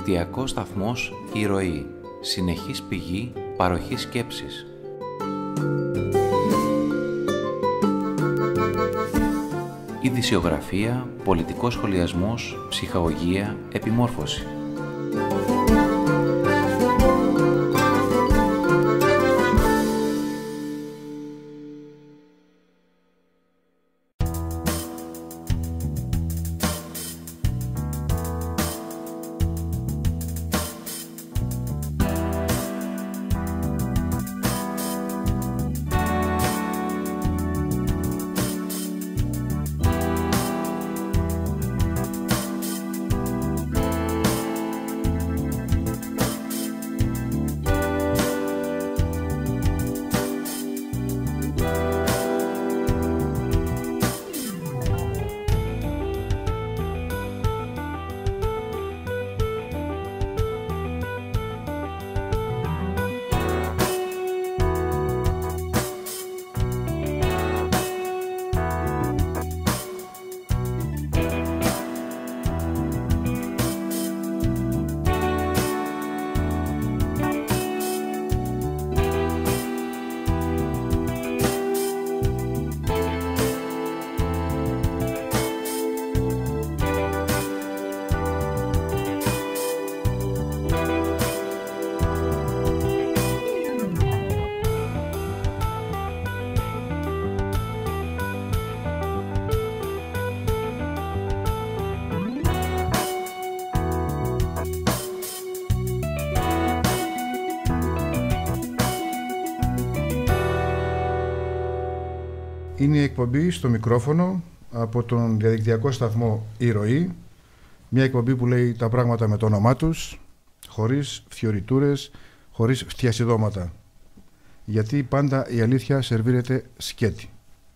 Διαδικτυακός σταθμός «Η Ροή». Συνεχής πηγή παροχής σκέψης. Ειδησιογραφία, πολιτικός σχολιασμός, ψυχαγωγία, επιμόρφωση. Είναι η εκπομπή στο μικρόφωνο από τον διαδικτυακό σταθμό «Η Ροή». Μια εκπομπή που λέει τα πράγματα με το όνομά τους, χωρίς φθιωριτούρες, χωρίς φτιασιδώματα. Γιατί πάντα η αλήθεια σερβίρεται σκέτη.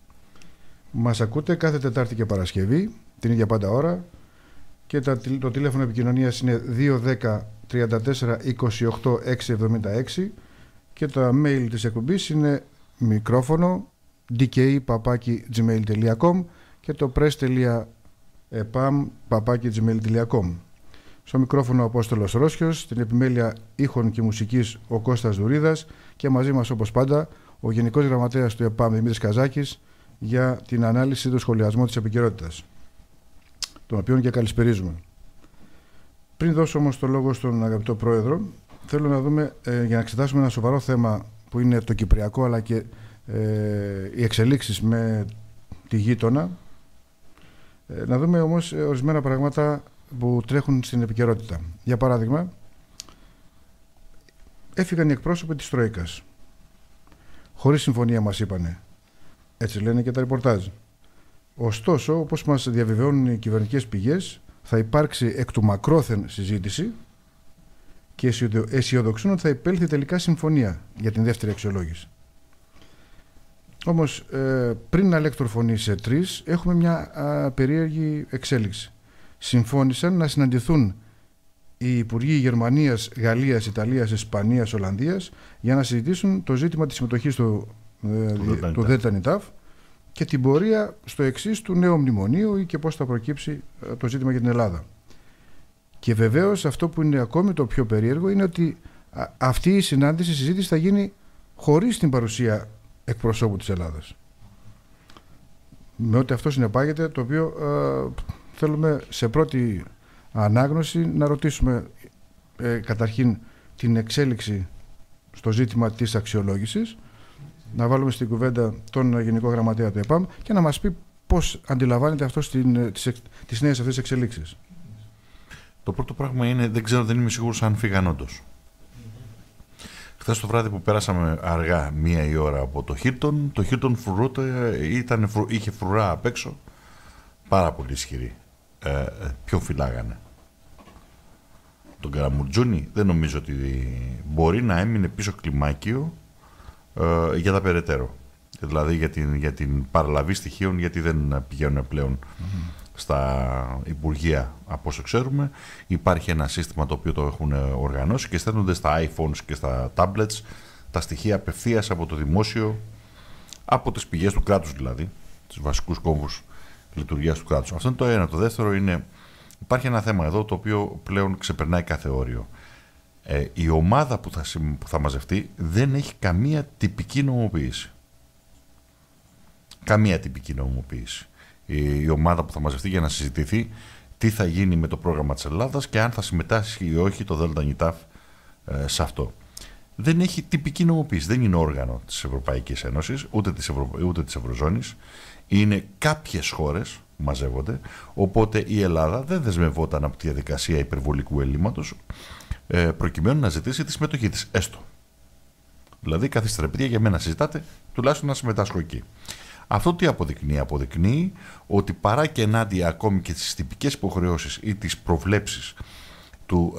Μας ακούτε κάθε Τετάρτη και Παρασκευή, την ίδια πάντα ώρα, και το τηλέφωνο επικοινωνίας είναι 210 34 28 676 και το mail της εκπομπής είναι μικρόφωνο dk@gmail.com και το press.epam@gmail.com. Στο μικρόφωνο ο Απόστολος Ρώσιος, στην επιμέλεια ήχων και μουσικής ο Κώστας Δουρίδας και μαζί μας όπως πάντα ο Γενικός Γραμματέας του ΕΠΑΜ Δημήτρης Καζάκης για την ανάλυση του σχολιασμού της επικαιρότητας, τον οποίον και καλησπερίζουμε. Πριν δώσω όμως το λόγο στον αγαπητό Πρόεδρο, θέλω να δούμε, για να εξετάσουμε ένα σοβαρό θέμα που είναι το κυπριακό αλλά και οι εξελίξεις με τη γείτονα, να δούμε όμως ορισμένα πράγματα που τρέχουν στην επικαιρότητα. Για παράδειγμα, έφυγαν οι εκπρόσωποι της Τρόικας χωρίς συμφωνία, μας είπανε, έτσι λένε και τα ρεπορτάζ. Ωστόσο, όπως μας διαβεβαιώνουν οι κυβερνητικές πηγές, θα υπάρξει εκ του μακρόθεν συζήτηση και αισιοδοξούν ότι θα υπέλθει τελικά συμφωνία για την δεύτερη αξιολόγηση. Όμως πριν να λέκτορφωνεί σε 3, έχουμε μια περίεργη εξέλιξη. Συμφώνησαν να συναντηθούν οι Υπουργοί Γερμανίας, Γαλλίας, Ιταλίας, Ισπανίας, Ολλανδίας για να συζητήσουν το ζήτημα της συμμετοχής του ΔΕΤΑ-ΝΙΤΑΦ και την πορεία στο εξής του νέου μνημονίου ή και πώς θα προκύψει το ζήτημα για την Ελλάδα. Και βεβαίως αυτό που είναι ακόμη το πιο περίεργο είναι ότι αυτή η συνάντηση, η συζήτηση θα γίνει χωρίς την παρουσία εκπροσώπου της Ελλάδας. Με ό,τι αυτό συνεπάγεται, το οποίο θέλουμε σε πρώτη ανάγνωση να ρωτήσουμε καταρχήν την εξέλιξη στο ζήτημα της αξιολόγησης, να βάλουμε στην κουβέντα τον Γενικό Γραμματέα του ΕΠΑΜ και να μας πει πώς αντιλαμβάνεται αυτό τις νέες αυτές εξελίξεις. Το πρώτο πράγμα είναι, δεν είμαι σίγουρος αν φύγαν όντως. Χθες το βράδυ που πέρασαμε αργά 1 η ώρα από το Hilton είχε φρουρά απ' έξω πάρα πολύ ισχυρή. Ποιον φυλάγανε? Τον Καραμουρτζούνη? Δεν νομίζω ότι μπορεί να έμεινε πίσω κλιμάκιο για τα περαιτέρω. Δηλαδή για την παραλαβή στοιχείων, γιατί δεν πηγαίνουν πλέον στα Υπουργεία, από όσο ξέρουμε. Υπάρχει ένα σύστημα το οποίο το έχουν οργανώσει και στέλνονται στα iPhones και στα tablets τα στοιχεία απευθείας από το δημόσιο, από τις πηγές του κράτους δηλαδή, τους βασικούς κόμβους λειτουργίας του κράτους. Αυτό είναι το ένα. Το δεύτερο είναι υπάρχει ένα θέμα εδώ το οποίο πλέον ξεπερνάει κάθε όριο. Η ομάδα που θα μαζευτεί δεν έχει καμία τυπική νομοποίηση. Καμία τυπική νομοποίηση. Η ομάδα που θα μαζευτεί για να συζητηθεί τι θα γίνει με το πρόγραμμα της Ελλάδας και αν θα συμμετάσχει ή όχι το ΔΝΤ σε αυτό. Δεν έχει τυπική νομοποίηση. Δεν είναι όργανο της Ευρωπαϊκής Ένωσης, ούτε της Ευρωζώνης. Είναι κάποιες χώρες μαζεύονται, οπότε η Ελλάδα δεν δεσμευόταν από τη διαδικασία υπερβολικού ελλείμματος προκειμένου να ζητήσει τη συμμετοχή της, έστω. Δηλαδή, καθίστε ρε παιδιά, για μένα συζητάτε, τουλάχιστον να συμμετάσχω εκεί. Αυτό τι αποδεικνύει? Αποδεικνύει ότι παρά και ενάντια ακόμη και τις τυπικές υποχρεώσεις ή τις προβλέψεις του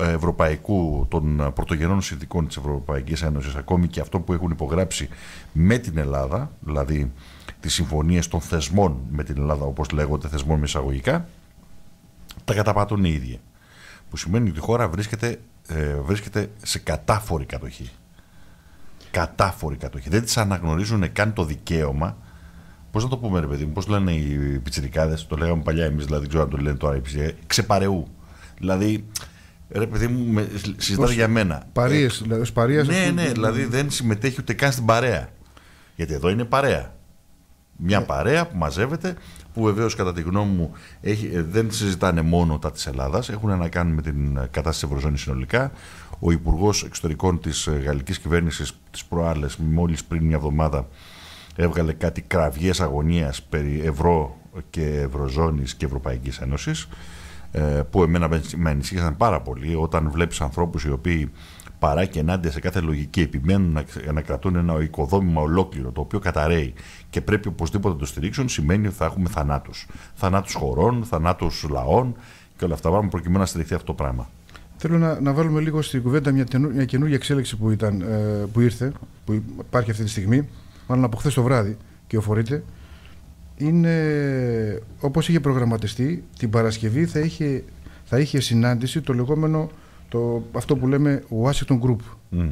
των πρωτογενών συνθηκών της Ευρωπαϊκής Ένωσης, ακόμη και αυτό που έχουν υπογράψει με την Ελλάδα, δηλαδή τις συμφωνίες των θεσμών με την Ελλάδα, όπως λέγονται, θεσμών με εισαγωγικά, τα καταπατούν οι ίδιοι. Που σημαίνει ότι η χώρα βρίσκεται σε κατάφορη κατοχή. Κατάφορη κατοχή. Δεν της αναγνωρίζουν καν το δικαίωμα. Πώς να το πούμε, ρε παιδί μου, πώς λένε οι πιτσιρικάδες, το λέγαμε παλιά εμείς, δηλαδή δεν ξέρω αν το λένε τώρα οι πιτσιρικάδες, ξεπαρεού. Δηλαδή, ρε παιδί μου, συζητάτε για μένα. Παρείες, δηλαδή, παρείες. Ναι, δηλαδή δεν συμμετέχει ούτε καν στην παρέα. Γιατί εδώ είναι παρέα. Μια παρέα που μαζεύεται, που βεβαίως κατά τη γνώμη μου δεν συζητάνε μόνο τα της Ελλάδας, έχουν να κάνουν με την κατάσταση της Ευρωζώνης συνολικά. Ο Υπουργός Εξωτερικών της γαλλικής κυβέρνησης τις προάλλες, μόλις πριν μια εβδομάδα, έβγαλε κάτι κραυγές αγωνίας περί ευρώ και Ευρωζώνης και Ευρωπαϊκής Ένωσης, που εμένα με ανησύχασαν πάρα πολύ όταν βλέπεις ανθρώπους οι οποίοι παρά και ενάντια σε κάθε λογική επιμένουν να κρατούν ένα οικοδόμημα ολόκληρο το οποίο καταραίει και πρέπει οπωσδήποτε να το στηρίξουν, σημαίνει ότι θα έχουμε θανάτους. Θανάτους χωρών, θανάτους λαών και όλα αυτά πράγματα προκειμένου να στηριχθεί αυτό το πράγμα. Θέλω να βάλουμε λίγο στην κουβέντα μια καινούργια εξέλιξη που ήρθε, που υπάρχει αυτή τη στιγμή, μάλλον από χθες το βράδυ και οφορείται. Είναι όπως είχε προγραμματιστεί, την Παρασκευή θα είχε συνάντηση το λεγόμενο, αυτό που λέμε Washington Group.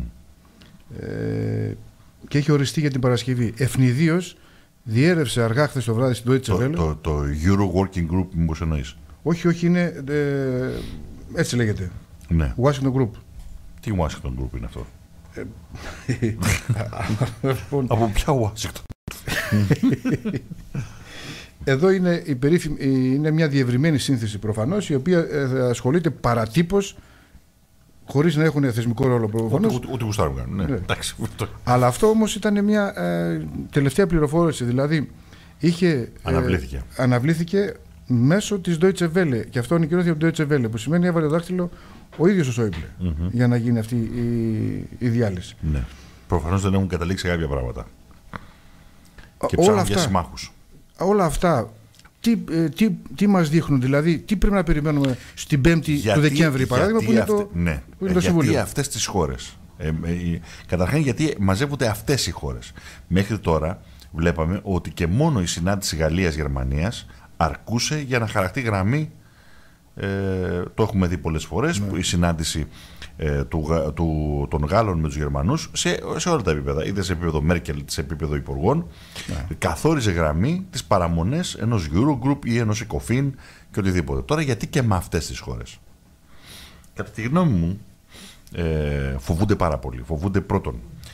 Και έχει οριστεί για την Παρασκευή. Ευνηδίως διέρευσε αργά χθες το βράδυ στην Deutsche Welle. Το Euro Working Group, μήπως εννοείς? Όχι, είναι έτσι λέγεται. Ναι. Washington Group. Τι Washington Group είναι αυτό? Από ποια Washington? Εδώ είναι, είναι μια διευρυμένη σύνθεση προφανώς, η οποία ασχολείται παρατύπως, χωρίς να έχουν θεσμικό ρόλο προφανώς. Ούτε γουστάρουν κάνουν. Ναι. Εντάξει. Αλλά αυτό όμως ήταν μια τελευταία πληροφόρηση. Δηλαδή αναβλήθηκε μέσω της Deutsche Welle. Και αυτό ανακοινώθηκε από Deutsche Welle, που σημαίνει έβαλε δάχτυλο ο ίδιος ο Σόιμπλε για να γίνει αυτή η διάλυση. Ναι. Προφανώς δεν έχουν καταλήξει κάποια πράγματα. Και ψάχνουν για συμμάχους. Όλα αυτά τι μας δείχνουν, δηλαδή τι πρέπει να περιμένουμε στην 5η του Δεκέμβρη, παράδειγμα, που είναι το Συμβούλιο? Γιατί αυτές τις χώρες, καταρχήν γιατί μαζεύονται αυτές οι χώρες. Μέχρι τώρα βλέπαμε ότι και μόνο η συνάντηση Γαλλίας-Γερμανίας αρκούσε για να χαραχτεί γραμμή. Το έχουμε δει πολλές φορές, η συνάντηση των Γάλλων με τους Γερμανούς σε όλα τα επίπεδα, είτε σε επίπεδο Μέρκελ είτε σε επίπεδο υπουργών, καθόριζε γραμμή τις παραμονές ενός Eurogroup ή ενός ECOFIN και οτιδήποτε. Τώρα γιατί και με αυτές τις χώρες? Κατά τη γνώμη μου φοβούνται πάρα πολύ. Φοβούνται πρώτον,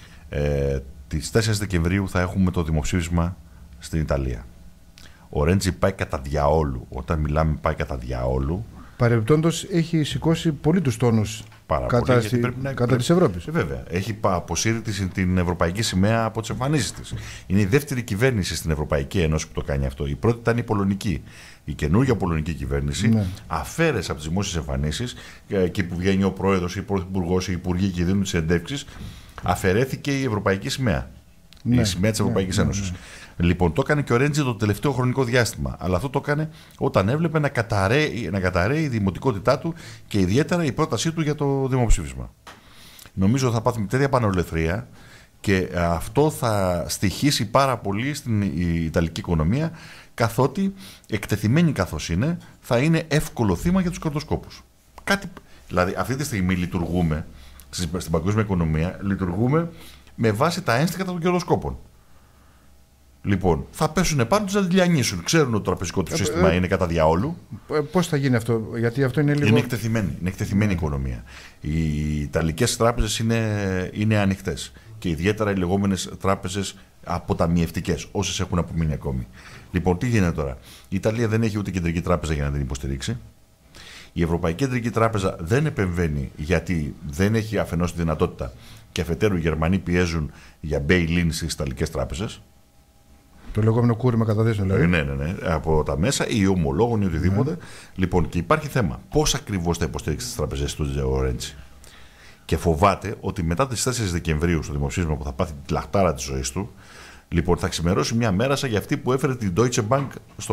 τις 4 Δεκεμβρίου θα έχουμε το δημοψήφισμα στην Ιταλία. Ο Ρέντζι πάει κατά διαόλου. Όταν μιλάμε πάει κατά διαόλου, παρεμπιπτόντως έχει σηκώσει πολύ τους τόνους κατά της Ευρώπης. Βέβαια. Έχει αποσύρει την ευρωπαϊκή σημαία από τις εμφανίσεις της. Είναι η δεύτερη κυβέρνηση στην Ευρωπαϊκή Ένωση που το κάνει αυτό. Η πρώτη ήταν η πολωνική. Η καινούργια πολωνική κυβέρνηση αφαίρεσε από τις δημόσιες εμφανίσεις, και που βγαίνει ο πρόεδρος, ο πρωθυπουργός, οι υπουργοί και δίνουν τις συνεντεύξεις, αφαιρέθηκε η ευρωπαϊκή σημαία. Η σημαία της Ευρωπαϊκής Ένωσης. Λοιπόν, το έκανε και ο Ρέντζι το τελευταίο χρονικό διάστημα. Αλλά αυτό το έκανε όταν έβλεπε να καταραίει η δημοτικότητά του και ιδιαίτερα η πρότασή του για το δημοψήφισμα. Νομίζω θα πάθουμε τέτοια πανολεθρία και αυτό θα στοιχήσει πάρα πολύ στην Ιταλική οικονομία, καθότι εκτεθειμένη καθώς είναι, θα είναι εύκολο θύμα για τους κερδοσκόπους. Δηλαδή, αυτή τη στιγμή λειτουργούμε στην παγκόσμια οικονομία, λειτουργούμε με βάση τα ένστικτα των κερδοσκόπων. Λοιπόν, θα πέσουν πάνω τους να τη λιανίσουν. Ξέρουν ότι το τραπεζικό του σύστημα είναι κατά διαόλου. Πώς θα γίνει αυτό, γιατί αυτό είναι λίγο. Είναι εκτεθειμένη η οικονομία. Οι Ιταλικές τράπεζες είναι ανοιχτές. Και ιδιαίτερα οι λεγόμενες τράπεζες αποταμιευτικές, όσες έχουν απομείνει ακόμη. Λοιπόν, τι γίνεται τώρα. Η Ιταλία δεν έχει ούτε κεντρική τράπεζα για να την υποστηρίξει. Η Ευρωπαϊκή Κεντρική Τράπεζα δεν επεμβαίνει γιατί δεν έχει αφενός τη δυνατότητα και αφετέρου οι Γερμανοί πιέζουν για bail-in στις Ιταλικές τράπεζες. Το λεγόμενο κούρεμα καταθέσεων, δηλαδή. Ναι. Από τα μέσα ή ομολόγων ή οτιδήποτε. Λοιπόν, και υπάρχει θέμα. Πώς ακριβώς θα υποστηρίξει τις τραπεζές του Τζεο Ρέντσι. Και φοβάται ότι μετά τις 4 Δεκεμβρίου, στο δημοψήφισμα που θα πάθει τη λαχτάρα της ζωής του, λοιπόν, θα ξημερώσει μια μέρα σαν για αυτή που έφερε την Deutsche Bank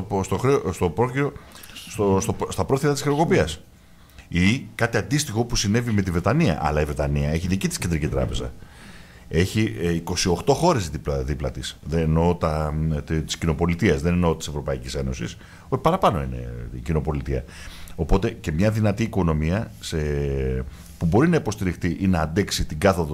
στα πρόθυρα της χρεοκοπίας. Ή κάτι αντίστοιχο που συνέβη με τη Βρετανία. Αλλά η Βρετανία έχει δική της κεντρική τράπεζα. Έχει 28 χώρες δίπλα της. Δεν εννοώ της κοινοπολιτείας, δεν εννοώ της Ευρωπαϊκής Ένωσης. Όχι, παραπάνω είναι η κοινοπολιτεία. Οπότε και μια δυνατή οικονομία που μπορεί να υποστηριχτεί ή να αντέξει την κάθοδο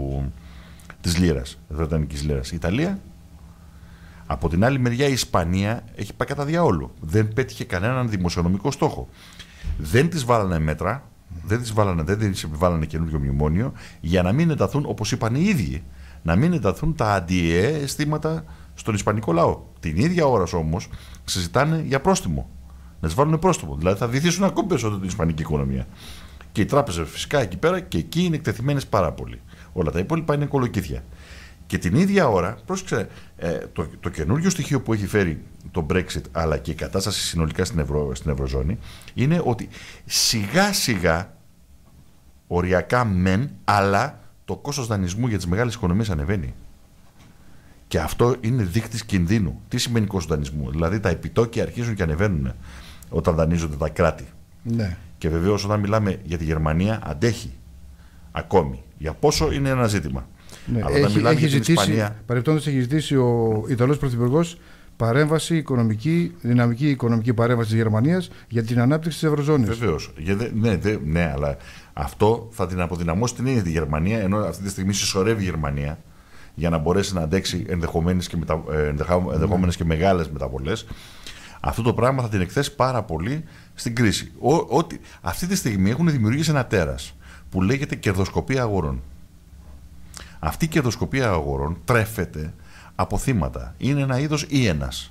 της λίρας, της Βρετανικής λίρας. Η Ιταλία. Από την άλλη μεριά η Ισπανία έχει πάει κατά διαόλου. Δεν πέτυχε κανέναν δημοσιονομικό στόχο. Δεν τις βάλανε μέτρα, δεν τις επιβάλλανε καινούργιο μνημόνιο για να μην ενταθούν, όπως είπαν οι ίδιοι, να μην ενταθούν τα αντιέ αισθήματα στον ισπανικό λαό. Την ίδια ώρα όμως συζητάνε για πρόστιμο. Να τις βάλουν πρόστιμο. Δηλαδή θα βυθίσουν ακόμη περισσότερο την ισπανική οικονομία. Και οι τράπεζες φυσικά εκεί πέρα και εκεί είναι εκτεθειμένες πάρα πολύ. Όλα τα υπόλοιπα είναι κολοκύθια. Και την ίδια ώρα, πρόσεξε, το καινούργιο στοιχείο που έχει φέρει το Brexit αλλά και η κατάσταση συνολικά στην Ευρωζώνη είναι ότι σιγά σιγά, οριακά μεν, αλλά το κόστος δανεισμού για τις μεγάλες οικονομίες ανεβαίνει. Και αυτό είναι δείκτης κινδύνου. Τι σημαίνει κόστος δανεισμού? Δηλαδή τα επιτόκια αρχίζουν και ανεβαίνουν όταν δανείζονται τα κράτη. Ναι. Και βεβαίως όταν μιλάμε για τη Γερμανία αντέχει ακόμη. Για πόσο είναι ένα ζήτημα. Ναι. Αλλά όταν μιλάμε για την Ισπανία. Παρεπτόντως έχει ζητήσει ο Ιταλός Πρωθυπουργός παρέμβαση δυναμική οικονομική παρέμβαση της Γερμανίας για την ανάπτυξη της Ευρωζώνης. Βεβαίως. Ναι, αλλά αυτό θα την αποδυναμώσει την ίδια τη Γερμανία, ενώ αυτή τη στιγμή συσσωρεύει η Γερμανία για να μπορέσει να αντέξει ενδεχόμενες και μεγάλες μεταβολές. Αυτό το πράγμα θα την εκθέσει πάρα πολύ στην κρίση. Αυτή τη στιγμή έχουν δημιουργήσει ένα τέρας που λέγεται κερδοσκοπία αγορών. Αυτή η κερδοσκοπία αγορών τρέφεται από θύματα. Είναι ένα είδος ίενας.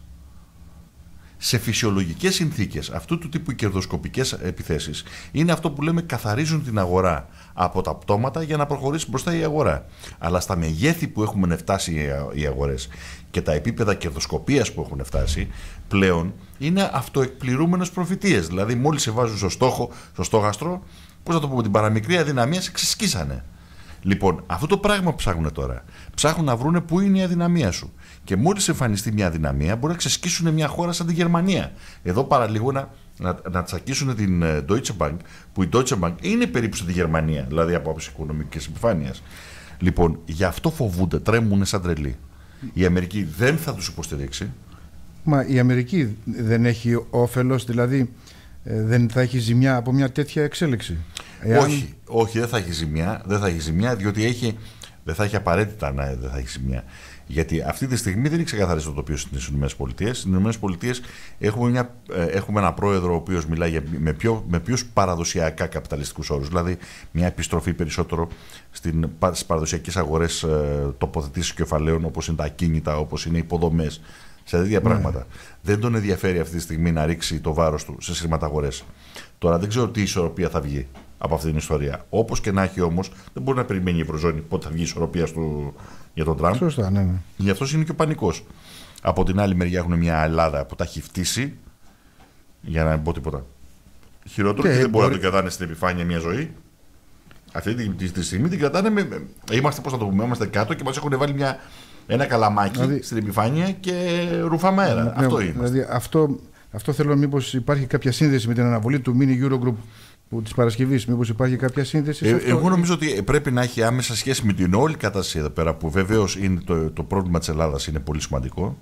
Σε φυσιολογικές συνθήκες αυτού του τύπου οι κερδοσκοπικές επιθέσεις είναι αυτό που λέμε καθαρίζουν την αγορά από τα πτώματα για να προχωρήσει μπροστά η αγορά. Αλλά στα μεγέθη που έχουν φτάσει οι αγορές και τα επίπεδα κερδοσκοπίας που έχουν φτάσει πλέον είναι αυτοεκπληρούμενες προφητείες. Δηλαδή μόλις σε βάζουν στο στόχαστρο, πώς να το πούμε, την παραμικρή αδυναμία σε ξεσκίσανε. Λοιπόν, αυτό το πράγμα που ψάχνουν τώρα. Ψάχνουν να βρούνε πού είναι η αδυναμία σου. Και μόλις εμφανιστεί μια αδυναμία, μπορεί να ξεσκίσουν μια χώρα σαν τη Γερμανία. Εδώ παραλίγο να τσακίσουν την Deutsche Bank, που η Deutsche Bank είναι περίπου στη Γερμανία, δηλαδή από άποψη οικονομικής επιφάνειας. Λοιπόν, γι' αυτό φοβούνται, τρέμουν σαν τρελοί. Η Αμερική δεν θα τους υποστηρίξει. Μα η Αμερική δεν έχει όφελος, δηλαδή δεν θα έχει ζημιά από μια τέτοια εξέλιξη? Όχι, δεν θα έχει ζημιά, διότι δεν θα έχει απαραίτητα δεν θα έχει ζημιά. Γιατί αυτή τη στιγμή δεν είναι ξεκαθαρίσει το τοπίο στις ΗΠΑ. Στις ΗΠΑ έχουμε ένα πρόεδρο ο οποίος μιλάει με ποιους παραδοσιακά καπιταλιστικούς όρους, δηλαδή μια επιστροφή περισσότερο στις παραδοσιακές αγορές τοποθετήσεις κεφαλαίων, όπως είναι τα ακίνητα, όπως είναι οι υποδομές, σε τέτοια πράγματα. Δεν τον ενδιαφέρει αυτή τη στιγμή να ρίξει το βάρος του σε σειρματαγορές. Τώρα δεν ξέρω τι ισορροπία θα βγει από αυτή την ιστορία. Όπως και να έχει όμως, δεν μπορεί να περιμένει η Ευρωζώνη πότε θα βγει η ισορροπία για τον Τραμπ. Σωστά, ναι. Γι' αυτό είναι και ο πανικός. Από την άλλη μεριά έχουν μια Ελλάδα που τα έχει φτύσει, για να μην πω τίποτα χειρότερο, και δεν μπορεί να την κρατάνε στην επιφάνεια μια ζωή. Αυτή τη στιγμή την κρατάνε είμαστε, πώς να το πούμε, είμαστε κάτω και μας έχουν βάλει ένα καλαμάκι δηλαδή, στην επιφάνεια και ρουφάμε αέρα. Ναι, αυτό είναι. Δηλαδή αυτό θέλω, μήπως υπάρχει κάποια σύνδεση με την αναβολή του Mini Eurogroup της Παρασκευής, μήπως υπάρχει κάποια σύνδεση σε αυτό? Εγώ νομίζω ότι πρέπει να έχει άμεσα σχέση με την όλη κατάσταση εδώ πέρα, που βεβαίως είναι το πρόβλημα της Ελλάδας είναι πολύ σημαντικό,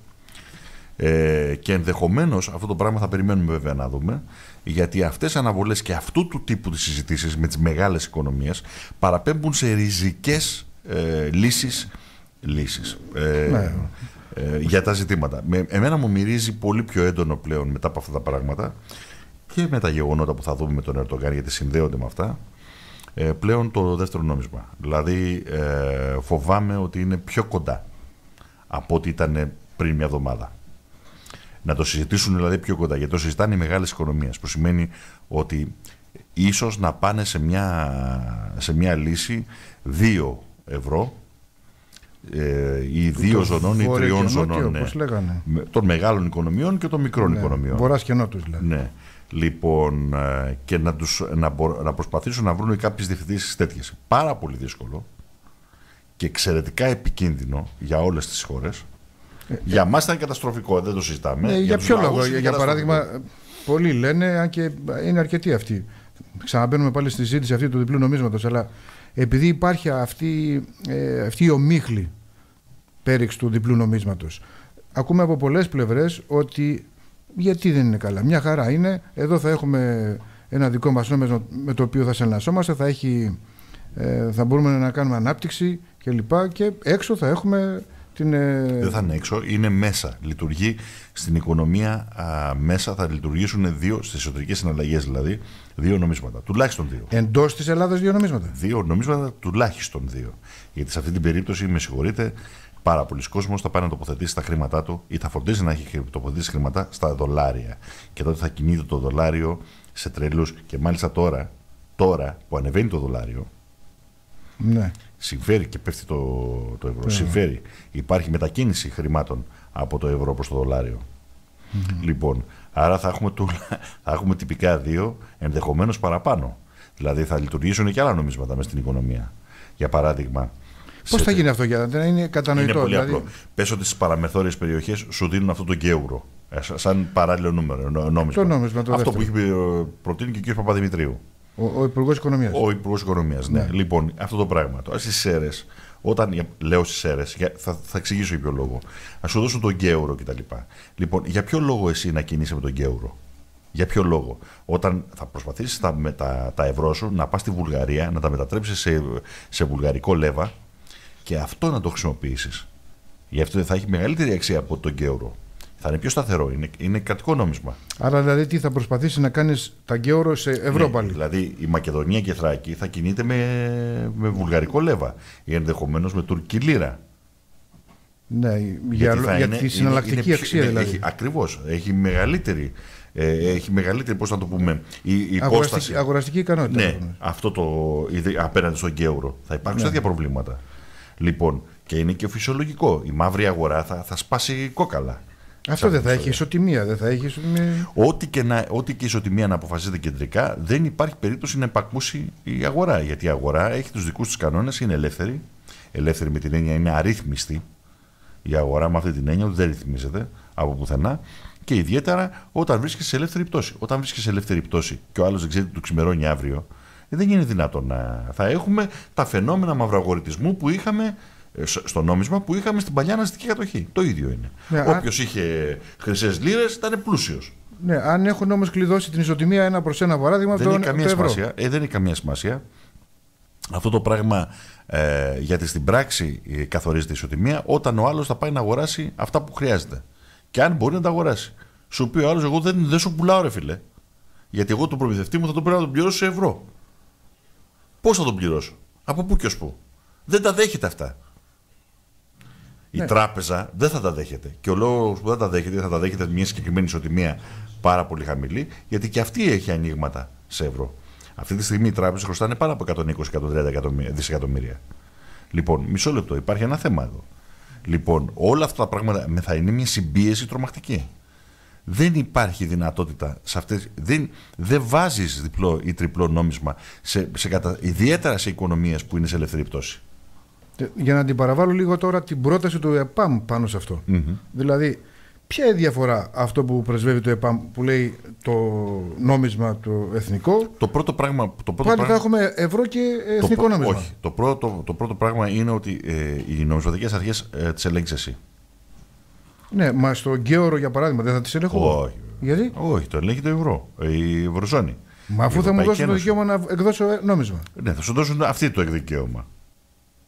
και ενδεχομένως αυτό το πράγμα θα περιμένουμε βέβαια να δούμε, γιατί αυτές οι αναβολές και αυτού του τύπου τις συζητήσεις με τις μεγάλες οικονομίες παραπέμπουν σε ριζικές λύσεις. για τα ζητήματα. Εμένα μου μυρίζει πολύ πιο έντονο πλέον μετά από αυτά τα πράγματα και με τα γεγονότα που θα δούμε με τον Ερντογάν, γιατί συνδέονται με αυτά, πλέον το δεύτερο νόμισμα. Δηλαδή φοβάμαι ότι είναι πιο κοντά από ό,τι ήταν πριν μια εβδομάδα. Να το συζητήσουν δηλαδή πιο κοντά, γιατί το συζητάνε οι μεγάλες οικονομίες, που σημαίνει ότι ίσως να πάνε σε μια λύση 2 ευρώ ή 2 ζωνών ή 3 ζωνών, ναι, των μεγάλων οικονομιών και των μικρών οικονομιών. Βορράς και νότους δηλαδή. Ναι. Λοιπόν, και να προσπαθήσουν να βρουν κάποιες διευθετήσεις τέτοιες. Πάρα πολύ δύσκολο και εξαιρετικά επικίνδυνο για όλες τις χώρες. Για μας ήταν καταστροφικό, δεν το συζητάμε. Για ποιο λόγο? Για παράδειγμα, πολλοί λένε, αν και είναι αρκετοί αυτοί, ξαναμπαίνουμε πάλι στη συζήτηση αυτή του διπλού νομίσματος, αλλά επειδή υπάρχει αυτή η ομίχλη πέριξη του διπλού νομίσματος, ακούμε από πολλές πλευρές ότι γιατί δεν είναι καλά. Μια χαρά είναι. Εδώ θα έχουμε ένα δικό μας νόμισμα με το οποίο θα συναλλασσόμαστε, θα μπορούμε να κάνουμε ανάπτυξη κλπ. Και έξω θα έχουμε δεν θα είναι έξω, είναι μέσα. Λειτουργεί στην οικονομία μέσα, θα λειτουργήσουν 2, στις εσωτερικές συναλλαγές δηλαδή, 2 νομίσματα. Τουλάχιστον 2. Εντός της Ελλάδας 2 νομίσματα. 2 νομίσματα, τουλάχιστον 2. Γιατί σε αυτή την περίπτωση, με συγχωρείτε, πάρα πολλοί κόσμος θα πάει να τοποθετήσει τα χρήματά του ή θα φροντίζει να έχει τοποθετήσει χρήματα στα δολάρια. Και τότε θα κινείται το δολάριο σε τρελούς. Και μάλιστα τώρα που ανεβαίνει το δολάριο, ναι, συμφέρει και πέφτει το ευρώ. Συμφέρει. Υπάρχει μετακίνηση χρημάτων από το ευρώ προς το δολάριο. Λοιπόν, άρα θα έχουμε τυπικά 2, ενδεχομένως παραπάνω. Δηλαδή θα λειτουργήσουν και άλλα νομίσματα μέσα στην οικονομία. Για παράδειγμα. Πώς θα γίνει αυτό, για να είναι κατανοητό? Είναι πολύ απλό. Πες ότι στις παραμεθόριες περιοχές σου δίνουν αυτό το γκέουρο. Σαν παράλληλο νόμισμα. Το νόμισμα, αυτό που έχει προτείνει και ο κ. Παπαδημητρίου. Ο Υπουργός Οικονομίας. Ο Υπουργός Οικονομίας, ναι. Λοιπόν, αυτό το πράγμα. Στις ΣΕΡΕΣ, λέω στις ΣΕΡΕΣ, θα εξηγήσω για ποιο λόγο. Να σου δώσουν τον γκέουρο κτλ. Λοιπόν, για ποιο λόγο εσύ να κινείσαι με τον γκέουρο? Για ποιο λόγο? Όταν θα προσπαθήσεις τα ευρώ σου να πας στη Βουλγαρία, να τα μετατρέψεις σε βουλγαρικό λέβα και αυτό να το χρησιμοποιήσεις. Γι' αυτό θα έχει μεγαλύτερη αξία από τον γκέουρο. Θα είναι πιο σταθερό, είναι κρατικό νόμισμα. Άρα δηλαδή τι θα προσπαθήσει να κάνεις τα γκέουρο σε ευρώ πάλι? Δηλαδή η Μακεδονία και η Θράκη θα κινείται με βουλγαρικό λέβα ή ενδεχομένως με τουρκική λίρα. Ναι, για τη συναλλακτική αξία δηλαδή. Ακριβώς, έχει μεγαλύτερη, πώς να το πούμε, η υπόσταση. Αγοραστική ικανότητα. Ναι, αυτό απέναντι στον γκέουρο. Θα υπάρξουν τέτοια προβλήματα. Λοιπόν, και είναι και φυσιολογικό. Η μαύρη αγορά θα σπάσει κόκαλα. Αυτό δεν θα έχει ισοτιμία, δεν θα έχει ισοτιμία. Ό,τι και ισοτιμία να αποφασίζεται κεντρικά, δεν υπάρχει περίπτωση να υπακούσει η αγορά. Γιατί η αγορά έχει τους δικούς της κανόνες, είναι ελεύθερη. Ελεύθερη με την έννοια είναι αρρύθμιστη. Η αγορά με αυτή την έννοια δεν ρυθμίζεται από πουθενά. Και ιδιαίτερα όταν βρίσκεσαι σε ελεύθερη πτώση. Όταν βρίσκεσαι σε ελεύθερη πτώση και ο άλλος δεν ξέρει τι του ξημερώνει αύριο, δεν είναι δυνατόν να. Θα έχουμε τα φαινόμενα μαυροαγορητισμού που είχαμε στο νόμισμα που είχαμε στην παλιά ναζιστική κατοχή. Το ίδιο είναι. Ναι, όποιος είχε χρυσές λίρες ήταν πλούσιος. Ναι, αν έχουν όμως κλειδώσει την ισοτιμία 1/1 παράδειγμα, δεν έχει καμία σημασία. Δεν έχει καμία σημασία. Αυτό το πράγμα γιατί στην πράξη καθορίζεται η ισοτιμία όταν ο άλλος θα πάει να αγοράσει αυτά που χρειάζεται. Και αν μπορεί να τα αγοράσει. Σου πει ο άλλος, εγώ δεν σου πουλάω, ρε φίλε. Γιατί εγώ τον προμηθευτή μου θα τον πρέπει να τον πληρώσω σε ευρώ. Πώς θα τον πληρώσω? Από πού και ως πού? Δεν τα δέχεται αυτά. Η τράπεζα δεν θα τα δέχεται. Και ο λόγος που δεν τα δέχεται, θα τα δέχεται μια συγκεκριμένη ισοτιμία πάρα πολύ χαμηλή, γιατί και αυτή έχει ανοίγματα σε ευρώ. Αυτή τη στιγμή οι τράπεζες χρωστάνε πάνω από 120-130 δισεκατομμύρια. Λοιπόν, μισό λεπτό, υπάρχει ένα θέμα εδώ. Λοιπόν, όλα αυτά τα πράγματα θα είναι μια συμπίεση τρομακτική. Δεν υπάρχει δυνατότητα σε αυτές. Δεν βάζεις διπλό ή τριπλό νόμισμα, ιδιαίτερα σε οικονομίες που είναι σε ελεύθερη πτώση. Για να την παραβάλω λίγο τώρα την πρόταση του ΕΠΑΜ πάνω σε αυτό. Δηλαδή, ποια είναι η διαφορά αυτό που πρεσβεύει το ΕΠΑΜ που λέει το νόμισμα το εθνικό? Το πρώτο πράγμα. Πάλι θα έχουμε ευρώ και εθνικό νόμισμα. Όχι. Το πρώτο πράγμα είναι ότι οι νομισματικές αρχές τις ελέγχεις εσύ. Ναι, μα στο γκέωρο για παράδειγμα δεν θα τις ελέγχω? Όχι. Γιατί? Όχι, το ελέγχει το ευρώ, η ευρωζώνη. Μα αφού θα μου δώσουν το δικαίωμα να εκδώσω νόμισμα. Ναι, θα σου δώσουν αυτοί το δικαίωμα.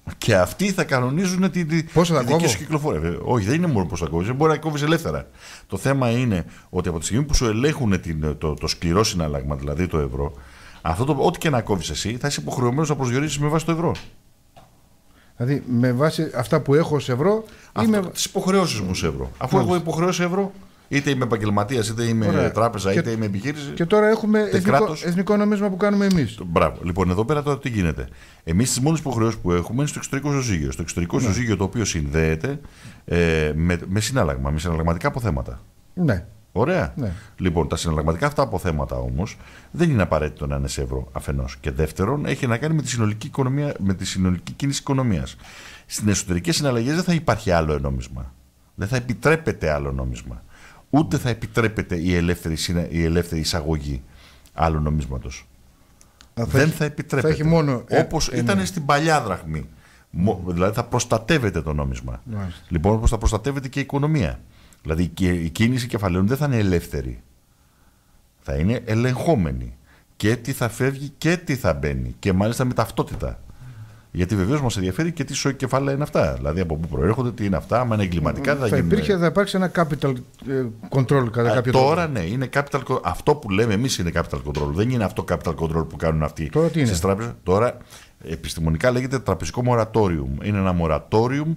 Και αυτοί θα κανονίζουν τη δική σου κυκλοφορία. Όχι, δεν είναι μόνο πώς θα κόβεις, δεν μπορεί να κόβεις ελεύθερα. Το θέμα είναι ότι από τη στιγμή που σου ελέγχουν το σκληρό συναλλάγμα, δηλαδή το ευρώ, ό,τι και να κόβεις εσύ, θα είσαι υποχρεωμένος να προσδιορίσεις με βάση το ευρώ. Δηλαδή με βάση αυτά που έχω σε ευρώ. Τις υποχρεώσεις μου σε ευρώ. Αφού έχω υποχρεώσει ευρώ, είτε είμαι επαγγελματίας, είτε είμαι τράπεζα, είτε είμαι επιχείρηση. Και τώρα έχουμε εθνικό νόμισμα που κάνουμε εμείς. Μπράβο. Λοιπόν, εδώ πέρα τώρα τι γίνεται. Εμείς τις μόνες υποχρεώσεις που έχουμε είναι στο εξωτερικό ισοζύγιο. Στο εξωτερικό ισοζύγιο το οποίο συνδέεται με συνάλλαγμα, με συναλλαγματικά αποθέματα. Ναι. Ωραία. Ναι. Λοιπόν, τα συναλλαγματικά αυτά αποθέματα όμως δεν είναι απαραίτητο να είναι σε ευρώ αφενός. Και δεύτερον, έχει να κάνει με τη συνολική, με τη συνολική κίνηση οικονομίας. Στις εσωτερικές συναλλαγές δεν θα υπάρχει άλλο νόμισμα. Δεν θα επιτρέπεται άλλο νόμισμα. Ούτε θα επιτρέπεται η ελεύθερη εισαγωγή άλλου νομίσματος. Δεν θα επιτρέπεται. Όπως ήταν στην παλιά δραχμή. Δηλαδή θα προστατεύεται το νόμισμα. Λοιπόν, όπως θα προστατεύεται και η οικονομία. Δηλαδή η κίνηση κεφαλαίων δεν θα είναι ελεύθερη. Θα είναι ελεγχόμενη. Και τι θα φεύγει και τι θα μπαίνει. Και μάλιστα με ταυτότητα. Γιατί βεβαίως μας ενδιαφέρει και τι σοϊ κεφάλαια είναι αυτά. Δηλαδή από πού προέρχονται, τι είναι αυτά, άμα είναι εγκληματικά. Θα υπάρξει ένα capital control κατά κάποιο τρόπο. Τώρα ναι, είναι capital, αυτό που λέμε εμείς είναι capital control. Δεν είναι αυτό capital control που κάνουν αυτοί στις τράπεζες. Τώρα επιστημονικά λέγεται τραπεζικό moratorium. Είναι ένα moratorium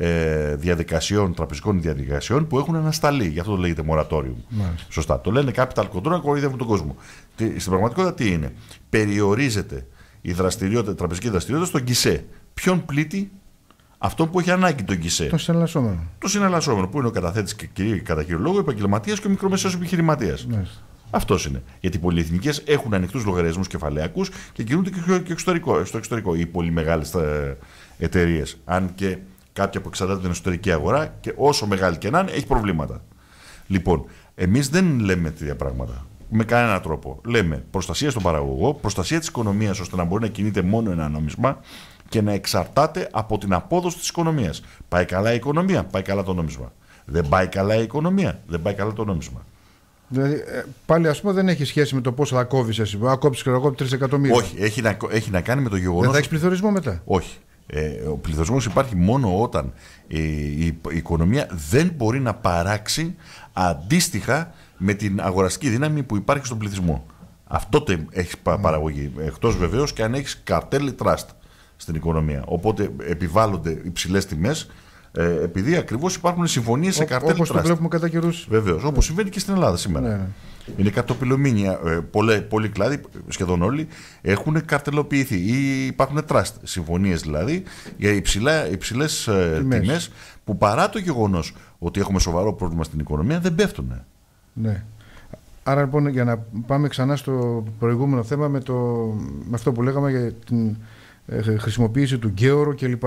τραπεζικών διαδικασιών που έχουν ανασταλεί. Γι' αυτό το λέγεται moratorium. Σωστά. Το λένε capital control να κοροϊδεύουν τον κόσμο. Στην πραγματικότητα τι είναι? Περιορίζεται η τραπεζική δραστηριότητα στον γκισέ. Ποιον πλήττει? Αυτό που έχει ανάγκη τον γκισέ. Το συναλλασσόμενο. Το συναλλασσόμενο, που είναι ο καταθέτης και κατά κύριο λόγο, ο επαγγελματίας και ο μικρομεσαίος επιχειρηματίας. Αυτός είναι. Γιατί οι πολυεθνικές έχουν ανοιχτούς λογαριασμούς κεφαλαιακούς και κινούνται και στο εξωτερικό. Οι πολύ μεγάλες εταιρείες. Αν και κάποια που εξαρτάται την εσωτερική αγορά, και όσο μεγάλη και να είναι, έχει προβλήματα. Λοιπόν, εμείς δεν λέμε τέτοια πράγματα. Με κανένα τρόπο. Λέμε προστασία στον παραγωγό, προστασία της οικονομίας ώστε να μπορεί να κινείται μόνο ένα νόμισμα και να εξαρτάται από την απόδοση της οικονομίας. Πάει καλά η οικονομία, πάει καλά το νόμισμα. Δεν πάει καλά η οικονομία, δεν πάει καλά το νόμισμα. Δηλαδή, πάλι ας πούμε δεν έχει σχέση με το πόσο θα κόβεις εσύ. Αν κόψεις 3 εκατομμύρια. Όχι, έχει να κάνει με το γεγονός. Δεν θα έχεις πληθωρισμό μετά. Όχι. Ο πληθωρισμός υπάρχει μόνο όταν η οικονομία δεν μπορεί να παράξει αντίστοιχα με την αγοραστική δύναμη που υπάρχει στον πληθυσμό. Αυτό έχει παραγωγή. Εκτός βεβαίως και αν έχει καρτέλ ή trust στην οικονομία. Οπότε επιβάλλονται υψηλές τιμές επειδή ακριβώς υπάρχουν συμφωνίες σε καρτέλ ή trust. Όπως το βλέπουμε κατά καιρούς. Βεβαίως. Όπως συμβαίνει και στην Ελλάδα σήμερα. Ναι. Είναι κατοπιλωμένοι. Πολλοί κλάδοι, σχεδόν όλοι, έχουν καρτελοποιηθεί ή υπάρχουν trust. Συμφωνίες δηλαδή για υψηλές τιμές που παρά το γεγονός ότι έχουμε σοβαρό πρόβλημα στην οικονομία δεν πέφτουν. Ναι. Άρα λοιπόν για να πάμε ξανά στο προηγούμενο θέμα με αυτό που λέγαμε για την χρησιμοποίηση του γκέωρο κλπ.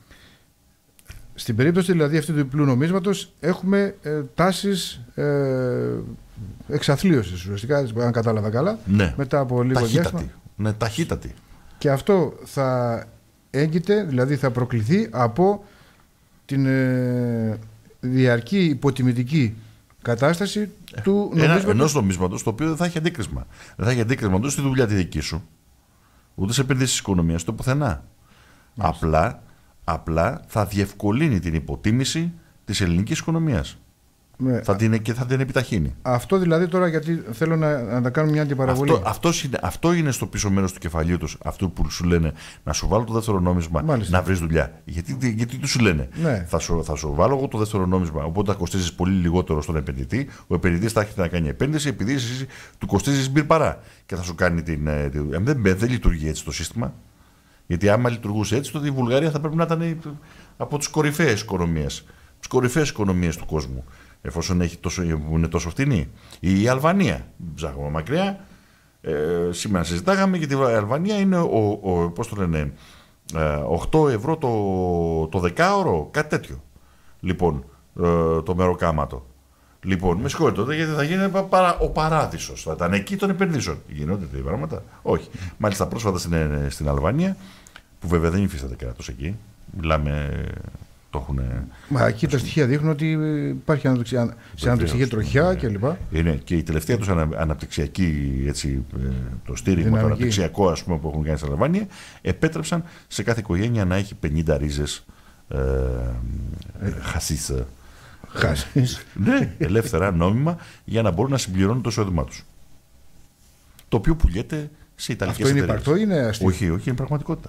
Στην περίπτωση δηλαδή αυτού του διπλού νομίσματος έχουμε τάσεις εξαθλίωσης ουσιαστικά, αν κατάλαβα καλά, ναι. Μετά από λίγο διάστημα. Ναι, ταχύτατη. Και αυτό θα έγκυται, δηλαδή θα προκληθεί από την διαρκή υποτιμητική κατάσταση του νομίσματος. Ενός νομίσματος το οποίο δεν θα έχει αντίκρισμα. Δεν θα έχει αντίκρισμα ούτε στη δουλειά τη δική σου, ούτε σε επενδύσεις της οικονομίας, ούτε πουθενά. Απλά θα διευκολύνει την υποτίμηση της ελληνικής οικονομίας. Ναι. Θα την επιταχύνει. Αυτό δηλαδή τώρα, γιατί θέλω να κάνουμε μια αντιπαραβολή. Αυτό είναι στο πίσω μέρος του κεφαλιού τους. Αυτό που σου λένε να σου βάλω το δεύτερο νόμισμα. Μάλιστα. Να βρεις δουλειά. Γιατί του σου λένε ναι. θα σου βάλω εγώ το δεύτερο νόμισμα. Οπότε θα κοστίζεις πολύ λιγότερο στον επενδυτή. Ο επενδυτής θα έρχεται να κάνει επένδυση επειδή εσύ του κοστίζεις μπυρπαρά. Και θα σου κάνει δεν λειτουργεί έτσι το σύστημα. Γιατί άμα λειτουργούσε έτσι, τότε η Βουλγαρία θα πρέπει να ήταν από τις κορυφαίες οικονομίες. Τις κορυφαίες οικονομίες του κόσμου. Εφόσον είναι τόσο φτηνή. Η Αλβανία, ψάχνουμε μακριά, σήμερα συζητάγαμε γιατί η Αλβανία είναι, πώς το λένε, 8 ευρώ το δεκάωρο, κάτι τέτοιο. Λοιπόν, το μεροκάματο. Λοιπόν, με συγχωρείτε τότε γιατί θα γίνει ο παράδεισος. Θα ήταν εκεί των επενδύσεων. Γινόνται τέτοια πράγματα. Όχι. Μάλιστα πρόσφατα στην Αλβανία, που βέβαια δεν υφίσταται κράτος εκεί, μιλάμε Το έχουν... Μα εκεί τα στοιχεία δείχνουν ότι υπάρχει σε αναπτυξιακή τροχιά κλπ. Είναι και η τελευταία τους αναπτυξιακή, έτσι, το στήριγμα, το αναπτυξιακό, ας πούμε, που έχουν κάνει στην Αλβανία, επέτρεψαν σε κάθε οικογένεια να έχει 50 ρίζες χασίς. Ναι, ελεύθερα, νόμιμα, για να μπορούν να συμπληρώνουν το εισόδημά τους. Το οποίο πουλιέται σε ιταλικές εταιρείες. Αυτό είναι υπαρκτό ή είναι αστείο? Όχι, όχι, είναι πραγματικότητα.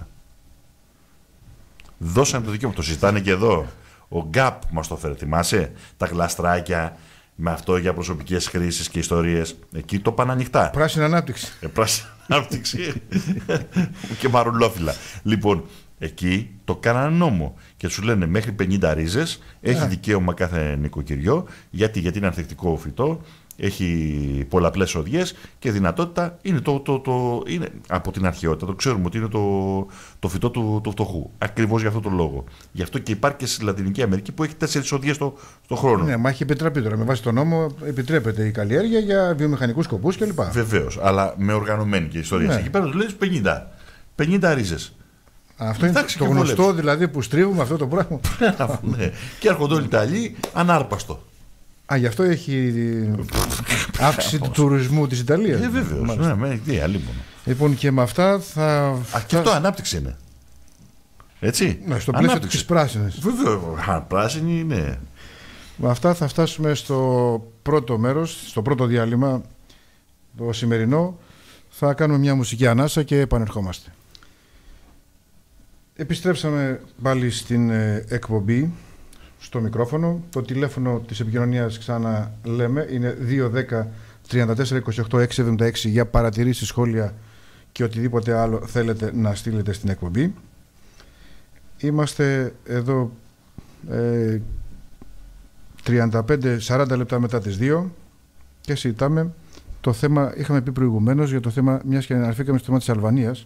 Δώσανε το δικαίωμα. Το συζητάνε και εδώ. Ο Γκάπ μας το φέρε, θυμάσαι? Τα γλαστράκια με αυτό για προσωπικές χρήσεις και ιστορίες. Εκεί το πάνε ανοιχτά. Πράσινη ανάπτυξη. Πράσινη ανάπτυξη και μαρουλόφυλλα. Λοιπόν, εκεί το κάνανε νόμο και σου λένε μέχρι 50 ρίζες έχει δικαίωμα κάθε νοικοκυριό, γιατί είναι ανθεκτικό φυτό, έχει πολλαπλές οδιές και δυνατότητα. Είναι, είναι από την αρχαιότητα, το ξέρουμε ότι είναι το φυτό του φτωχού. Ακριβώς για αυτό το λόγο. Γι' αυτό και υπάρχει και στη Λατινική Αμερική που έχει 4 οδιές το χρόνο. Ναι, μα έχει επιτραπεί τώρα. Με βάση τον νόμο επιτρέπεται η καλλιέργεια για βιομηχανικούς σκοπούς κλπ. Βεβαίως, αλλά με οργανωμένη και ιστορία. Εκεί πέρα του λέει 50 ρίζες. Αυτό είναι το γνωστό δηλαδή που στρίβουμε αυτό το πράγμα. Ναι. Και έρχονται όλοι οι Ιταλοί ανάρπαστο. Γι' αυτό έχει αύξηση του τουρισμού της Ιταλίας. Βεβαίως. Ναι, λοιπόν, και με αυτά θα. Και αυτό ανάπτυξη είναι. Έτσι. Ναι, στο πλαίσιο της πράσινης. Βεβαίως. Πράσινη είναι. Με αυτά θα φτάσουμε στο πρώτο μέρος, στο πρώτο διάλειμμα, το σημερινό. Θα κάνουμε μια μουσική ανάσα και επανερχόμαστε. Επιστρέψαμε πάλι στην εκπομπή, στο μικρόφωνο. Το τηλέφωνο της επικοινωνίας, ξανά λέμε, είναι 210-34-28-676 για παρατηρήσεις, σχόλια και οτιδήποτε άλλο θέλετε να στείλετε στην εκπομπή. Είμαστε εδώ 35-40 λεπτά μετά τις 2 και συζητάμε το θέμα. Είχαμε πει προηγουμένως για το θέμα, μιας και αναφερθήκαμε στο θέμα της Αλβανίας,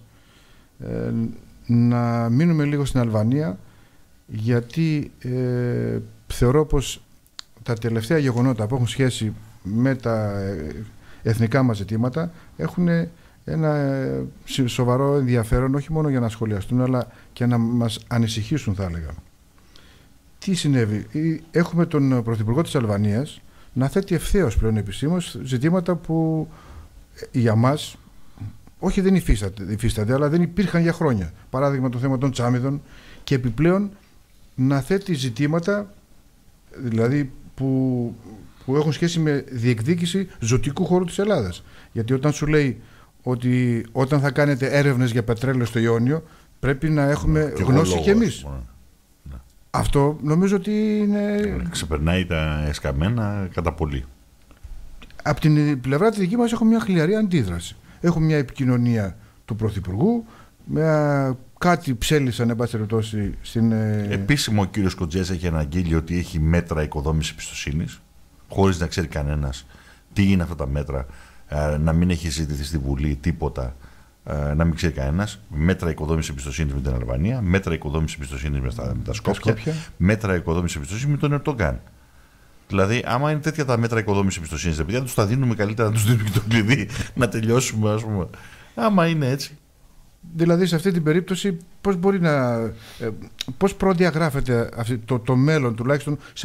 να μείνουμε λίγο στην Αλβανία, γιατί θεωρώ πως τα τελευταία γεγονότα που έχουν σχέση με τα εθνικά μας ζητήματα έχουν ένα σοβαρό ενδιαφέρον, όχι μόνο για να σχολιαστούν, αλλά και να μας ανησυχήσουν, θα έλεγα. Τι συνέβη? Έχουμε τον Πρωθυπουργό της Αλβανίας να θέτει ευθέως πλέον επισήμως ζητήματα που για μας όχι δεν υφίστανται, αλλά δεν υπήρχαν για χρόνια. Παράδειγμα το θέμα των τσάμιδων, και επιπλέον να θέτει ζητήματα δηλαδή που έχουν σχέση με διεκδίκηση ζωτικού χώρου της Ελλάδας. Γιατί όταν σου λέει ότι όταν θα κάνετε έρευνες για πετρέλαιο στο Ιόνιο πρέπει να έχουμε γνώση και εμείς. Ναι. Αυτό νομίζω ότι είναι... Ξεπερνάει τα εσκαμμένα κατά πολύ. Από την πλευρά τη δική μας έχω μια χλιαρή αντίδραση. Έχω μια επικοινωνία του Πρωθυπουργού, κάτι ψέλισαν, εν πάση περιπτώσει, στην... Επίσημο ο κύριος Κοντζές έχει αναγγείλει ότι έχει μέτρα οικοδόμησης εμπιστοσύνης, χωρίς να ξέρει κανένας τι είναι αυτά τα μέτρα, να μην έχει συζητηθεί στη Βουλή τίποτα, να μην ξέρει κανένας. Μέτρα οικοδόμησης εμπιστοσύνης με την Αλβανία, μέτρα οικοδόμησης εμπιστοσύνης με τα Σκόπια, μέτρα οικοδόμησης εμπιστοσύνης με τον Ερντογκάν. Δηλαδή, άμα είναι τέτοια τα μέτρα οικοδόμησης εμπιστοσύνης, επειδή αν τους τα δίνουμε καλύτερα, να τους δίνουμε και το κλειδί, να τελειώσουμε, ας πούμε. Άμα είναι έτσι. Δηλαδή, σε αυτή την περίπτωση, πώς μπορεί να. Πώς προδιαγράφεται το μέλλον, τουλάχιστον σε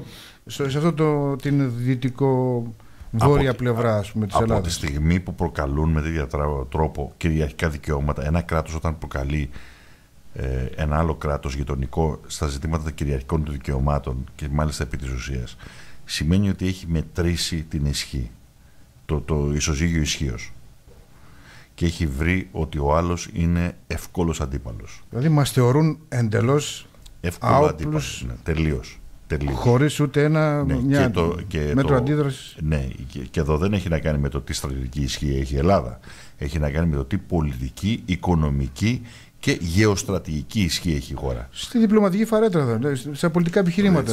αυτό την δυτικό-βόρεια πλευρά, ας πούμε, της Ελλάδας. Από τη στιγμή που προκαλούν με τέτοια τρόπο κυριαρχικά δικαιώματα, ένα κράτος όταν προκαλεί ένα άλλο κράτος γειτονικό στα ζητήματα των κυριαρχικών του δικαιωμάτων, και μάλιστα επί της ουσίας, σημαίνει ότι έχει μετρήσει την ισχύ, το ισοζύγιο ισχύος, και έχει βρει ότι ο άλλος είναι ευκόλος αντίπαλος. Δηλαδή μας θεωρούν εντελώς άοπλους, τελείως. Χωρίς ούτε ένα μέτρο αντίδρασης. Ναι, και εδώ δεν έχει να κάνει με το τι στρατιωτική ισχύ έχει η Ελλάδα. Έχει να κάνει με το τι πολιτική, οικονομική και γεωστρατηγική ισχύ έχει η χώρα. Στη διπλωματική φαρέτρα, στα πολιτικά επιχειρήματα.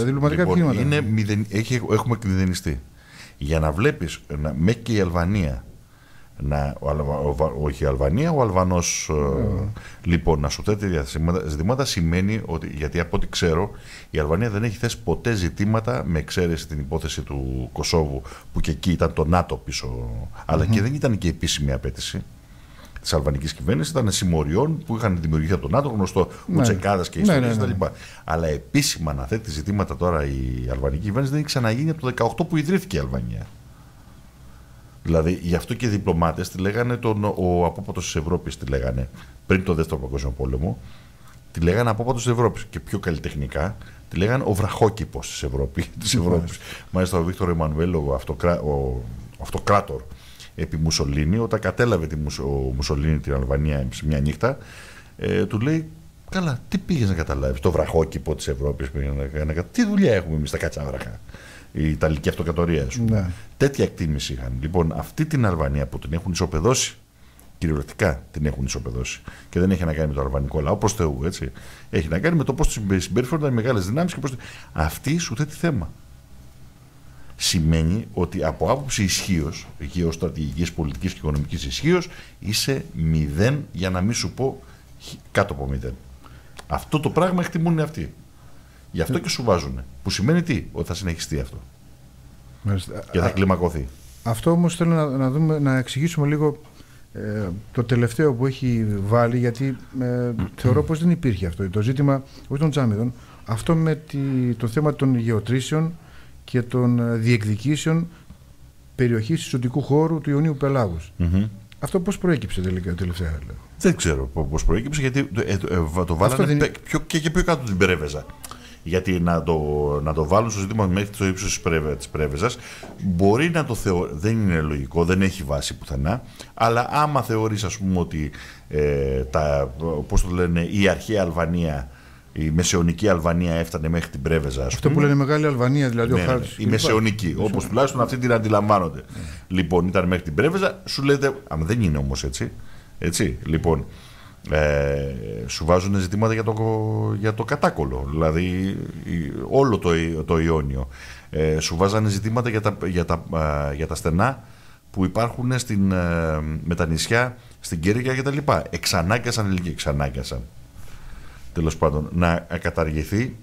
Έχουμε εκμηδενιστεί. Για να βλέπεις, μέχρι και η Αλβανία, όχι η Αλβανία, ο Αλβανός λοιπόν να σου θέτει ζητήματα, σημαίνει ότι, γιατί από ό,τι ξέρω η Αλβανία δεν έχει θέσει ποτέ ζητήματα, με εξαίρεση την υπόθεση του Κωσόβου, που και εκεί ήταν το ΝΑΤΟ πίσω, αλλά και δεν ήταν και επίσημη απέτηση. της αλβανικής κυβέρνησης ήταν συμμοριών που είχαν δημιουργηθεί από τον ΝΑΤΟ, γνωστό Κουτσεκάδας και ιστορίες κτλ. Αλλά επίσημα να θέτει ζητήματα τώρα η αλβανική κυβέρνηση δεν έχει ξαναγίνει από το 2018 που ιδρύθηκε η Αλβανία. Δηλαδή, γι' αυτό και οι διπλωμάτες τη λέγανε ο απόπατος της Ευρώπης, τη λέγανε πριν το Δεύτερο Παγκόσμιο Πόλεμο, τη λέγανε απόπατος της Ευρώπης. Και πιο καλλιτεχνικά, τη λέγανε ο βραχόκηπος της Ευρώπης. Μάλιστα, ο Βίκτορ Εμμανουέλ, ο αυτοκράτορ επί Μουσολίνη, όταν κατέλαβε ο Μουσολίνη την Αλβανία σε μια νύχτα, του λέει: καλά, τι πήγες να καταλάβεις, το βραχόκηπο της Ευρώπης, τι δουλειά έχουμε εμείς τα κατσάβραχα. Η Ιταλική Αυτοκρατορία, ας πούμε. Ναι. Τέτοια εκτίμηση είχαν. Λοιπόν, αυτή την Αλβανία που την έχουν ισοπεδώσει, κυριολεκτικά την έχουν ισοπεδώσει, και δεν έχει να κάνει με το αλβανικό λαό, προς Θεού, έτσι. Έχει να κάνει με το πώς συμπεριφέρονταν οι μεγάλες δυνάμεις και πώς. Αυτή σου θέτει θέμα. Σημαίνει ότι από άποψη ισχύως, γεωστρατηγικής, πολιτικής και οικονομικής ισχύως, είσαι 0, για να μην σου πω κάτω από 0. Αυτό το πράγμα εκτιμούν αυτοί. Γι' αυτό και σου βάζουν. Που σημαίνει τι, ότι θα συνεχιστεί αυτό. Και θα κλιμακωθεί. Αυτό όμως θέλω να δούμε, να εξηγήσουμε λίγο το τελευταίο που έχει βάλει, γιατί θεωρώ πως δεν υπήρχε αυτό. Το ζήτημα, όχι των Τζάμιδων, αυτό με το θέμα των γεωτρήσεων και των διεκδικήσεων περιοχής ζωτικού χώρου του Ιωνίου Πελάγους. Αυτό πώς προέκυψε τελικά τελευταία? Δεν ξέρω πώς προέκυψε, γιατί το βάλανε και πιο κάτω την Πρέβεζα. Γιατί να το βάλουν στο ζήτημα μέχρι το ύψος της Πρέβεζας μπορεί να το θεωρεί, δεν είναι λογικό, δεν έχει βάση πουθενά, αλλά άμα θεωρείς, ας πούμε, ότι πώς το λένε, η αρχαία Αλβανία, η μεσαιωνική Αλβανία έφτανε μέχρι την Πρέβεζα, αυτό που λένε Μεγάλη Αλβανία, δηλαδή, ναι, η μεσαιωνική, όπως τουλάχιστον αυτοί την αντιλαμβάνονται. Λοιπόν, ήταν μέχρι την Πρέβεζα, σου λέτε, δεν είναι όμως έτσι. Λοιπόν, σου βάζουν ζητήματα για το κατάκολο, δηλαδή όλο το Ιόνιο. Σου βάζανε ζητήματα για τα στενά που υπάρχουν με τα νησιά στην Κέρκυρα κτλ. Εξανάγκασαν τέλος πάντων να καταργηθεί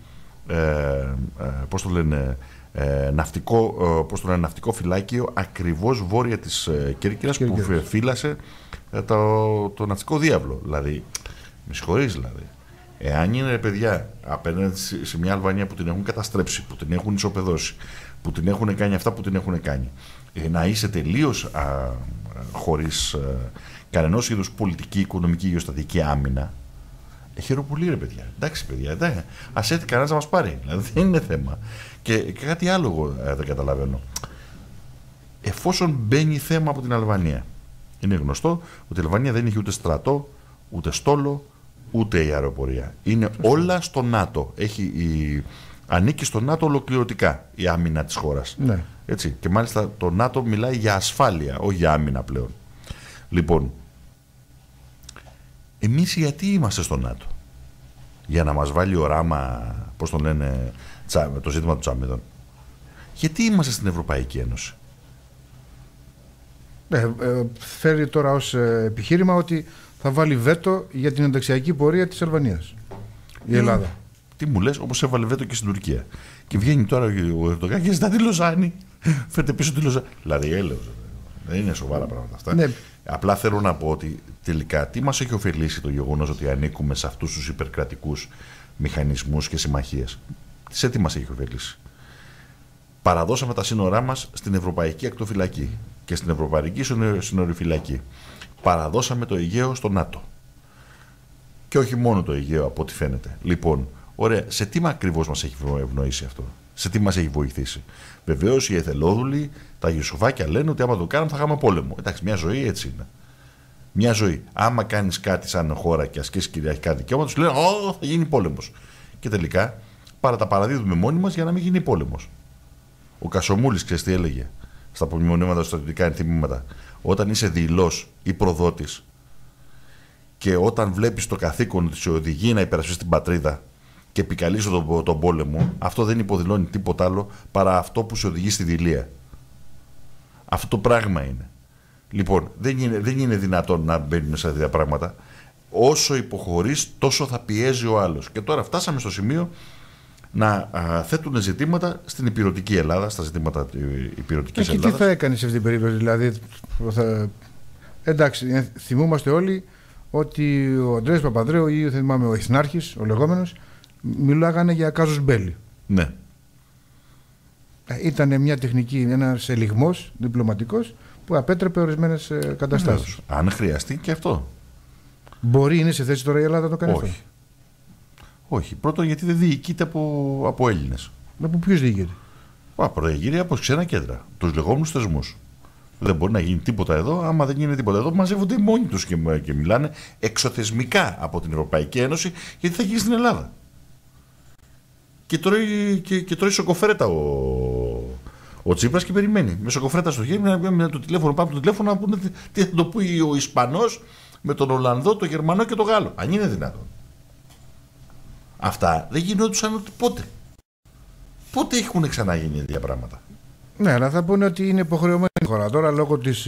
ναυτικό φυλάκιο ακριβώς βόρεια της Κέρκυρας που φύλασε το ναυτικό διάβλο. Δηλαδή, με συγχωρείς, δηλαδή. Εάν είναι, παιδιά, απέναντι σε μια Αλβανία που την έχουν καταστρέψει, που την έχουν ισοπεδώσει, που την έχουν κάνει αυτά που την έχουν κάνει, να είσαι τελείως χωρίς κανενός είδους πολιτική, οικονομική, γεωστατική άμυνα, χαίρομαι πολύ, ρε παιδιά. Εντάξει, παιδιά, ας έρθει κανένας να μας πάρει. Δηλαδή, δεν είναι θέμα. Και κάτι άλλο εγώ δεν καταλαβαίνω. Εφόσον μπαίνει θέμα από την Αλβανία, είναι γνωστό ότι η Αλβανία δεν έχει ούτε στρατό, ούτε στόλο, ούτε η αεροπορία. Είναι όλα στο ΝΑΤΟ. Ανήκει στο ΝΑΤΟ ολοκληρωτικά η άμυνα της χώρας. Ναι. Έτσι. Και μάλιστα το ΝΑΤΟ μιλάει για ασφάλεια, όχι για άμυνα πλέον. Λοιπόν, εμείς γιατί είμαστε στο ΝΑΤΟ? Για να μας βάλει οράμα, πώς το λένε, το ζήτημα των Τζάμιδων? Γιατί είμαστε στην Ευρωπαϊκή Ένωση? Φέρει τώρα ως επιχείρημα ότι θα βάλει βέτο για την ενταξιακή πορεία της Αλβανίας η Ελλάδα. Τι μου λες, όπως έβαλε βέτο και στην Τουρκία. Και βγαίνει τώρα ο Ερντογάν και ζητά τη Λοζάνη. Φέρτε πίσω τη Λοζάνη. Δηλαδή, έλεος. Δεν είναι σοβαρά πράγματα αυτά. Ναι. Απλά θέλω να πω ότι τελικά τι μας έχει ωφελήσει το γεγονός ότι ανήκουμε σε αυτούς τους υπερκρατικούς μηχανισμούς και συμμαχίες? Σε τι μας έχει ωφελήσει? Παραδώσαμε τα σύνορά μας στην Ευρωπαϊκή Ακτοφυλακή και στην Ευρωπαϊκή Συνοριοφυλακή. Παραδώσαμε το Αιγαίο στο ΝΑΤΟ. Και όχι μόνο το Αιγαίο, από ό,τι φαίνεται. Λοιπόν, ωραία, σε τι ακριβώς μας έχει ευνοήσει αυτό? Σε τι μας έχει βοηθήσει? Βεβαίως οι εθελόδουλοι, τα Γιουσουφάκια λένε ότι άμα το κάνουμε θα είχαμε πόλεμο. Εντάξει, μια ζωή έτσι είναι. Μια ζωή. Άμα κάνεις κάτι σαν χώρα και ασκήσεις κυριαρχικά δικαιώματα, σου λένε θα γίνει πόλεμος. Και τελικά τα παραδίδουμε μόνοι μας για να μην γίνει πόλεμος. Ο Κασομούλης, ξέρεις τι έλεγε στα απομνημονεύματα, στα στρατιωτικά ενθυμήματα? Όταν είσαι δειλός ή προδότης και όταν βλέπεις το καθήκον ότι σε οδηγεί να υπερασπίσεις την πατρίδα και επικαλείς τον πόλεμο, αυτό δεν υποδηλώνει τίποτα άλλο παρά αυτό που σε οδηγεί στη δειλία. Αυτό το πράγμα είναι. Λοιπόν, δεν είναι δυνατόν να μπαίνουμε σε τέτοια πράγματα. Όσο υποχωρείς, τόσο θα πιέζει ο άλλος. Και τώρα φτάσαμε στο σημείο να θέτουν ζητήματα στην υπηρετική Ελλάδα, στα ζητήματα υπηρετικής Ελλάδας. Και τι θα έκανε σε αυτή την περίπτωση? Δηλαδή, Εντάξει, θυμούμαστε όλοι ότι ο Αντρέας Παπανδρέου ή δεν θυμάμαι, ο Εθνάρχης, ο λεγόμενος, μιλάγανε για κάζους μπέλι. Ναι. Ήταν μια τεχνική, ένας ελιγμός διπλωματικός που απέτρεπε ορισμένες καταστάσεις. Αν χρειαστεί και αυτό. Μπορεί, είναι σε θέση τώρα η Ελλάδα να το κάνει αυτό? Όχι. Πρώτον, γιατί δεν διοικείται από Έλληνες. Από ποιους διοικείται? Προηγείται από ξένα κέντρα, τους λεγόμενους θεσμούς. Δεν μπορεί να γίνει τίποτα εδώ, άμα δεν γίνει τίποτα εδώ, μαζεύονται μόνοι τους και μιλάνε εξωθεσμικά από την Ευρωπαϊκή Ένωση, γιατί θα γίνει στην Ελλάδα. Και τρώει σοκοφρέτα ο Τσίπρας και περιμένει. Με σοκοφρέτα στο χέρι, με το τηλέφωνο, πάμε το τηλέφωνο να πούνε τι θα το πει ο Ισπανός με τον Ολλανδό, τον Γερμανό και τον Γάλλο. Αν είναι δυνατόν. Αυτά δεν γινόντουσαν πότε. Πότε έχουν ξαναγίνει τέτοια πράγματα? Ναι, αλλά θα πούνε ότι είναι υποχρεωμένη η χώρα τώρα λόγω της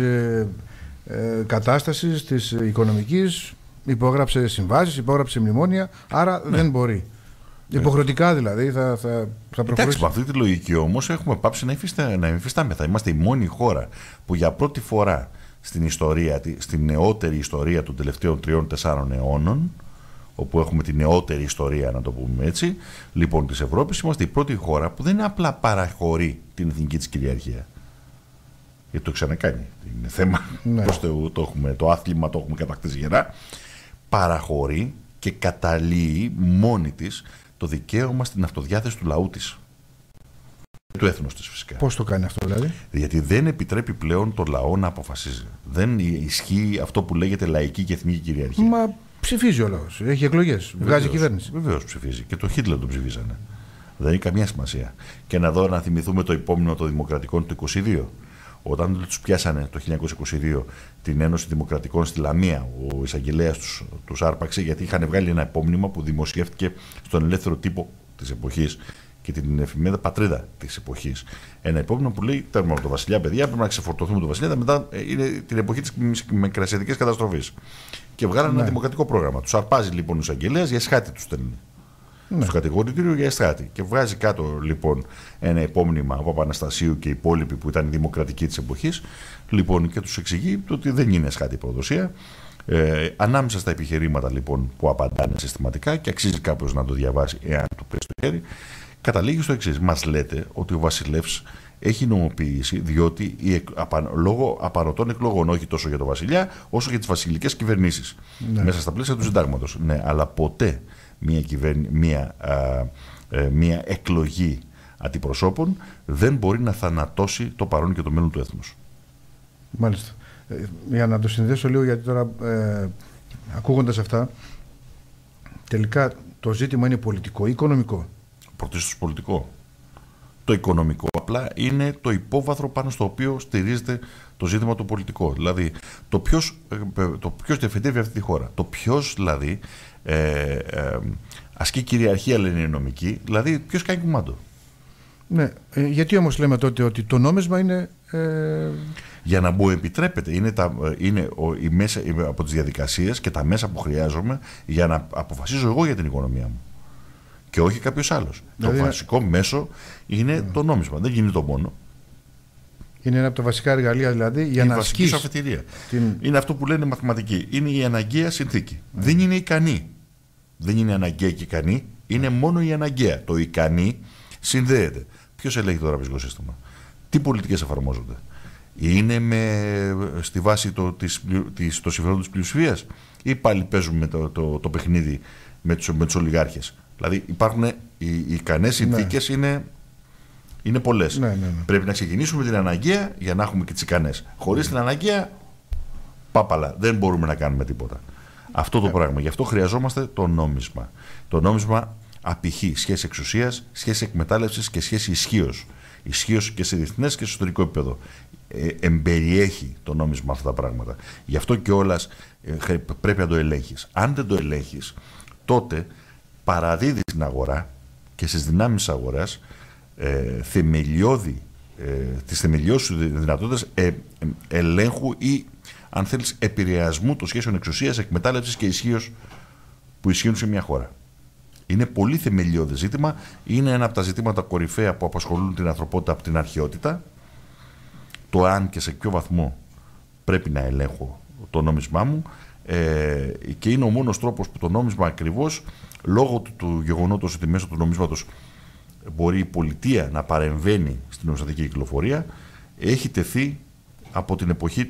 κατάστασης, της οικονομικής. Υπόγραψε συμβάσεις, υπόγραψε μνημόνια, άρα δεν μπορεί. Υποχρεωτικά δηλαδή θα προχωρήσει. Εντάξει, με αυτή τη λογική όμως έχουμε πάψει να υφιστάμεθα. Είμαστε η μόνη χώρα που για πρώτη φορά στην ιστορία, στην νεότερη ιστορία των τελευταίων 3-4 αιώνων, όπου έχουμε τη νεότερη ιστορία, να το πούμε έτσι, λοιπόν, της Ευρώπης, είμαστε η πρώτη χώρα που δεν απλά παραχωρεί την εθνική της κυριαρχία. Γιατί το ξανακάνει. Είναι θέμα. Ναι. Προς Θεού, το άθλημα το έχουμε κατακτήσει γερά. Παραχωρεί και καταλύει μόνη της το δικαίωμα στην αυτοδιάθεση του λαού της. Του έθνους της φυσικά. Πώς το κάνει αυτό δηλαδή? Γιατί δεν επιτρέπει πλέον το λαό να αποφασίζει. Δεν ισχύει αυτό που λέγεται λαϊκή και εθνική κυριαρχία. Μα ψηφίζει ο λαός. Έχει εκλογές. Βγάζει κυβέρνηση. Βεβαίως ψηφίζει. Και το Χίτλερ τον ψηφίζανε. Δεν έχει καμία σημασία. Και να θυμηθούμε το υπόμνημα των Δημοκρατικών του 1922. Όταν τους πιάσανε το 1922 την Ένωση Δημοκρατικών στη Λαμία, ο εισαγγελέας τους άρπαξε γιατί είχαν βγάλει ένα υπόμνημα που δημοσιεύτηκε στον ελεύθερο τύπο της εποχής και την εφημερίδα Πατρίδα της εποχής. Ένα υπόμνημα που λέει: τέρμα από το βασιλιά, παιδιά, πρέπει να ξεφορτωθούμε τον βασιλιά. Μετά είναι την εποχή της μικρασιατικής καταστροφής. Και βγάλανε ένα δημοκρατικό πρόγραμμα. Τους αρπάζει λοιπόν ο εισαγγελέας, για εσχάτη τους στέλνει. Ναι. Στο κατηγορητήριο για εσχάτη. Και βγάζει κάτω λοιπόν ένα υπόμνημα από Παπαναστασίου και οι υπόλοιποι που ήταν δημοκρατικοί της εποχής. Λοιπόν, και τους εξηγεί ότι δεν είναι εσχάτη η προδοσία. Ανάμεσα στα επιχειρήματα λοιπόν που απαντάνε συστηματικά και αξίζει κάποιος να το διαβάσει εάν του πέσει στο χέρι, καταλήγει στο εξής. Μας λέτε ότι ο βασιλεύς έχει νομοποίηση διότι λόγω απαρατών εκλογών, όχι τόσο για τον βασιλιά όσο για τις βασιλικές κυβερνήσεις. Ναι. Μέσα στα πλαίσια του συντάγματος. Ναι, αλλά ποτέ μια εκλογή αντιπροσώπων δεν μπορεί να θανατώσει το παρόν και το μέλλον του έθνους. Μάλιστα. Για να το συνδέσω λίγο, γιατί τώρα ακούγοντας αυτά, τελικά το ζήτημα είναι πολιτικό ή οικονομικό? Πρωτίστως πολιτικό. Το οικονομικό απλά είναι το υπόβαθρο πάνω στο οποίο στηρίζεται το ζήτημα το πολιτικό. Δηλαδή το ποιος διευθυντεύει αυτή τη χώρα. Το ποιος δηλαδή ασκεί κυριαρχία, λένε οι νομικοί, δηλαδή ποιος κάνει κουμάντο. Ναι, γιατί όμως λέμε τότε ότι το νόμισμα είναι... Για να μου επιτρέπεται, είναι από τις διαδικασίες και τα μέσα που χρειάζομαι για να αποφασίζω εγώ για την οικονομία μου. Και όχι κάποιος άλλος. Δηλαδή, το βασικό μέσο είναι το νόμισμα. Δεν γίνεται το μόνο. Είναι ένα από τα βασικά εργαλεία δηλαδή για να ασκείς αφετηρία. Είναι αυτό που λένε μαθηματικοί. Είναι η αναγκαία συνθήκη. Δεν είναι ικανή. Δεν είναι αναγκαία και ικανή. Είναι μόνο η αναγκαία. Το ικανή συνδέεται. Ποιος ελέγχει το τραπεζικό σύστημα? Τι πολιτικές εφαρμόζονται? Είναι στη βάση το συμφέρον της πλειοψηφίας ή πάλι παίζουμε το παιχνίδι με τους ολιγάρχες? Δηλαδή υπάρχουν οι ικανές συνθήκες, είναι πολλές. Ναι. Πρέπει να ξεκινήσουμε την αναγκαία για να έχουμε και τις ικανές. Χωρίς την αναγκαία, πάπαλα, δεν μπορούμε να κάνουμε τίποτα. Αυτό το πράγμα. Γι' αυτό χρειαζόμαστε το νόμισμα. Το νόμισμα απηχεί σχέση εξουσίας, σχέση εκμετάλλευσης και σχέση ισχύως. Ισχύως και σε διεθνές και σε εσωτερικό επίπεδο. Εμπεριέχει το νόμισμα αυτά τα πράγματα. Γι' αυτό κιόλας πρέπει να το ελέγχεις. Αν δεν το ελέγχεις, τότε παραδίδει στην αγορά και στις δυνάμεις της αγοράς τις θεμελιώδεις δυνατότητες ελέγχου ή, αν θέλεις, επηρεασμού των σχέσεων εξουσίας, εκμετάλλευσης και ισχύως που ισχύουν σε μια χώρα. Είναι πολύ θεμελιώδες ζήτημα. Είναι ένα από τα ζητήματα κορυφαία που απασχολούν την ανθρωπότητα από την αρχαιότητα. Το αν και σε ποιο βαθμό πρέπει να ελέγχω το νόμισμά μου και είναι ο μόνος τρόπος που το νόμισμα ακριβώς, λόγω του γεγονότος ότι μέσω του νομίσματος μπορεί η πολιτεία να παρεμβαίνει στην νομισματική κυκλοφορία, έχει τεθεί από την εποχή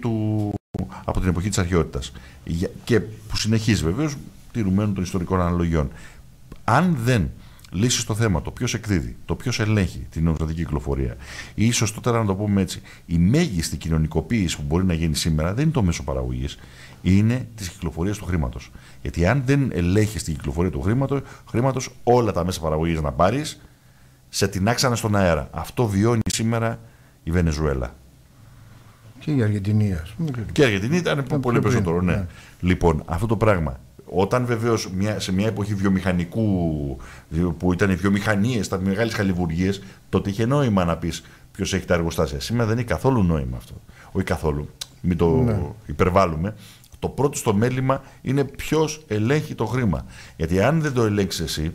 της αρχαιότητας και που συνεχίζει βεβαίως τηρουμένου των ιστορικών αναλογιών. Αν δεν λύσεις το θέμα, το ποιος εκδίδει, το ποιος ελέγχει την νομισματική κυκλοφορία, ή ίσως τότε να το πούμε έτσι, η μέγιστη κοινωνικοποίηση που μπορεί να γίνει σήμερα δεν είναι το μέσο παραγωγής, είναι της κυκλοφορίας του χρήματος. Γιατί αν δεν ελέγχεις την κυκλοφορία του χρήματος, όλα τα μέσα παραγωγής να πάρεις, σε τεινάξανε στον αέρα. Αυτό βιώνει σήμερα η Βενεζουέλα. Και η Αργεντινή, ας πούμε. Και η Αργεντινή ήταν πολύ περισσότερο, ναι. Λοιπόν, αυτό το πράγμα. Όταν βεβαίως σε μια εποχή βιομηχανικού, που ήταν οι βιομηχανίες, τα μεγάλες χαλιβουργίες, τότε είχε νόημα να πεις ποιος έχει τα εργοστάσια. Σήμερα δεν έχει καθόλου νόημα αυτό. Όχι καθόλου. Μην το υπερβάλλουμε. Το πρώτο στο μέλημα είναι ποιος ελέγχει το χρήμα. Γιατί αν δεν το ελέγξεις εσύ,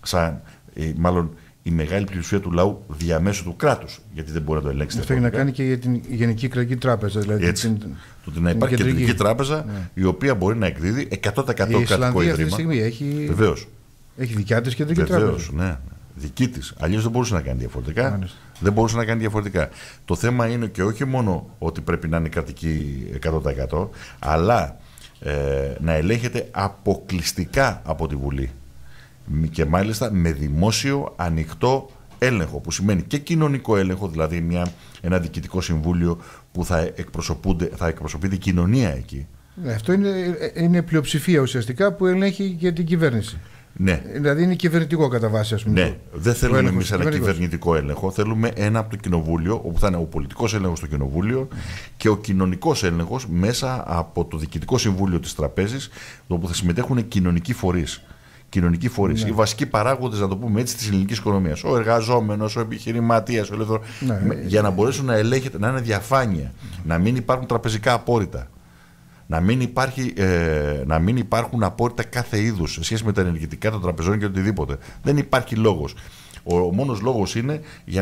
μάλλον η μεγάλη πλειοψηφία του λαού διαμέσου του κράτους, γιατί δεν μπορεί να το ελέγξει. Αυτό έχει να κάνει και για την Γενική Κρατική Τράπεζα. Δηλαδή το να υπάρχει κεντρική τράπεζα, η οποία μπορεί να εκδίδει 100% κρατικό ίδρυμα. Αυτή τη στιγμή έχει. Βεβαίως. Έχει δικιά της κεντρική τράπεζα. Ναι. Δική της. Αλλιώς δεν μπορούσε να κάνει διαφορετικά. Δεν μπορούσε να κάνει διαφορετικά. Το θέμα είναι και όχι μόνο ότι πρέπει να είναι κρατική 100%, αλλά να ελέγχεται αποκλειστικά από τη Βουλή. Και μάλιστα με δημόσιο ανοιχτό έλεγχο, που σημαίνει και κοινωνικό έλεγχο, δηλαδή ένα διοικητικό συμβούλιο που θα εκπροσωπείται η κοινωνία εκεί. Αυτό είναι πλειοψηφία ουσιαστικά που ελέγχει και την κυβέρνηση. Ναι. Δηλαδή είναι κυβερνητικό κατά βάση, ας πούμε. Ναι, δεν θέλουμε εμείς ένα κυβερνητικό έλεγχο. Θέλουμε ένα από το κοινοβούλιο, όπου θα είναι ο πολιτικός έλεγχος στο κοινοβούλιο και ο κοινωνικός έλεγχος μέσα από το διοικητικό συμβούλιο της τραπέζης, όπου θα συμμετέχουν κοινωνικοί φορείς. Οι βασικοί παράγοντες, να το πούμε έτσι, της ελληνικής οικονομίας. Ο εργαζόμενος, ο επιχειρηματίας, ο ελεύθερος. Για να μπορέσουν να ελέγχεται, να είναι διαφάνεια, να μην υπάρχουν τραπεζικά απόρριτα. Να μην υπάρχουν απόρριτα κάθε είδους σε σχέση με τα ενεργητικά των τραπεζών και οτιδήποτε. Δεν υπάρχει λόγος. Ο μόνος λόγος είναι για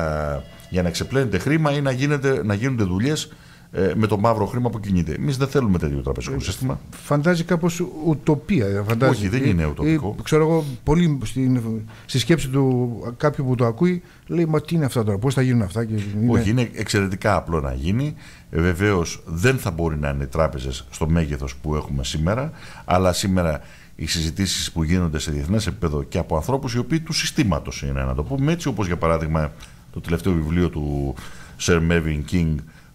να ξεπλένεται χρήμα ή να γίνονται δουλειές με το μαύρο χρήμα που κινείται. Εμείς δεν θέλουμε τέτοιο τραπεζικό σύστημα. Φαντάζει κάπως ουτοπία. Όχι, δεν είναι ουτοπικό. Ξέρω εγώ, πολύ στη σκέψη του κάποιου που το ακούει, λέει: μα τι είναι αυτά τώρα, πώς θα γίνουν αυτά. Όχι, είναι εξαιρετικά απλό να γίνει. Βεβαίως δεν θα μπορεί να είναι τράπεζες στο μέγεθος που έχουμε σήμερα, αλλά σήμερα οι συζητήσεις που γίνονται σε διεθνές επίπεδο και από ανθρώπους οι οποίοι του συστήματος είναι, να το πούμε έτσι, όπως για παράδειγμα το τελευταίο βιβλίο του Sir Mervyn King,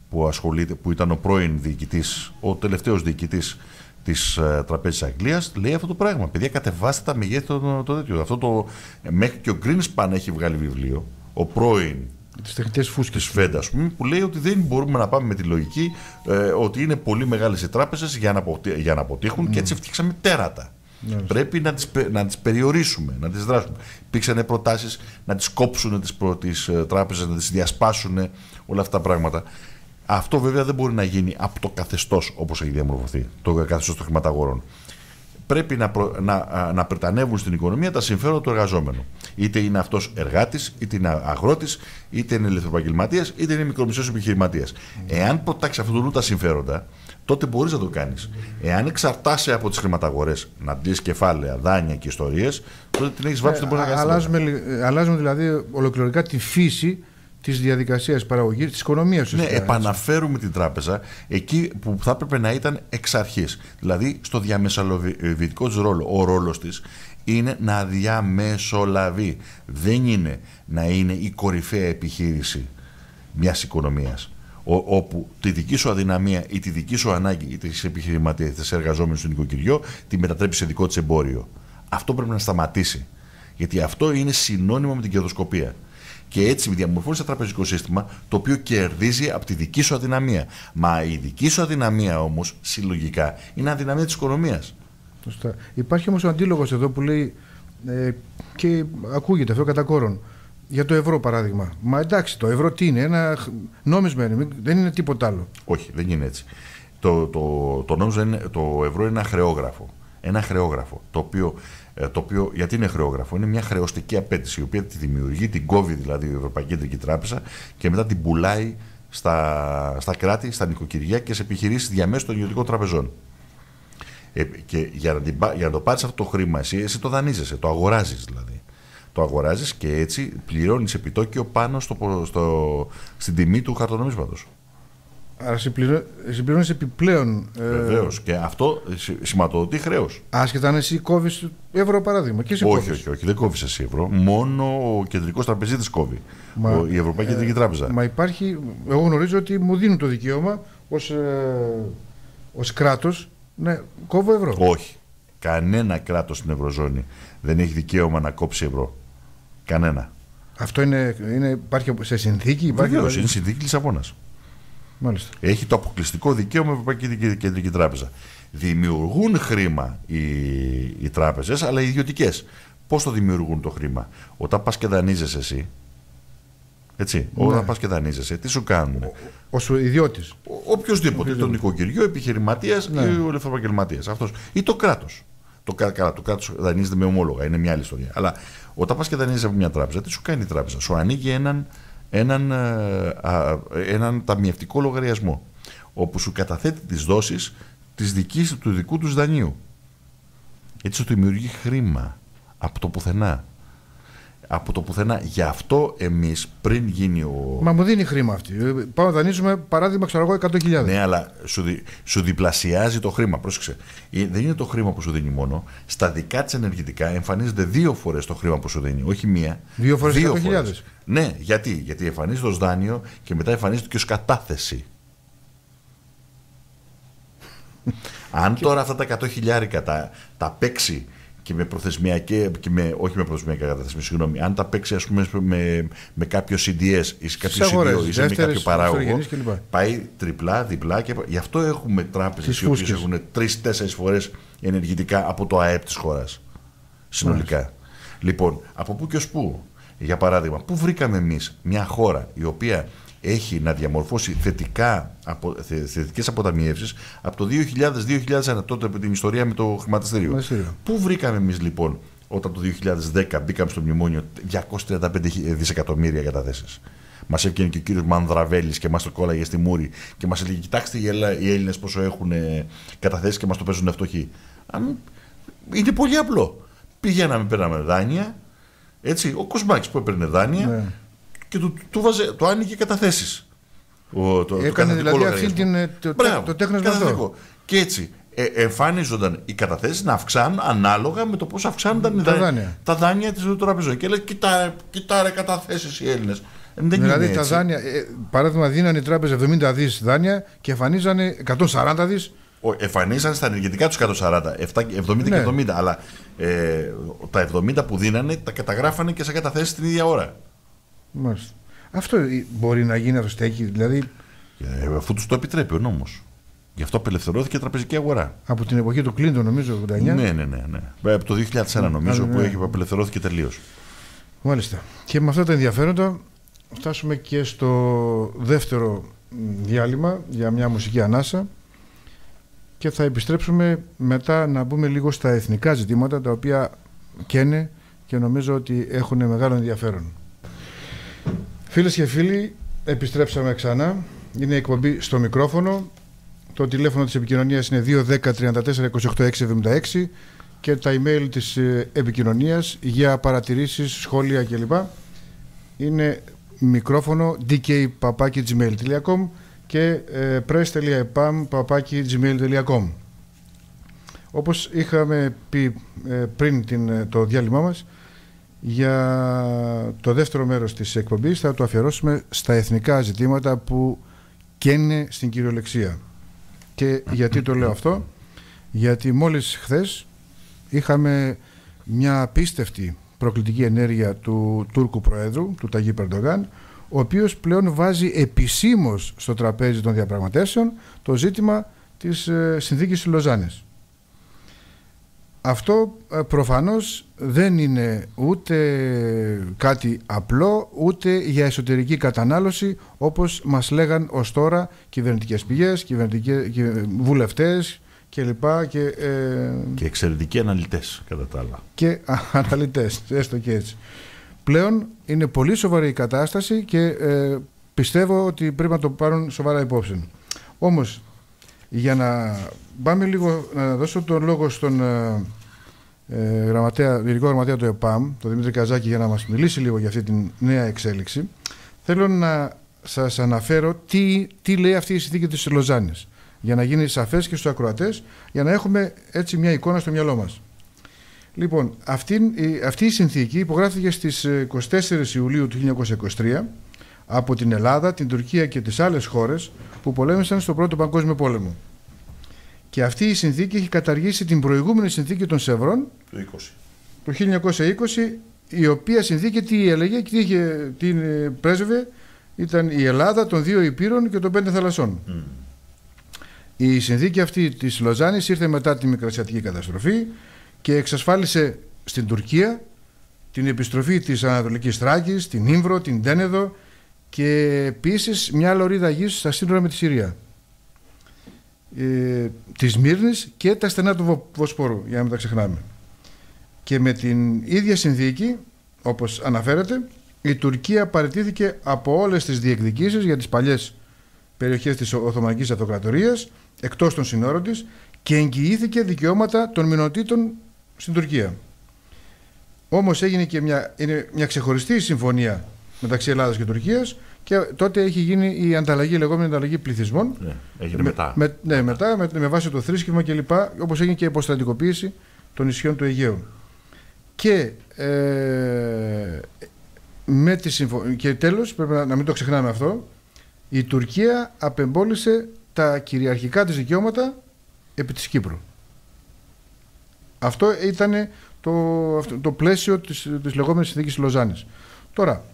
που ήταν ο πρώην διοικητής, ο τελευταίος διοικητής της Τραπέζης Αγγλίας, λέει αυτό το πράγμα. Παιδιά, κατεβάστε τα μεγέθη το τέτοιο. Μέχρι και ο Greenspan έχει βγάλει βιβλίο, ο πρώην τις τεχνητές φούσκες της Fed, ας πούμε, που λέει ότι δεν μπορούμε να πάμε με τη λογική ότι είναι πολύ μεγάλες οι τράπεζες για να αποτύχουν και έτσι φτιάξαμε τέρατα. Πρέπει να τις περιορίσουμε, να τις δράσουμε. Υπήρξαν προτάσεις να τις κόψουν τις τράπεζες, να τις διασπάσουν, όλα αυτά τα πράγματα. Αυτό βέβαια δεν μπορεί να γίνει από το καθεστώς όπως έχει διαμορφωθεί, το καθεστώς των χρηματαγορών. Πρέπει να πρετανεύουν στην οικονομία τα συμφέροντα του εργαζόμενου. Είτε είναι αυτός εργάτης, είτε είναι αγρότης, είτε είναι ελευθεροεπαγγελματίας, είτε είναι μικρομεσαίος επιχειρηματίας. Εάν προτάξει αυτού τα συμφέροντα, τότε μπορείς να το κάνεις. Εάν εξαρτάσαι από τις χρηματαγορές να ντύσεις κεφάλαια, δάνεια και ιστορίες, τότε την έχεις βάψει, δεν μπορείς να κάνεις. Αλλάζουμε δηλαδή ολοκληρωτικά τη φύση της διαδικασίας παραγωγής, της οικονομίας. Ναι, επαναφέρουμε την τράπεζα εκεί που θα έπρεπε να ήταν εξ αρχής. Δηλαδή στο διαμεσολαβητικό της ρόλο. Ο ρόλος της είναι να διαμεσολαβεί. Δεν είναι να είναι η κορυφαία επιχείρηση μιας οικονομίας, όπου τη δική σου αδυναμία ή τη δική σου ανάγκη ή της επιχειρηματίας ή της εργαζόμενης στο νοικοκυριό τη μετατρέπει σε δικό της εμπόριο. Αυτό πρέπει να σταματήσει. Γιατί αυτό είναι συνώνυμο με την κερδοσκοπία. Και έτσι διαμορφώνει ένα τραπεζικό σύστημα το οποίο κερδίζει από τη δική σου αδυναμία. Μα η δική σου αδυναμία όμως συλλογικά είναι αδυναμία της οικονομίας. Σωστά. Υπάρχει όμως ο αντίλογος εδώ που λέει και ακούγεται αυτό κατά κόρον. Για το ευρώ παράδειγμα. Μα εντάξει, το ευρώ τι είναι, ένα νόμισμα είναι, δεν είναι τίποτα άλλο. Όχι, δεν είναι έτσι. Το νόμισμα είναι, το ευρώ είναι ένα χρεόγραφο. Ένα χρεόγραφο το οποίο, γιατί είναι χρεόγραφο, είναι μια χρεωστική απέτηση η οποία τη δημιουργεί, την κόβει δηλαδή η Ευρωπαϊκή Κεντρική Τράπεζα και μετά την πουλάει στα κράτη, στα νοικοκυριά και σε επιχειρήσεις διαμέσου των ιδιωτικών τραπεζών. Και για να το πάρεις αυτό το χρήμα, εσύ το δανείζεσαι, το αγοράζεις δηλαδή. Το αγοράζεις και έτσι πληρώνεις επιτόκιο πάνω στην τιμή του χαρτονομίσματος. Άρα συμπληρώνεις επιπλέον. Βεβαίως. Και αυτό σηματοδοτεί χρέος. Άσχετα αν εσύ κόβεις ευρώ, παράδειγμα. Και όχι, δεν κόβεις εσύ ευρώ. Μόνο ο κεντρικός τραπεζίτης κόβει. Η Ευρωπαϊκή Κεντρική Τράπεζα. Μα υπάρχει. Εγώ γνωρίζω ότι μου δίνουν το δικαίωμα ως κράτος να κόβω ευρώ. Όχι. Κανένα κράτος στην Ευρωζώνη δεν έχει δικαίωμα να κόψει ευρώ. Κανένα. Αυτό υπάρχει σε συνθήκη. Βεβαίως, είναι συνθήκη Λισαβόνας. Μάλιστα. Έχει το αποκλειστικό δικαίωμα η Ευρωπαϊκή Κεντρική Τράπεζα. Δημιουργούν χρήμα οι τράπεζες, αλλά οι ιδιωτικές. Πώς το δημιουργούν το χρήμα? Όταν πας και δανείζεσαι εσύ, έτσι, όταν πας και δανείζεσαι, τι σου κάνουν? Ως ιδιώτης. Οποιοςδήποτε. Το νοικοκυριό, επιχειρηματίας ή ο ελευθεροπαγγελματίας. Αυτός. Ή το κράτος. Το κράτος δανείζεται με ομόλογα, είναι μια άλλη ιστορία. Αλλά όταν πας και δανείζεσαι από μια τράπεζα, τι σου κάνει η τράπεζα? Σου ανοίγει έναν ταμιευτικό λογαριασμό, όπου σου καταθέτει τις δόσεις του δικού τους δανείου. Έτσι σου δημιουργεί χρήμα από το πουθενά. Από το πουθενά. Γι' αυτό εμείς πριν γίνει Μα μου δίνει χρήμα αυτή. Πάω να δανείζουμε, παράδειγμα, ξέρω εγώ, 100.000. Ναι, αλλά σου διπλασιάζει το χρήμα. Πρόσεξε. Δεν είναι το χρήμα που σου δίνει μόνο. Στα δικά της ενεργητικά εμφανίζεται 2 φορές το χρήμα που σου δίνει. Όχι μία. 2 φορές 100.000. Ναι, γιατί εμφανίζεται ως δάνειο και μετά εμφανίζεται και ως κατάθεση. Αν τώρα αυτά τα 100.000 τα παίξει και με προθεσμιακή, όχι με προθεσμιακά κατάθεση, συγγνώμη, αν τα παίξει ας πούμε με κάποιο CDS ή σε κάποιο CDO ή με κάποιο παράγωγο, πάει τριπλά, διπλά, και γι' αυτό έχουμε τράπεζες οι οποίες έχουν 3-4 φορές ενεργητικά από το ΑΕΠ της χώρας συνολικά. Λοιπόν, από πού και ως πού? Για παράδειγμα, πού βρήκαμε εμείς μια χώρα η οποία έχει να διαμορφώσει θετικές αποταμιεύσεις από το 2000-2001, τότε από την ιστορία με το χρηματιστήριο. Πού βρήκαμε εμείς λοιπόν όταν το 2010 μπήκαμε στο μνημόνιο 235 δισεκατομμύρια καταθέσεις? Μας έβγαινε και ο κύριος Μανδραβέλης και μας το κόλλαγε στη μούρη και μας έλεγε: κοιτάξτε οι Έλληνες πόσο έχουν καταθέσεις και μας το παίζουν φτωχοί. Είναι πολύ απλό. Πηγαίναμε, παίρναμε δάνεια. Έτσι, ο Κοσμάκης που έπαιρνε δάνεια και του άνοιγε καταθέσεις. Έκανε δηλαδή το τέχνασμα αυτό. Και έτσι εμφάνιζονταν οι καταθέσεις να αυξάνουν ανάλογα με το πώς αυξάνονταν τα δάνεια της τραπεζών. Και λέει: κοιτά ρε καταθέσεις οι Έλληνες. Δηλαδή τα δάνεια, παράδειγμα, δίνανε οι τράπεζες 70 δις δάνεια και εμφανίζανε 140 δις. Εμφανίζανε στα ενεργητικά τους 140, 70 και 70, αλλά τα 70 που δίνανε τα καταγράφανε και σε καταθέσεις την ίδια ώρα. Μάλιστα. Αυτό μπορεί να γίνει, αυτό στέκει, δηλαδή. Αφού τους το επιτρέπει ο νόμος. Γι' αυτό απελευθερώθηκε η τραπεζική αγορά. Από την εποχή του Κλίντον, νομίζω, 89. Ναι. Από το 2001, νομίζω, που απελευθερώθηκε τελείως. Μάλιστα. Και με αυτά τα ενδιαφέροντα φτάσουμε και στο δεύτερο διάλειμμα για μια μουσική ανάσα και θα επιστρέψουμε μετά να μπούμε λίγο στα εθνικά ζητήματα, τα οποία καίνε και νομίζω ότι έχουν μεγάλο ενδιαφέρον. Φίλες και φίλοι, επιστρέψαμε ξανά. Είναι η εκπομπή Στο Μικρόφωνο. Το τηλέφωνο της επικοινωνίας είναι 210-34-28-676 και τα email της επικοινωνίας για παρατηρήσεις, σχόλια κλπ. είναι μικρόφωνο dk@gmail.com και press.epam@gmail.com. Όπως είχαμε πει πριν το διάλειμμα μας, για το δεύτερο μέρος της εκπομπής θα το αφιερώσουμε στα εθνικά ζητήματα που καίνε στην κυριολεξία. Και γιατί το λέω αυτό? Γιατί μόλις χθες είχαμε μια απίστευτη προκλητική ενέργεια του Τούρκου Προέδρου, του Ταγί Ερντογάν, ο οποίος πλέον βάζει επισήμως στο τραπέζι των διαπραγματεύσεων το ζήτημα της συνθήκης της Λοζάνης. Αυτό προφανώς δεν είναι ούτε κάτι απλό, ούτε για εσωτερική κατανάλωση, όπως μας λέγαν ως τώρα κυβερνητικές πηγές, βουλευτές κλπ. Και εξαιρετικοί αναλυτές κατά τα άλλα. Και αναλυτές, έστω και έτσι. Πλέον είναι πολύ σοβαρή η κατάσταση και πιστεύω ότι πρέπει να το πάρουν σοβαρά υπόψη. Όμως, για να πάμε λίγο, να δώσω τον λόγο στον Γενικό Γραμματέα του ΕΠΑΜ, τον Δημήτρη Καζάκη, για να μας μιλήσει λίγο για αυτή τη νέα εξέλιξη, θέλω να σας αναφέρω τι λέει αυτή η συνθήκη της Λοζάνης, για να γίνει σαφές και στους ακροατές, για να έχουμε έτσι μια εικόνα στο μυαλό μας. Λοιπόν, αυτή η συνθήκη υπογράφηκε στις 24 Ιουλίου του 1923 από την Ελλάδα, την Τουρκία και τις άλλες χώρες που πολέμησαν στον Πρώτο Παγκόσμιο Πόλεμο. Και αυτή η συνθήκη έχει καταργήσει την προηγούμενη συνθήκη των Σευρών το 1920, η οποία συνθήκη τι έλεγε και τι πρέσβευε, ήταν η Ελλάδα των 2 Ηπείρων και των 5 θαλασσών. Η συνθήκη αυτή της Λοζάνης ήρθε μετά τη Μικρασιατική καταστροφή και εξασφάλισε στην Τουρκία την επιστροφή της Ανατολικής Θράκης, την Ήμβρο, την Τένεδο και επίσης μια λωρίδα γης στα σύνορα με τη Συρία, της Μύρνης και τα στενά του Βοσπόρου, για να μην τα ξεχνάμε. Και με την ίδια συνθήκη, όπως αναφέρεται, η Τουρκία παραιτήθηκε από όλες τις διεκδικήσεις για τις παλιές περιοχές της Οθωμανικής Αυτοκρατορίας εκτός των συνόρων της και εγγυήθηκε δικαιώματα των μειονοτήτων στην Τουρκία. Όμως έγινε και μια ξεχωριστή συμφωνία μεταξύ Ελλάδας και Τουρκίας και τότε έχει γίνει η λεγόμενη ανταλλαγή πληθυσμών. Ναι, έγινε μετά. Μετά με βάση το θρήσκευμα κλπ. Όπως έγινε και η αποστρατικοποίηση των νησιών του Αιγαίου. Και, και τέλος, πρέπει να μην το ξεχνάμε αυτό, η Τουρκία απεμπόλησε τα κυριαρχικά της δικαιώματα επί της Κύπρου. Αυτό ήταν το πλαίσιο της λεγόμενης συνθήκης Λοζάνης. Τώρα,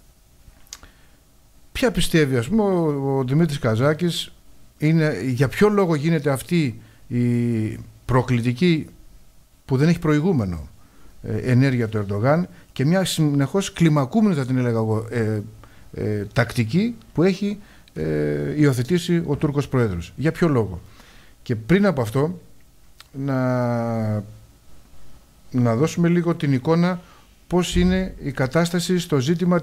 ποια πιστεύει, ας πούμε, ο Δημήτρης Καζάκης, για ποιο λόγο γίνεται αυτή η προκλητική, που δεν έχει προηγούμενο, ενέργεια του Ερντογάν και μια συνεχώς κλιμακούμενη, θα την έλεγα εγώ, τακτική που έχει υιοθετήσει ο Τούρκος Πρόεδρος. Για ποιο λόγο? Και πριν από αυτό να δώσουμε λίγο την εικόνα πώς είναι η κατάσταση στο ζήτημα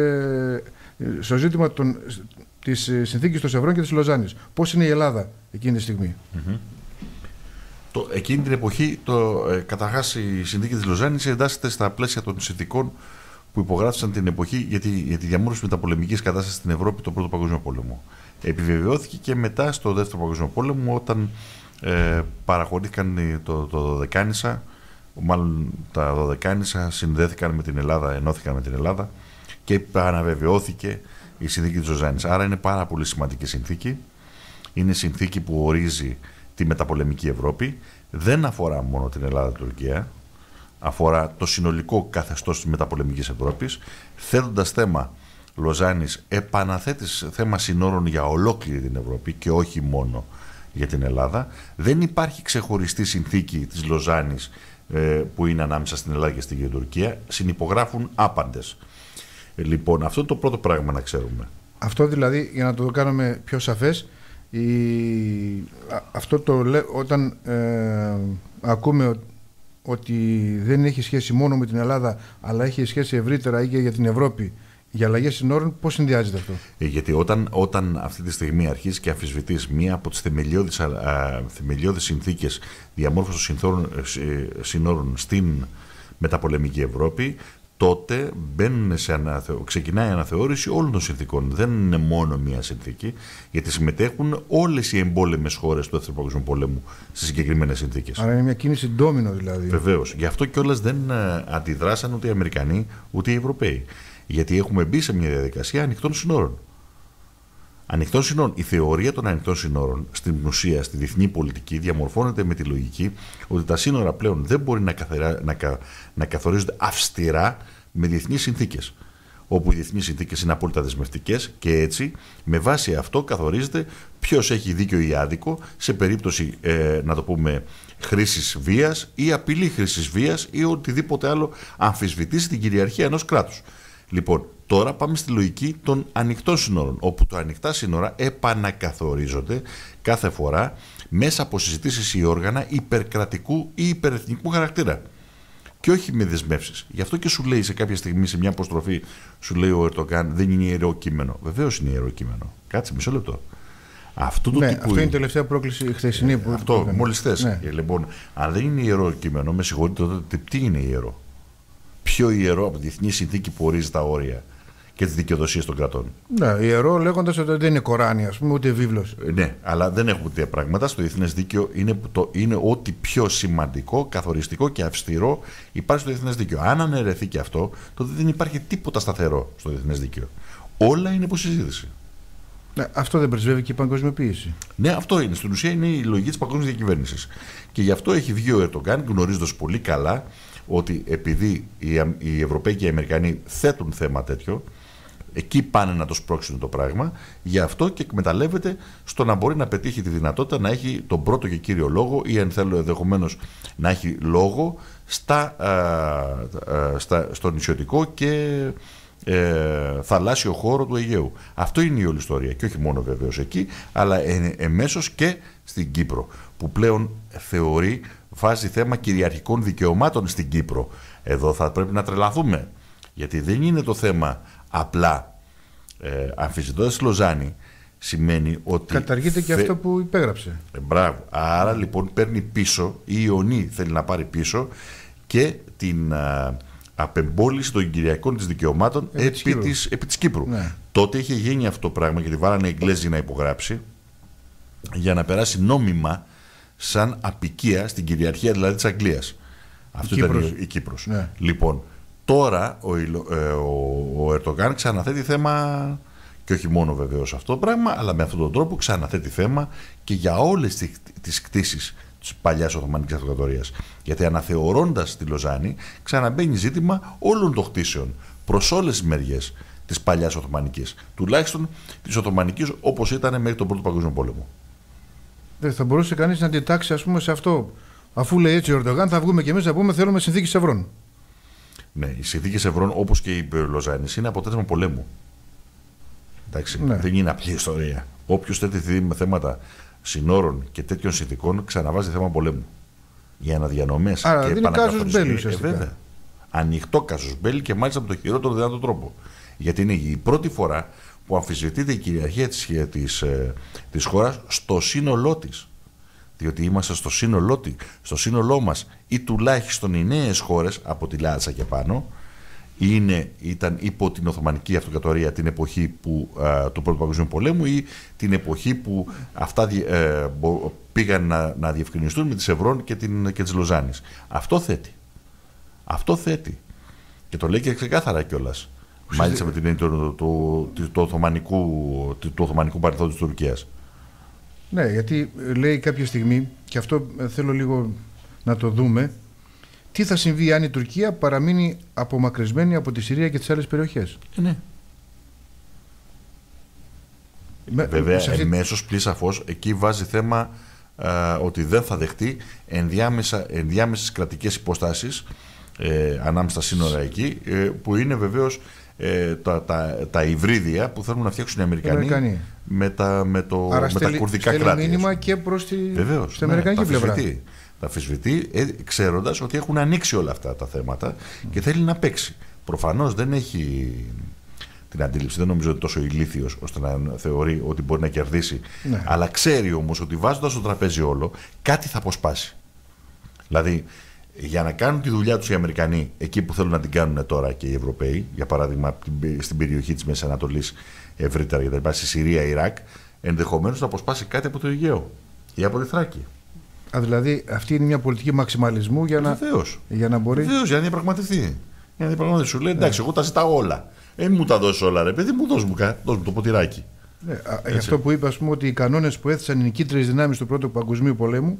της συνθήκης των Σευρών και της Λοζάνης. Πώς είναι η Ελλάδα εκείνη τη στιγμή. Εκείνη την εποχή, καταρχάς, η συνθήκη της Λοζάνης εντάσσεται στα πλαίσια των συνθήκων που υπογράφησαν την εποχή για τη διαμόρφωση μεταπολεμικής κατάστασης στην Ευρώπη τον Πρώτο Παγκόσμιο Πόλεμο. Επιβεβαιώθηκε και μετά στο Δεύτερο Παγκόσμιο Πόλεμο, όταν παραχωρήθηκαν το Δωδεκάνησα, μάλλον τα Δωδεκάνησα συνδέθηκαν με την Ελλάδα, ενώθηκαν με την Ελλάδα και αναβεβαιώθηκε η συνθήκη της Λοζάνης. Άρα είναι πάρα πολύ σημαντική συνθήκη. Είναι συνθήκη που ορίζει τη μεταπολεμική Ευρώπη. Δεν αφορά μόνο την Ελλάδα-Τουρκία, αφορά το συνολικό καθεστώς της μεταπολεμικής Ευρώπης, θέτοντας θέμα Λοζάνης, επαναθέτεις θέμα συνόρων για ολόκληρη την Ευρώπη και όχι μόνο για την Ελλάδα. Δεν υπάρχει ξεχωριστή συνθήκη της Λοζάνης που είναι ανάμεσα στην Ελλάδα και στην Τουρκία. Συνυπογράφουν άπαντες. Λοιπόν, αυτό είναι το πρώτο πράγμα να ξέρουμε. Αυτό δηλαδή, για να το κάνουμε πιο σαφές, όταν ακούμε ότι δεν έχει σχέση μόνο με την Ελλάδα, αλλά έχει σχέση ευρύτερα ή και για την Ευρώπη, για αλλαγές συνόρων, πώς συνδυάζεται αυτό? Γιατί όταν αυτή τη στιγμή αρχίζει και αμφισβητείς μία από τις θεμελιώδεις συνθήκες διαμόρφωσης συνόρων στην μεταπολεμική Ευρώπη, τότε ξεκινάει η αναθεώρηση όλων των συνθήκων. Δεν είναι μόνο μία συνθήκη, γιατί συμμετέχουν όλες οι εμπόλεμες χώρες του Δεύτερου Παγκοσμίου Πολέμου στις συγκεκριμένες συνθήκες. Άρα είναι μια κίνηση ντόμινο δηλαδή. Βεβαίως. Γι' αυτό κιόλας δεν αντιδράσαν ούτε οι Αμερικανοί ούτε οι Ευρωπαίοι. Γιατί έχουμε μπει σε μια διαδικασία ανοιχτών συνόρων. Ανοιχτών συνόρων. Η θεωρία των ανοιχτών συνόρων στην ουσία, στη διεθνή πολιτική, διαμορφώνεται με τη λογική ότι τα σύνορα πλέον δεν μπορεί να καθορίζονται αυστηρά με διεθνείς συνθήκες. Όπου οι διεθνείς συνθήκες είναι απόλυτα δεσμευτικές και έτσι, με βάση αυτό, καθορίζεται ποιος έχει δίκιο ή άδικο σε περίπτωση, να το πούμε, χρήσης βίας ή απειλή χρήσης βίας ή οτιδήποτε άλλο αμφισβητήσει την κυριαρχία ενός κράτους. Λοιπόν, τώρα πάμε στη λογική των ανοιχτών σύνορων, όπου τα ανοιχτά σύνορα επανακαθορίζονται κάθε φορά μέσα από συζητήσεις ή όργανα υπερκρατικού ή υπερεθνικού χαρακτήρα. και όχι με δεσμεύσεις. Γι' αυτό και σου λέει σε κάποια στιγμή, σε μια αποστροφή, σου λέει ο Ερντογάν, δεν είναι ιερό κείμενο. Βεβαίως είναι ιερό κείμενο. Κάτσε μισό λεπτό. Αυτό είναι η τελευταία πρόκληση χθεσινή που. Αυτό, μόλις θες. Ναι. Λοιπόν, αν δεν είναι ιερό κείμενο, με συγχωρείτε, τότε τι είναι ιερό? Πιο ιερό από τη διεθνή συνθήκη που ορίζει τα όρια και τις δικαιοδοσίες των κρατών. Ναι, ιερό λέγοντας ότι δεν είναι Κοράνι, ας πούμε, ούτε βίβλος. Ναι, αλλά δεν έχουμε τέτοια πράγματα. Στο διεθνές δίκαιο είναι ό,τι πιο σημαντικό, καθοριστικό και αυστηρό υπάρχει στο διεθνές δίκαιο. Αν αναιρεθεί και αυτό, τότε δεν υπάρχει τίποτα σταθερό στο διεθνές δίκαιο. Όλα είναι υποσυζήτηση. Ναι, αυτό δεν πρεσβεύει και η παγκοσμιοποίηση. Ναι, αυτό είναι. Στην ουσία είναι η λογική της παγκόσμιας διακυβέρνησης. Και γι' αυτό έχει βγει ο Ερντογάν, γνωρίζοντας πολύ καλά ότι επειδή οι Ευρωπαίοι και οι Αμερικανοί θέτουν θέμα τέτοιο, εκεί πάνε να το σπρώξουν το πράγμα, γι' αυτό και εκμεταλλεύεται στο να μπορεί να πετύχει τη δυνατότητα να έχει τον πρώτο και κύριο λόγο, ή αν θέλω ενδεχομένως να έχει λόγο στο νησιωτικό και θαλάσσιο χώρο του Αιγαίου. Αυτό είναι η όλη ιστορία, και όχι μόνο βεβαίως εκεί, αλλά εμέσως και στην Κύπρο, που πλέον βάζει θέμα κυριαρχικών δικαιωμάτων στην Κύπρο. Εδώ θα πρέπει να τρελαθούμε, γιατί δεν είναι το θέμα απλά αμφισβητώντας τη Λοζάνη, σημαίνει ότι καταργείται και αυτό που υπέγραψε. Μπράβο. Άρα λοιπόν παίρνει πίσω, η Ιωνή θέλει να πάρει πίσω και την απεμπόληση των κυριαρχικών της δικαιωμάτων επί της Κύπρου. Ναι. Τότε είχε γίνει αυτό το πράγμα, γιατί βάλανε Εγγλέζοι να υπογράψει για να περάσει νόμιμα σαν απικία στην κυριαρχία δηλαδή της Αγγλίας. Αυτό ήταν η Κύπρος. Ναι. Λοιπόν, τώρα ο Ερντογάν ξαναθέτει θέμα, και όχι μόνο βεβαίως αυτό το πράγμα, αλλά με αυτόν τον τρόπο ξαναθέτει θέμα και για όλες τις κτίσεις της παλιάς Οθωμανικής Αυτοκρατορίας. Γιατί αναθεωρώντας τη Λοζάνη, ξαναμπαίνει ζήτημα όλων των κτίσεων προς όλες τις μεριές της παλιάς Οθωμανικής. Τουλάχιστον της Οθωμανικής όπως ήταν μέχρι τον Πρώτο Παγκόσμιο Πόλεμο. Δεν θα μπορούσε κανείς να αντιτάξει, ας πούμε, σε αυτό. Αφού λέει έτσι ο Ερντογάν, θα βγούμε και εμείς να πούμε θέλουμε συνθήκες Ευρών. Ναι, οι συνθήκες Ευρών, όπως και η Λοζάνη, είναι αποτέλεσμα πολέμου. Εντάξει, ναι. Δεν είναι απλή ιστορία. Όποιος θέτει με θέματα συνόρων και τέτοιων συνθήκων ξαναβάζει θέμα πολέμου. Για αναδιανομές και επανακαθορισμοί. Βέβαια. Ανοιχτό κάσους μπέλι, και μάλιστα με το χειρότερο δυνατό τρόπο. Γιατί είναι η πρώτη φορά που αμφισβητείται η κυριαρχία της χώρας στο σύνολό της. Διότι είμαστε στο σύνολό μας, ή τουλάχιστον οι νέες χώρες από τη Λάρισα και πάνω ήταν υπό την Οθωμανική Αυτοκρατορία την εποχή του Πρώτου Παγκοσμίου Πολέμου, ή την εποχή που αυτά πήγαν να διευκρινιστούν με τις Ευρών και τις Λοζάνης. Αυτό θέτει. Και το λέει και ξεκάθαρα κιόλας. Μάλιστα με την έννοια του Οθωμανικού παρελθόντος της Τουρκίας. Ναι, γιατί λέει κάποια στιγμή, και αυτό θέλω λίγο να το δούμε, τι θα συμβεί αν η Τουρκία παραμείνει απομακρυσμένη από τη Συρία και τις άλλες περιοχές. Ναι. Βέβαια, εμέσως πλην σαφώς εκεί βάζει θέμα ότι δεν θα δεχτεί ενδιάμεσες κρατικές υποστάσεις ανάμεσα στα σύνορα εκεί, που είναι βεβαίως τα υβρίδια που θέλουν να φτιάξουν οι Αμερικανοί με τα κουρδικά κράτη. Άρα μήνυμα και προς την αμερικανική πλευρά. Τα αφισβητεί, ξέροντας ότι έχουν ανοίξει όλα αυτά τα θέματα και θέλει να παίξει. Προφανώς δεν έχει την αντίληψη, δεν νομίζω ότι είναι τόσο ηλίθιος ώστε να θεωρεί ότι μπορεί να κερδίσει. Ναι. Αλλά ξέρει όμως ότι βάζοντας στο τραπέζι όλο, κάτι θα αποσπάσει. Δηλαδή, για να κάνουν τη δουλειά τους οι Αμερικανοί εκεί που θέλουν να την κάνουν τώρα και οι Ευρωπαίοι, για παράδειγμα στην περιοχή της Μέσης Ανατολής ευρύτερα, για τα λοιπά, στη Συρία, Ιράκ, ενδεχομένως να αποσπάσει κάτι από το Αιγαίο ή από τη Θράκη. Δηλαδή αυτή είναι μια πολιτική μαξιμαλισμού για να μπορεί. Βεβαίως, για να διαπραγματευτεί. Σου λέει εντάξει, εγώ τα ζητάω όλα. Μου τα δώσει όλα, ρε παιδί μου, δώσ' μου το ποτηράκι. Γι' αυτό που είπα, ας πούμε, ότι οι κανόνες που έθεσαν οι νικήτριες δυνάμεις του Πρώτου Παγκοσμίου Πολέμου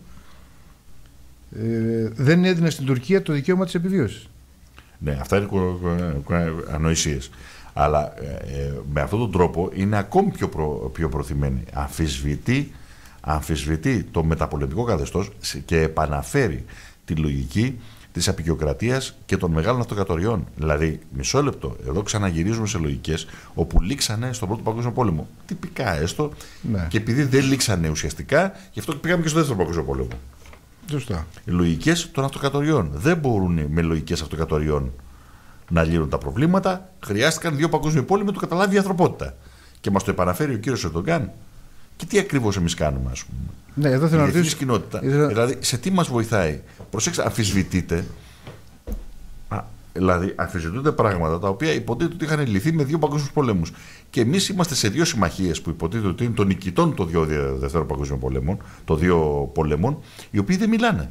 δεν έδινε στην Τουρκία το δικαίωμα της επιβίωσης. Ναι, αυτά είναι ανοησίες. Αλλά με αυτόν τον τρόπο είναι ακόμη πιο προθυμένη. Αμφισβητεί το μεταπολεμικό καθεστώς και επαναφέρει τη λογική της απεικιοκρατίας και των μεγάλων αυτοκρατοριών. Δηλαδή, μισό λεπτό, εδώ ξαναγυρίζουμε σε λογικές όπου λήξανε στον Πρώτο Παγκόσμιο Πόλεμο. Τυπικά έστω, ναι. Και επειδή δεν λήξανε ουσιαστικά, γι' αυτό πήγαμε και στο Δεύτερο Παγκόσμιο Πόλεμο. Σωστά. Οι λογικές των αυτοκρατοριών. Δεν μπορούν με λογικές αυτοκρατοριών να λύνουν τα προβλήματα. Χρειάστηκαν 2 παγκόσμιοι πόλεμοι να το καταλάβει η ανθρωπότητα. Και μας το επαναφέρει ο κύριος Ερντογκάν. Και τι ακριβώς εμείς κάνουμε, ας πούμε. Ναι, εδώ θέλω να ρωτήσω. Κοινότητα. Δηλαδή, σε τι μας βοηθάει. Προσέξτε, αμφισβητείτε. Δηλαδή, αμφισβητούνται πράγματα τα οποία υποτίθεται ότι είχαν λυθεί με 2 παγκόσμιους πολέμους. Και εμείς είμαστε σε 2 συμμαχίες που υποτίθεται ότι είναι των νικητών των 2 δεύτερων παγκόσμιων πολέμων, των 2 πολέμων, οι οποίοι δεν μιλάνε.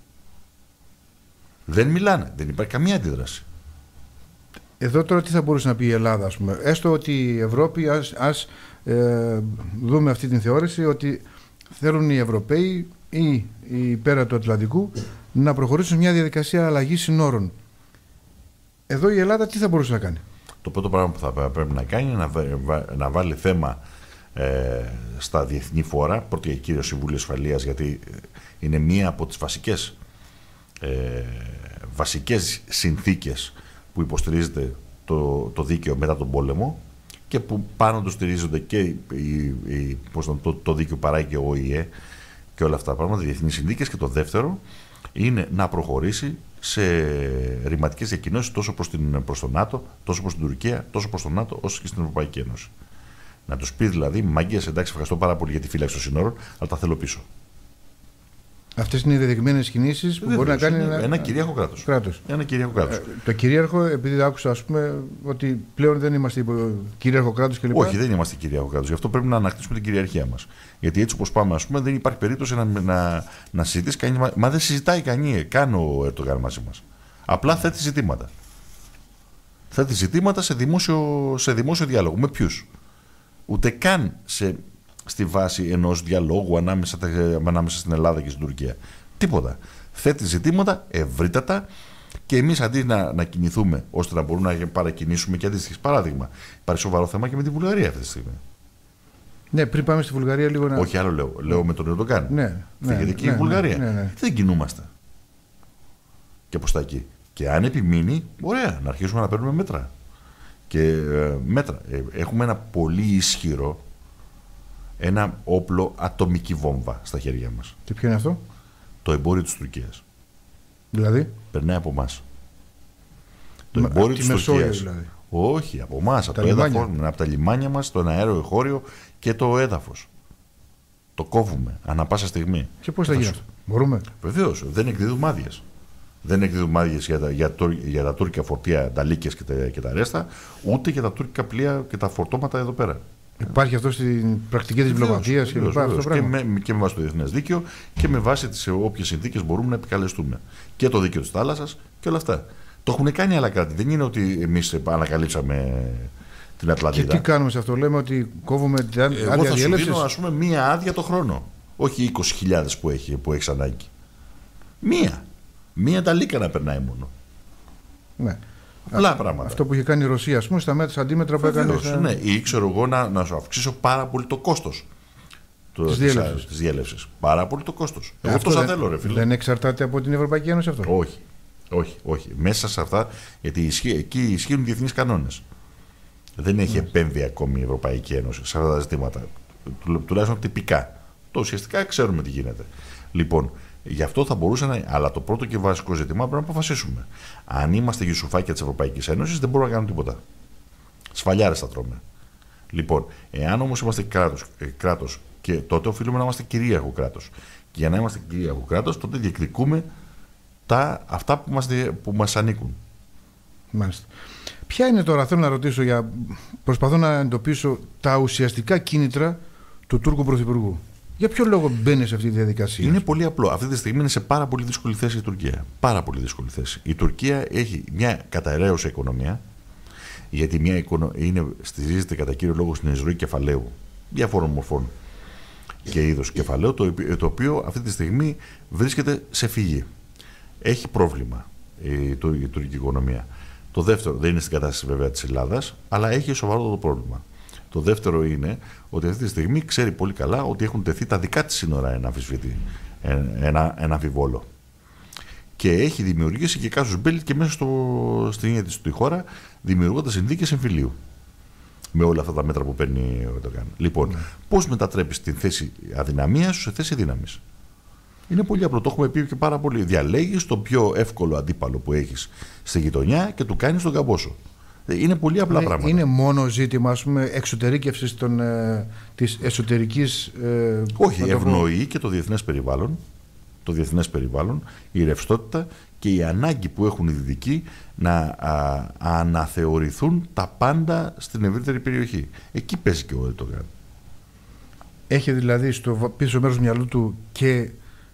Δεν μιλάνε. Δεν υπάρχει καμία αντίδραση. Εδώ τώρα τι θα μπορούσε να πει η Ελλάδα, ας πούμε. Έστω ότι η Ευρώπη, ας δούμε αυτή την θεώρηση ότι θέλουν οι Ευρωπαίοι ή οι πέρα του Ατλαντικού να προχωρήσουν μια διαδικασία αλλαγής συνόρων. Εδώ η Ελλάδα τι θα μπορούσε να κάνει? Το πρώτο πράγμα που θα πρέπει να κάνει είναι να βάλει θέμα στα διεθνή φόρα, πρώτη και κύριο Συμβούλιο Ασφαλείας, γιατί είναι μία από τις βασικές συνθήκες που υποστηρίζεται το δίκαιο μετά τον πόλεμο και που πάνω του στηρίζονται και το δίκαιο παράγει και ο ΟΗΕ και όλα αυτά τα πράγματα, διεθνείς συνθήκες. Και το δεύτερο είναι να προχωρήσει σε ρηματικές διακοινώσεις τόσο προς το ΝΑΤΟ, τόσο προς την Τουρκία, τόσο προς το ΝΑΤΟ, όσο και στην Ευρωπαϊκή Ένωση. Να τους πει δηλαδή, μάγκες, εντάξει, ευχαριστώ πάρα πολύ για τη φύλαξη των συνόρων, αλλά τα θέλω πίσω. Αυτές είναι οι δεδειγμένες κινήσεις που μπορεί να κάνει ένα κυρίαρχο κράτος. Ένα κυρίαρχο κράτος. Το κυρίαρχο, επειδή άκουσα, ας πούμε, ότι πλέον δεν είμαστε κυρίαρχο κράτος κλπ. Όχι, δεν είμαστε κυρίαρχο κράτος. Γι' αυτό πρέπει να ανακτήσουμε την κυριαρχία μας. Γιατί έτσι όπως πάμε, ας πούμε, δεν υπάρχει περίπτωση να συζητήσει κανείς. Μα δεν συζητάει καν ο Ερντογκάν μαζί μας. Απλά θέτει ζητήματα. Θέτει ζητήματα σε δημόσιο διάλογο. Με ποιους? Ούτε καν στη βάση ενός διαλόγου ανάμεσα στην Ελλάδα και στην Τουρκία. Τίποτα. Θέτει ζητήματα ευρύτατα και εμείς αντί να κινηθούμε ώστε να μπορούμε να παρακινήσουμε και αντίστοιχες. Παράδειγμα, υπάρχει σοβαρό θέμα και με τη Βουλγαρία αυτή τη στιγμή. Ναι, πριν πάμε στη Βουλγαρία λίγο να. Όχι άλλο λέω. Λέω με τον Ερντογκάν. Ναι, και η Βουλγαρία. Ναι. Δεν κινούμαστε. Και προς τα εκεί. Και αν επιμείνει, ωραία, να αρχίσουμε να παίρνουμε μέτρα. Και μέτρα. Έχουμε ένα πολύ ισχυρό, ένα όπλο ατομική βόμβα στα χέρια μας. Και ποιο είναι αυτό? Το εμπόριο της Τουρκίας. Δηλαδή? Περνάει από εμάς. Το εμπόριο της Τουρκίας. Δηλαδή. Όχι, από εμάς, από το έδαφος, από τα λιμάνια μας, το αέριο εχώριο και το έδαφος. Το κόβουμε ανά πάσα στιγμή. Και πώς θα γίνει αυτό? Μπορούμε? Βεβαίως, δεν εκδίδουμε άδειες. Δεν εκδίδουμε άδειες για τα τουρκικά φορτία, τα λύκες και τα ρέστα, ούτε για τα τουρκικά πλοία και τα φορτώματα εδώ πέρα. Υπάρχει αυτό στην πρακτική της διπλωματίας και λοιπά? Και με βάση το διεθνές δίκαιο και με βάση τις όποιες συνθήκες μπορούμε να επικαλεστούμε. Και το δίκαιο της θάλασσας και όλα αυτά. Το έχουν κάνει άλλα κράτη. Δεν είναι ότι εμείς ανακαλύψαμε την Ατλαντίδα. Και τι κάνουμε σε αυτό? Λέμε ότι κόβουμε την άδεια διέλευσης. Εγώ θα σου δίνω, ας πούμε, μία άδεια το χρόνο. Όχι 20.000 που έχεις ανάγκη. Μία ταλίκα να περνάει μόνο. Ναι. Απλά πράγματα. Αυτό που είχε κάνει η Ρωσία, ας πούμε, στα αντίμετρα που έκανε. Ναι, ή ξέρω εγώ να σου αυξήσω πάρα πολύ το κόστος της διέλευσης. Πάρα πολύ το κόστος. Εγώ αυτό θέλω, ρε φίλε. Δεν εξαρτάται από την Ευρωπαϊκή Ένωση αυτό? Όχι. Μέσα σε αυτά, γιατί εκεί ισχύουν διεθνείς κανόνες. Δεν έχει επέμβει ακόμη η Ευρωπαϊκή Ένωση σε αυτά τα ζητήματα. Τουλάχιστον τυπικά. Το ουσιαστικά ξέρουμε τι γίνεται. Λοιπόν, γι' αυτό θα μπορούσε να. Αλλά το πρώτο και βασικό ζήτημα πρέπει να αποφασίσουμε. Αν είμαστε γιουσουφάκια της Ευρωπαϊκής Ένωσης, δεν μπορούμε να κάνουμε τίποτα. Σφαλιάρες θα τρώμε. Λοιπόν, εάν όμως είμαστε κράτος, και τότε οφείλουμε να είμαστε κυρίαρχο κράτος. Και για να είμαστε κυρίαρχο κράτος, τότε διεκδικούμε αυτά που μας ανήκουν. Μάλιστα. Ποια είναι τώρα, θέλω να ρωτήσω, προσπαθώ να εντοπίσω τα ουσιαστικά κίνητρα του Τούρκου Πρωθυπουργού. Για ποιο λόγο μπαίνει σε αυτή τη διαδικασία? Είναι πολύ απλό. Αυτή τη στιγμή είναι σε πάρα πολύ δύσκολη θέση η Τουρκία. Πάρα πολύ δύσκολη θέση. Η Τουρκία έχει μια καταραίουσα οικονομία, γιατί στηρίζεται κατά κύριο λόγο στην εισρωή κεφαλαίου διαφόρων μορφών και είδος κεφαλαίου, το οποίο αυτή τη στιγμή βρίσκεται σε φυγή. Έχει πρόβλημα η τουρκική οικονομία. Το δεύτερο, δεν είναι στην κατάσταση βέβαια της Ελλάδας, αλλά έχει σοβαρό πρόβλημα. Το δεύτερο είναι ότι αυτή τη στιγμή ξέρει πολύ καλά ότι έχουν τεθεί τα δικά της σύνορα ένα αμφιβόλο. Και έχει δημιουργήσει και κάσους μπέλη και μέσα στην ίδια της τη χώρα, δημιουργώντας συνθήκες εμφυλίου. Με όλα αυτά τα μέτρα που παίρνει ο Ερντογκάν. Λοιπόν, πώς μετατρέπεις την θέση αδυναμίας σου σε θέση δύναμης? Είναι πολύ απλό. Το έχουμε πει και πάρα πολύ. Διαλέγεις το πιο εύκολο αντίπαλο που έχεις στη γειτονιά και του κάνεις τον καμπόσο. Είναι πολύ απλά πράγματα. Είναι μόνο ζήτημα, ας πούμε, εξωτερήκευσης της εσωτερικής. Όχι, ευνοεί και το διεθνές περιβάλλον. Το διεθνές περιβάλλον, η ρευστότητα και η ανάγκη που έχουν οι Δυτικοί να αναθεωρηθούν τα πάντα στην ευρύτερη περιοχή. Εκεί παίζει και ο Ερντογάν. Έχει δηλαδή στο πίσω μέρος του μυαλού του και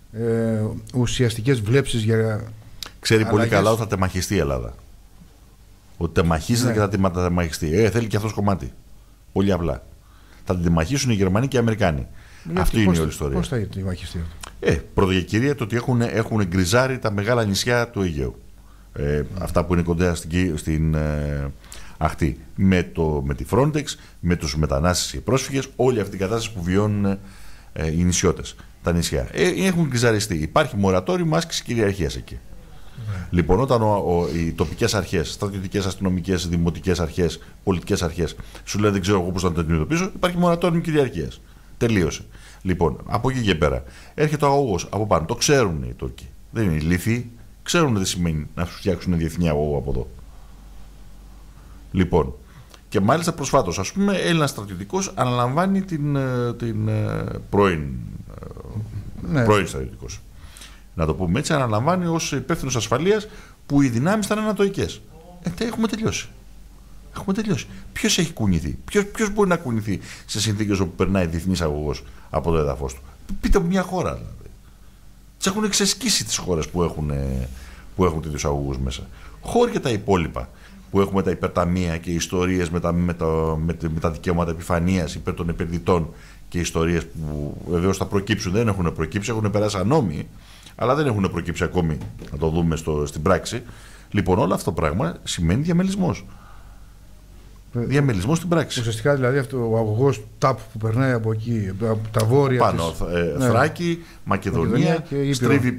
ουσιαστικές βλέψεις για. Ξέρει αλλαγές. πολύ καλά ότι θα τεμαχιστεί η Ελλάδα. Ότι τεμαχίζεται και θα τεμαχιστεί. Θέλει και αυτός κομμάτι. Πολύ απλά. Θα την τεμαχίσουν οι Γερμανοί και οι Αμερικάνοι. Αυτή είναι η όλη ιστορία. Πώς θα τεμαχιστεί αυτό? Πρώτα και κυρία το ότι έχουν γκριζάρει τα μεγάλα νησιά του Αιγαίου. Αυτά που είναι κοντά στην αχτή. Με τη Frontex, με τους μετανάστες και πρόσφυγες, όλη αυτή η κατάσταση που βιώνουν οι νησιώτες. Τα νησιά. Έχουν γκριζαριστεί. Υπάρχει μορατόριο άσκηση κυριαρχίας εκεί. Λοιπόν, όταν οι τοπικές αρχές, στρατιωτικές, αστυνομικές, δημοτικές αρχές, πολιτικές αρχές σου λένε δεν ξέρω εγώ πώς θα το αντιμετωπίσω, υπάρχει μορατόριο κυριαρχίας. Τελείωσε. Λοιπόν, από εκεί και πέρα έρχεται ο αγωγός από πάνω. Το ξέρουν οι Τούρκοι. Δεν είναι ηλίθιοι. Ξέρουν τι σημαίνει να σου φτιάξουν διεθνή αγωγό από εδώ. Λοιπόν, και μάλιστα προσφάτως, ας πούμε, Έλληνας στρατιωτικός αναλαμβάνει την πρώην στρατιωτικός. Να το πούμε έτσι, αναλαμβάνει ως υπεύθυνος ασφαλείας που οι δυνάμεις ήταν ανατοικές. Έχουμε τελειώσει. Έχουμε τελειώσει. Ποιος έχει κουνηθεί? Ποιος μπορεί να κουνηθεί σε συνθήκες όπου περνάει διεθνής αγωγός από το έδαφος του? Πείτε μου μια χώρα δηλαδή. Τις έχουν εξεσκίσει τις χώρες που έχουν τέτοιους αγωγούς μέσα. Χώρια τα υπόλοιπα που έχουμε τα υπερταμεία και ιστορίες με τα δικαιώματα επιφανείας υπέρ των επενδυτών και ιστορίες που βεβαίως θα προκύψουν. Δεν έχουν προκύψει, έχουν περάσει ανώμοι, αλλά δεν έχουν προκύψει ακόμη, να το δούμε στην πράξη. Λοιπόν, όλο αυτό το πράγμα σημαίνει διαμελισμός. Διαμελισμός στην πράξη. Ουσιαστικά δηλαδή αυτό ο αγωγός TAP που περνάει από εκεί, από τα βόρεια. Πάνω, Θράκη, Μακεδονία στρίβει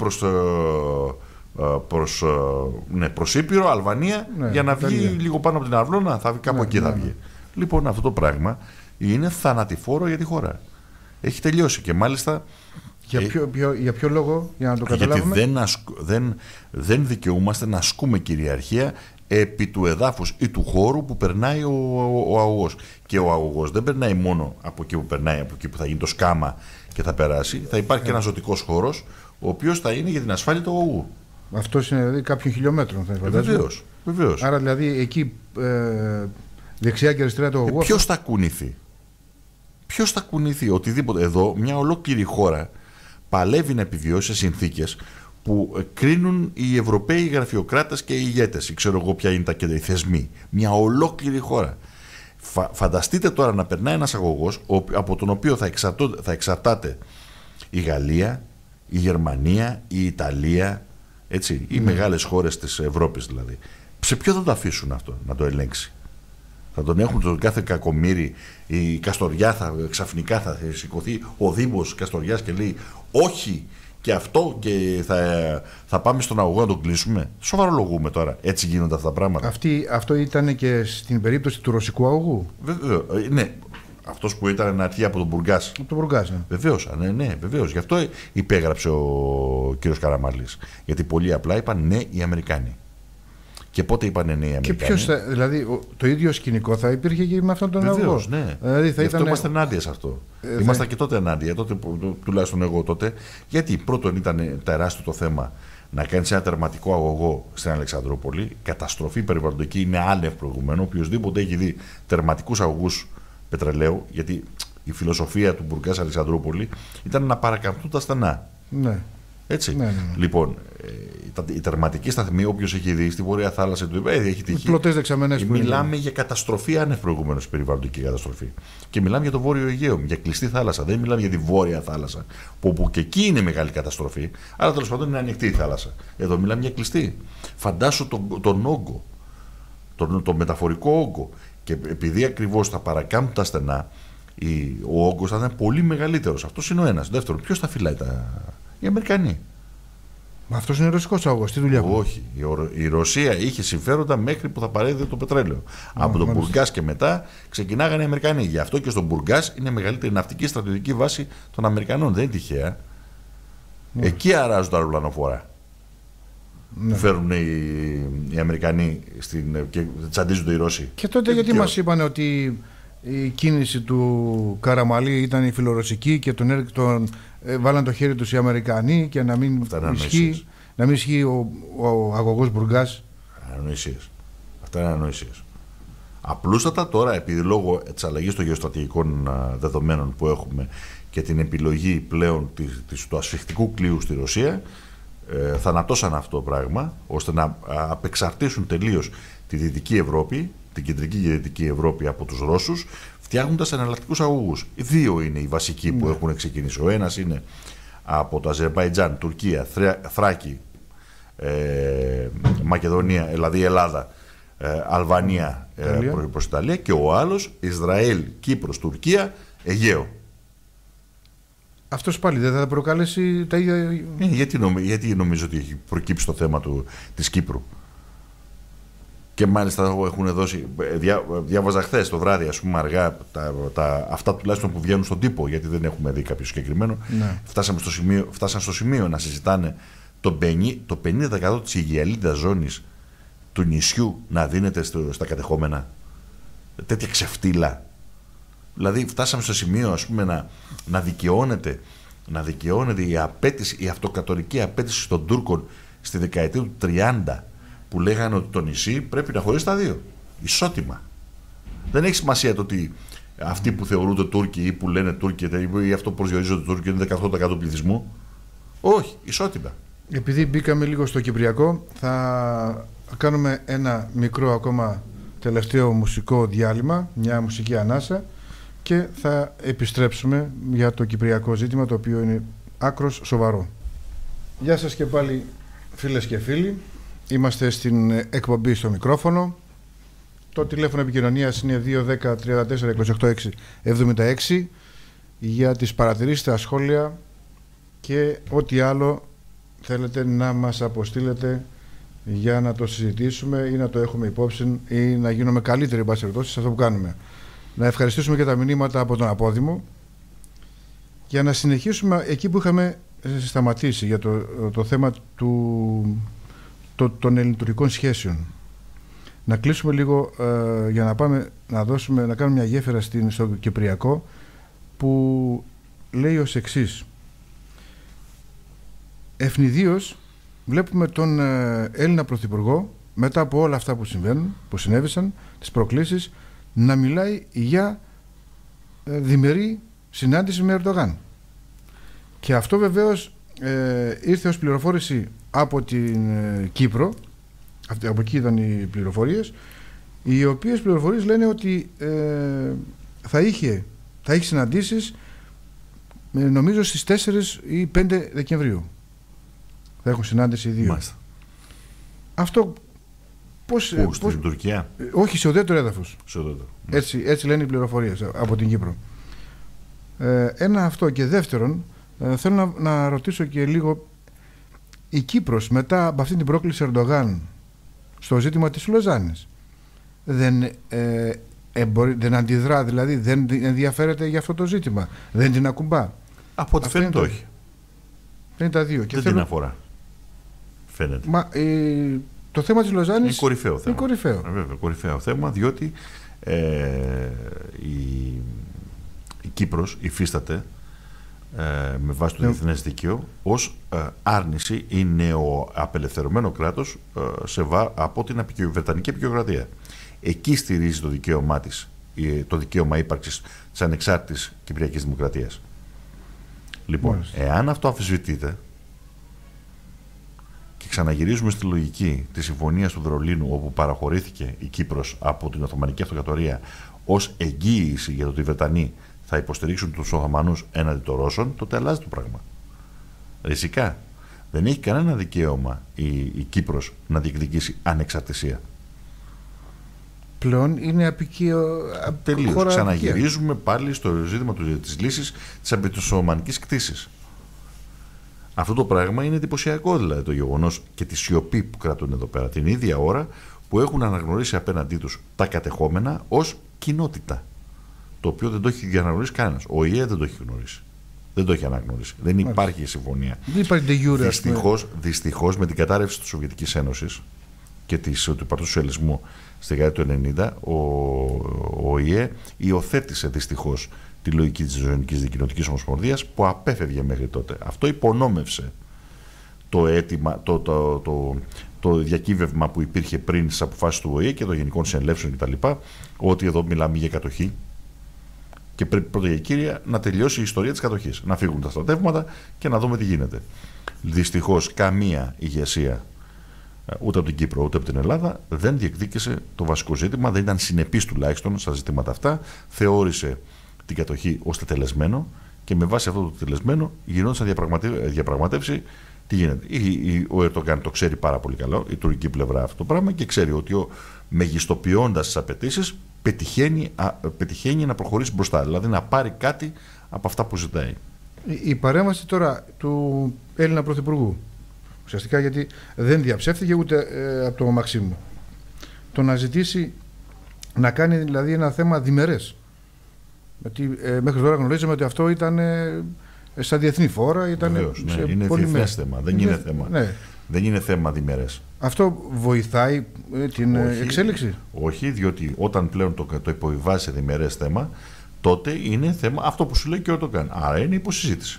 προς Ήπειρο, Αλβανία, για να βγει λίγο πάνω από την Αυλώνα, κάπου εκεί θα βγει. Λοιπόν, αυτό το πράγμα είναι θανατηφόρο για τη χώρα. Έχει τελειώσει και μάλιστα. Για ποιο λόγο, για να το καταλάβουμε? Γιατί δεν δικαιούμαστε να ασκούμε κυριαρχία επί του εδάφους ή του χώρου που περνάει ο αγωγός. Και ο αγωγός δεν περνάει μόνο από εκεί που περνάει, από εκεί που θα γίνει το σκάμα και θα περάσει. Θα υπάρχει και ένας ζωτικός χώρος, ο οποίος θα είναι για την ασφάλεια του αγωγού. Αυτός είναι δηλαδή κάποιων χιλιόμετρων, θα φαντάζομαι. Βεβαίως. Άρα δηλαδή εκεί δεξιά και αριστερά το αγωγό. Ποιος θα κουνηθεί? Ποιος θα κουνηθεί? Οτιδήποτε. Εδώ μια ολόκληρη χώρα παλεύει να επιβιώσει σε συνθήκες που κρίνουν οι Ευρωπαίοι γραφειοκράτες και οι ηγέτες. Ξέρω εγώ ποια είναι οι θεσμοί. Μια ολόκληρη χώρα. Φανταστείτε τώρα να περνάει ένας αγωγός από τον οποίο θα εξαρτάται η Γαλλία, η Γερμανία, η Ιταλία, έτσι, οι μεγάλες χώρες της Ευρώπης δηλαδή. Σε ποιο θα το αφήσουν αυτό να το ελέγξει? Θα τον έχουν τον κάθε κακομοίρη, η Καστοριά ξαφνικά θα σηκωθεί ο Δήμος Καστοριάς και λέει όχι και αυτό και θα πάμε στον αγωγό να τον κλείσουμε? Σοβαρολογούμε τώρα. Έτσι γίνονται αυτά τα πράγματα. Αυτό ήταν και στην περίπτωση του ρωσικού αγωγού. Ναι. Αυτός που ήταν αρχή από τον Μπουργκάς. Από τον Μπουργκάς, ναι. Βεβαίως. Γι' αυτό υπέγραψε ο κύριος Καραμανλής. Γιατί πολύ απλά είπαν ναι οι Αμερικάνοι. Και πότε είπαν ναι οι Αμερικάνοι? Και ποιος δηλαδή το ίδιο σκηνικό θα υπήρχε και με αυτόν τον αγωγό. Ναι. Δηλαδή Γι' αυτό είμαστε ενάντια σε αυτό. Ήμασταν και τότε ενάντια, τουλάχιστον εγώ τότε. Γιατί πρώτον ήταν τεράστιο το θέμα να κάνει ένα τερματικό αγωγό στην Αλεξανδρούπολη. Καταστροφή περιβαλλοντική είναι άνευ προηγουμένου. Οποιοςδήποτε έχει δει τερματικούς αγωγούς πετρελαίου, γιατί η φιλοσοφία του Μπουργκάς Αλεξανδρούπολη ήταν να παρακαμπτούν τα στενά. Ναι. Έτσι. Ναι. Λοιπόν, η τερματική σταθμή, όποιος έχει δει στη Βόρεια Θάλασσα του έχει τύχει. Πλωτές δεξαμενές που μιλάμε για καταστροφή άνευ προηγουμένως, περιβαλλοντική καταστροφή. Και μιλάμε για το Βόρειο Αιγαίο, για κλειστή θάλασσα. Δεν μιλάμε για τη Βόρεια Θάλασσα, που και εκεί είναι μεγάλη καταστροφή, αλλά τέλος πάντων είναι ανοιχτή η θάλασσα. Εδώ μιλάμε για κλειστή. Φαντάσου τον όγκο, τον μεταφορικό όγκο. Και επειδή ακριβώς θα παρακάμπτουν τα στενά, ο όγκος θα ήταν πολύ μεγαλύτερος. Αυτός είναι ο ένας. Δεύτερον, ποιος θα φυλάει οι Αμερικανοί. Μα αυτός είναι ρωσικός αγωγός. Τι δουλειά έχουν? Όχι. Η Ρωσία είχε συμφέροντα μέχρι που θα παρέδιδε το πετρέλαιο. Από τον Μπουργκάς και μετά ξεκινάγανε οι Αμερικανοί. Γι' αυτό και στον Μπουργκάς είναι η μεγαλύτερη ναυτική στρατιωτική βάση των Αμερικανών. Δεν είναι τυχαία. Εκεί αράζουν τα αεροπλανοφόρα. Ναι. Φέρουν οι Αμερικανοί και τσαντίζονται οι Ρώσοι. Και τότε γιατί μας είπαν ότι η κίνηση του Καραμαλή ήταν η φιλορωσική και τον βάλαν το χέρι τους οι Αμερικανοί και να μην ισχύει ο αγωγός Μπουργκάς. Ανοησίες. Αυτά είναι ανοησίες. Απλούστατα τώρα, επειδή λόγω της αλλαγής των γεωστρατηγικών δεδομένων που έχουμε και την επιλογή πλέον του ασφιχτικού κλείου στη Ρωσία, θανατώσαν αυτό το πράγμα ώστε να απεξαρτήσουν τελείως τη Δυτική Ευρώπη, την κεντρική και δυτική Ευρώπη από τους Ρώσους, φτιάχνοντας εναλλακτικούς αγωγούς. Δύο είναι οι βασικοί που έχουν ξεκινήσει. Ο ένας είναι από το Αζερμπαϊτζάν, Τουρκία, Θράκη, Μακεδονία, δηλαδή Ελλάδα, Αλβανία προς Ιταλία, και ο άλλος Ισραήλ, Κύπρος, Τουρκία, Αιγαίο. Αυτός πάλι δεν θα προκαλέσει τα ίδια. Γιατί νομίζω ότι έχει προκύψει το θέμα της Κύπρου. Και μάλιστα έχουν δώσει. Διάβαζα χθες το βράδυ, ας πούμε, αργά, αυτά τουλάχιστον που βγαίνουν στον τύπο, γιατί δεν έχουμε δει κάποιο συγκεκριμένο. Ναι. Φτάσαν στο σημείο να συζητάνε το 50% της αιγιαλίδας ζώνης του νησιού να δίνεται στα κατεχόμενα. Τέτοια ξεφτύλα. Δηλαδή φτάσαμε στο σημείο, ας πούμε, να δικαιώνεται η αυτοκρατορική απέτηση των Τούρκων στη δεκαετία του 30, που λέγανε ότι το νησί πρέπει να χωρίσει τα δύο. Ισότιμα. Δεν έχει σημασία το ότι αυτοί που θεωρούνται Τούρκοι ή που λένε Τούρκοι ή αυτό που προσδιορίζονται Τούρκοι είναι 18% του πληθυσμού. Όχι, ισότιμα. Επειδή μπήκαμε λίγο στο Κυπριακό, θα κάνουμε ένα μικρό ακόμα τελευταίο μουσικό διάλειμμα, μια μουσική ανάσα, και θα επιστρέψουμε για το κυπριακό ζήτημα, το οποίο είναι άκρος σοβαρό. Γεια σας και πάλι, φίλες και φίλοι. Είμαστε στην εκπομπή στο μικρόφωνο. Το τηλέφωνο επικοινωνίας είναι 210-34-28-6-76 για τις παρατηρήσεις, τα σχόλια και ό,τι άλλο θέλετε να μας αποστείλετε για να το συζητήσουμε ή να το έχουμε υπόψη ή να γίνουμε καλύτεροι, εν πάση περιπτώσει, σε αυτό που κάνουμε. Να ευχαριστήσουμε και τα μηνύματα από τον Απόδημο για να συνεχίσουμε εκεί που είχαμε σταματήσει για το θέμα των ελληνοτουρκικών σχέσεων. Να κλείσουμε λίγο για να πάμε να κάνουμε μια γέφυρα στο Κυπριακό, που λέει ως εξής. Ευνηδίως βλέπουμε τον Έλληνα Πρωθυπουργό, μετά από όλα αυτά που συνέβησαν, τις προκλήσεις, να μιλάει για διμερή συνάντηση με Ερντογάν. Και αυτό βεβαίως ήρθε ως πληροφόρηση από την Κύπρο. Από εκεί ήταν οι πληροφορίες, οι οποίες πληροφορίες λένε ότι θα έχει συναντήσεις, νομίζω στις 4 ή 5 Δεκεμβρίου θα έχουν συνάντηση οι δύο. Μάλιστα. Αυτό πώς, στην Τουρκία? Όχι, σε ουδέτερο έδαφος. Έτσι λένε οι πληροφορίες από την Κύπρο. Ένα αυτό, και δεύτερον, θέλω να ρωτήσω και λίγο, η Κύπρος μετά από αυτή την πρόκληση Ερντογάν στο ζήτημα της Λοζάνης δεν αντιδρά, δηλαδή δεν ενδιαφέρεται για αυτό το ζήτημα, δεν την ακουμπά? Από ό,τι φαίνεται όχι. Δεν τα δύο. Δεν την αφορά, φαίνεται. Το θέμα της Λοζάνης είναι κορυφαίο θέμα. Βέβαια, κορυφαίο θέμα, διότι η Κύπρος υφίσταται με βάση το διεθνές δίκαιο ως άρνηση ή νεοαπελευθερωμένο κράτος από την Βρετανική Επικιοκρατία. Εκεί στηρίζει το δικαίωμά της, το δικαίωμα ύπαρξης της ανεξάρτητης Κυπριακής Δημοκρατίας. Λοιπόν, εάν αυτό αμφισβητείται, και ξαναγυρίζουμε στη λογική της Συμφωνίας του Βερολίνου, όπου παραχωρήθηκε η Κύπρος από την Οθωμανική Αυτοκρατορία ως εγγύηση για το ότι οι Βρετανοί θα υποστηρίξουν τους Οθωμανούς έναντι των Ρώσων, τότε αλλάζει το πράγμα. Ριζικά. Δεν έχει κανένα δικαίωμα η Κύπρος να διεκδικήσει ανεξαρτησία. Πλέον είναι απικίο. Τελείως. Ξαναγυρίζουμε πάλι στο ζήτημα της λύσης της Οθωμανικής κτήσης. Αυτό το πράγμα είναι εντυπωσιακό, δηλαδή, το γεγονός και τη σιωπή που κρατούν εδώ πέρα την ίδια ώρα που έχουν αναγνωρίσει απέναντί τους τα κατεχόμενα ως κοινότητα. Το οποίο δεν το έχει αναγνωρίσει κανένας. Ο ΙΕ δεν το έχει γνωρίσει. Δεν το έχει αναγνωρίσει. Δεν υπάρχει συμφωνία. Δεν υπάρχει de jure. Δυστυχώς με την κατάρρευση της Σοβιετικής Ένωσης και του παρτοσοσιαλισμού στη δεκαετία του 90, ο ΟΗΕ υιοθέτησε δυστυχώς τη λογική της Ζωονικής Δικοινοτικής Ομοσπονδίας που απέφευγε μέχρι τότε. Αυτό υπονόμευσε το αίτημα, το διακύβευμα που υπήρχε πριν στις αποφάσεις του ΟΗΕ και των Γενικών Συνελεύσεων κτλ. Ότι εδώ μιλάμε για κατοχή και πρέπει πρώτα και κύρια να τελειώσει η ιστορία της κατοχής. Να φύγουν τα στρατεύματα και να δούμε τι γίνεται. Δυστυχώς καμία ηγεσία ούτε από την Κύπρο ούτε από την Ελλάδα δεν διεκδίκησε το βασικό ζήτημα, δεν ήταν συνεπής τουλάχιστον στα ζητήματα αυτά. Θεώρησε την κατοχή ως τετελεσμένο και με βάση αυτό το τετελεσμένο γινόντουσαν διαπραγματεύσει. Τι γίνεται. Ο Ερντογάν το ξέρει πάρα πολύ καλά, η τουρκική πλευρά αυτό το πράγμα, και ξέρει ότι μεγιστοποιώντας τις απαιτήσεις πετυχαίνει να προχωρήσει μπροστά, δηλαδή να πάρει κάτι από αυτά που ζητάει. Η παρέμβαση τώρα του Έλληνα Πρωθυπουργού, ουσιαστικά γιατί δεν διαψεύτηκε ούτε από το Μαξίμου, το να ζητήσει να κάνει δηλαδή ένα θέμα διμερές. Γιατί μέχρι τώρα γνωρίζαμε ότι αυτό ήταν στα διεθνή φόρα. Βεβαίως, είναι διεθνές θέμα. Δεν είναι θέμα. Ναι. Δεν είναι θέμα διμερές. Αυτό βοηθάει την εξέλιξη? Όχι, διότι όταν πλέον το υποβιβάζει σε διμερές θέμα, τότε είναι θέμα αυτό που σου λέει και ο Ερντογάν. Άρα είναι υποσυζήτηση.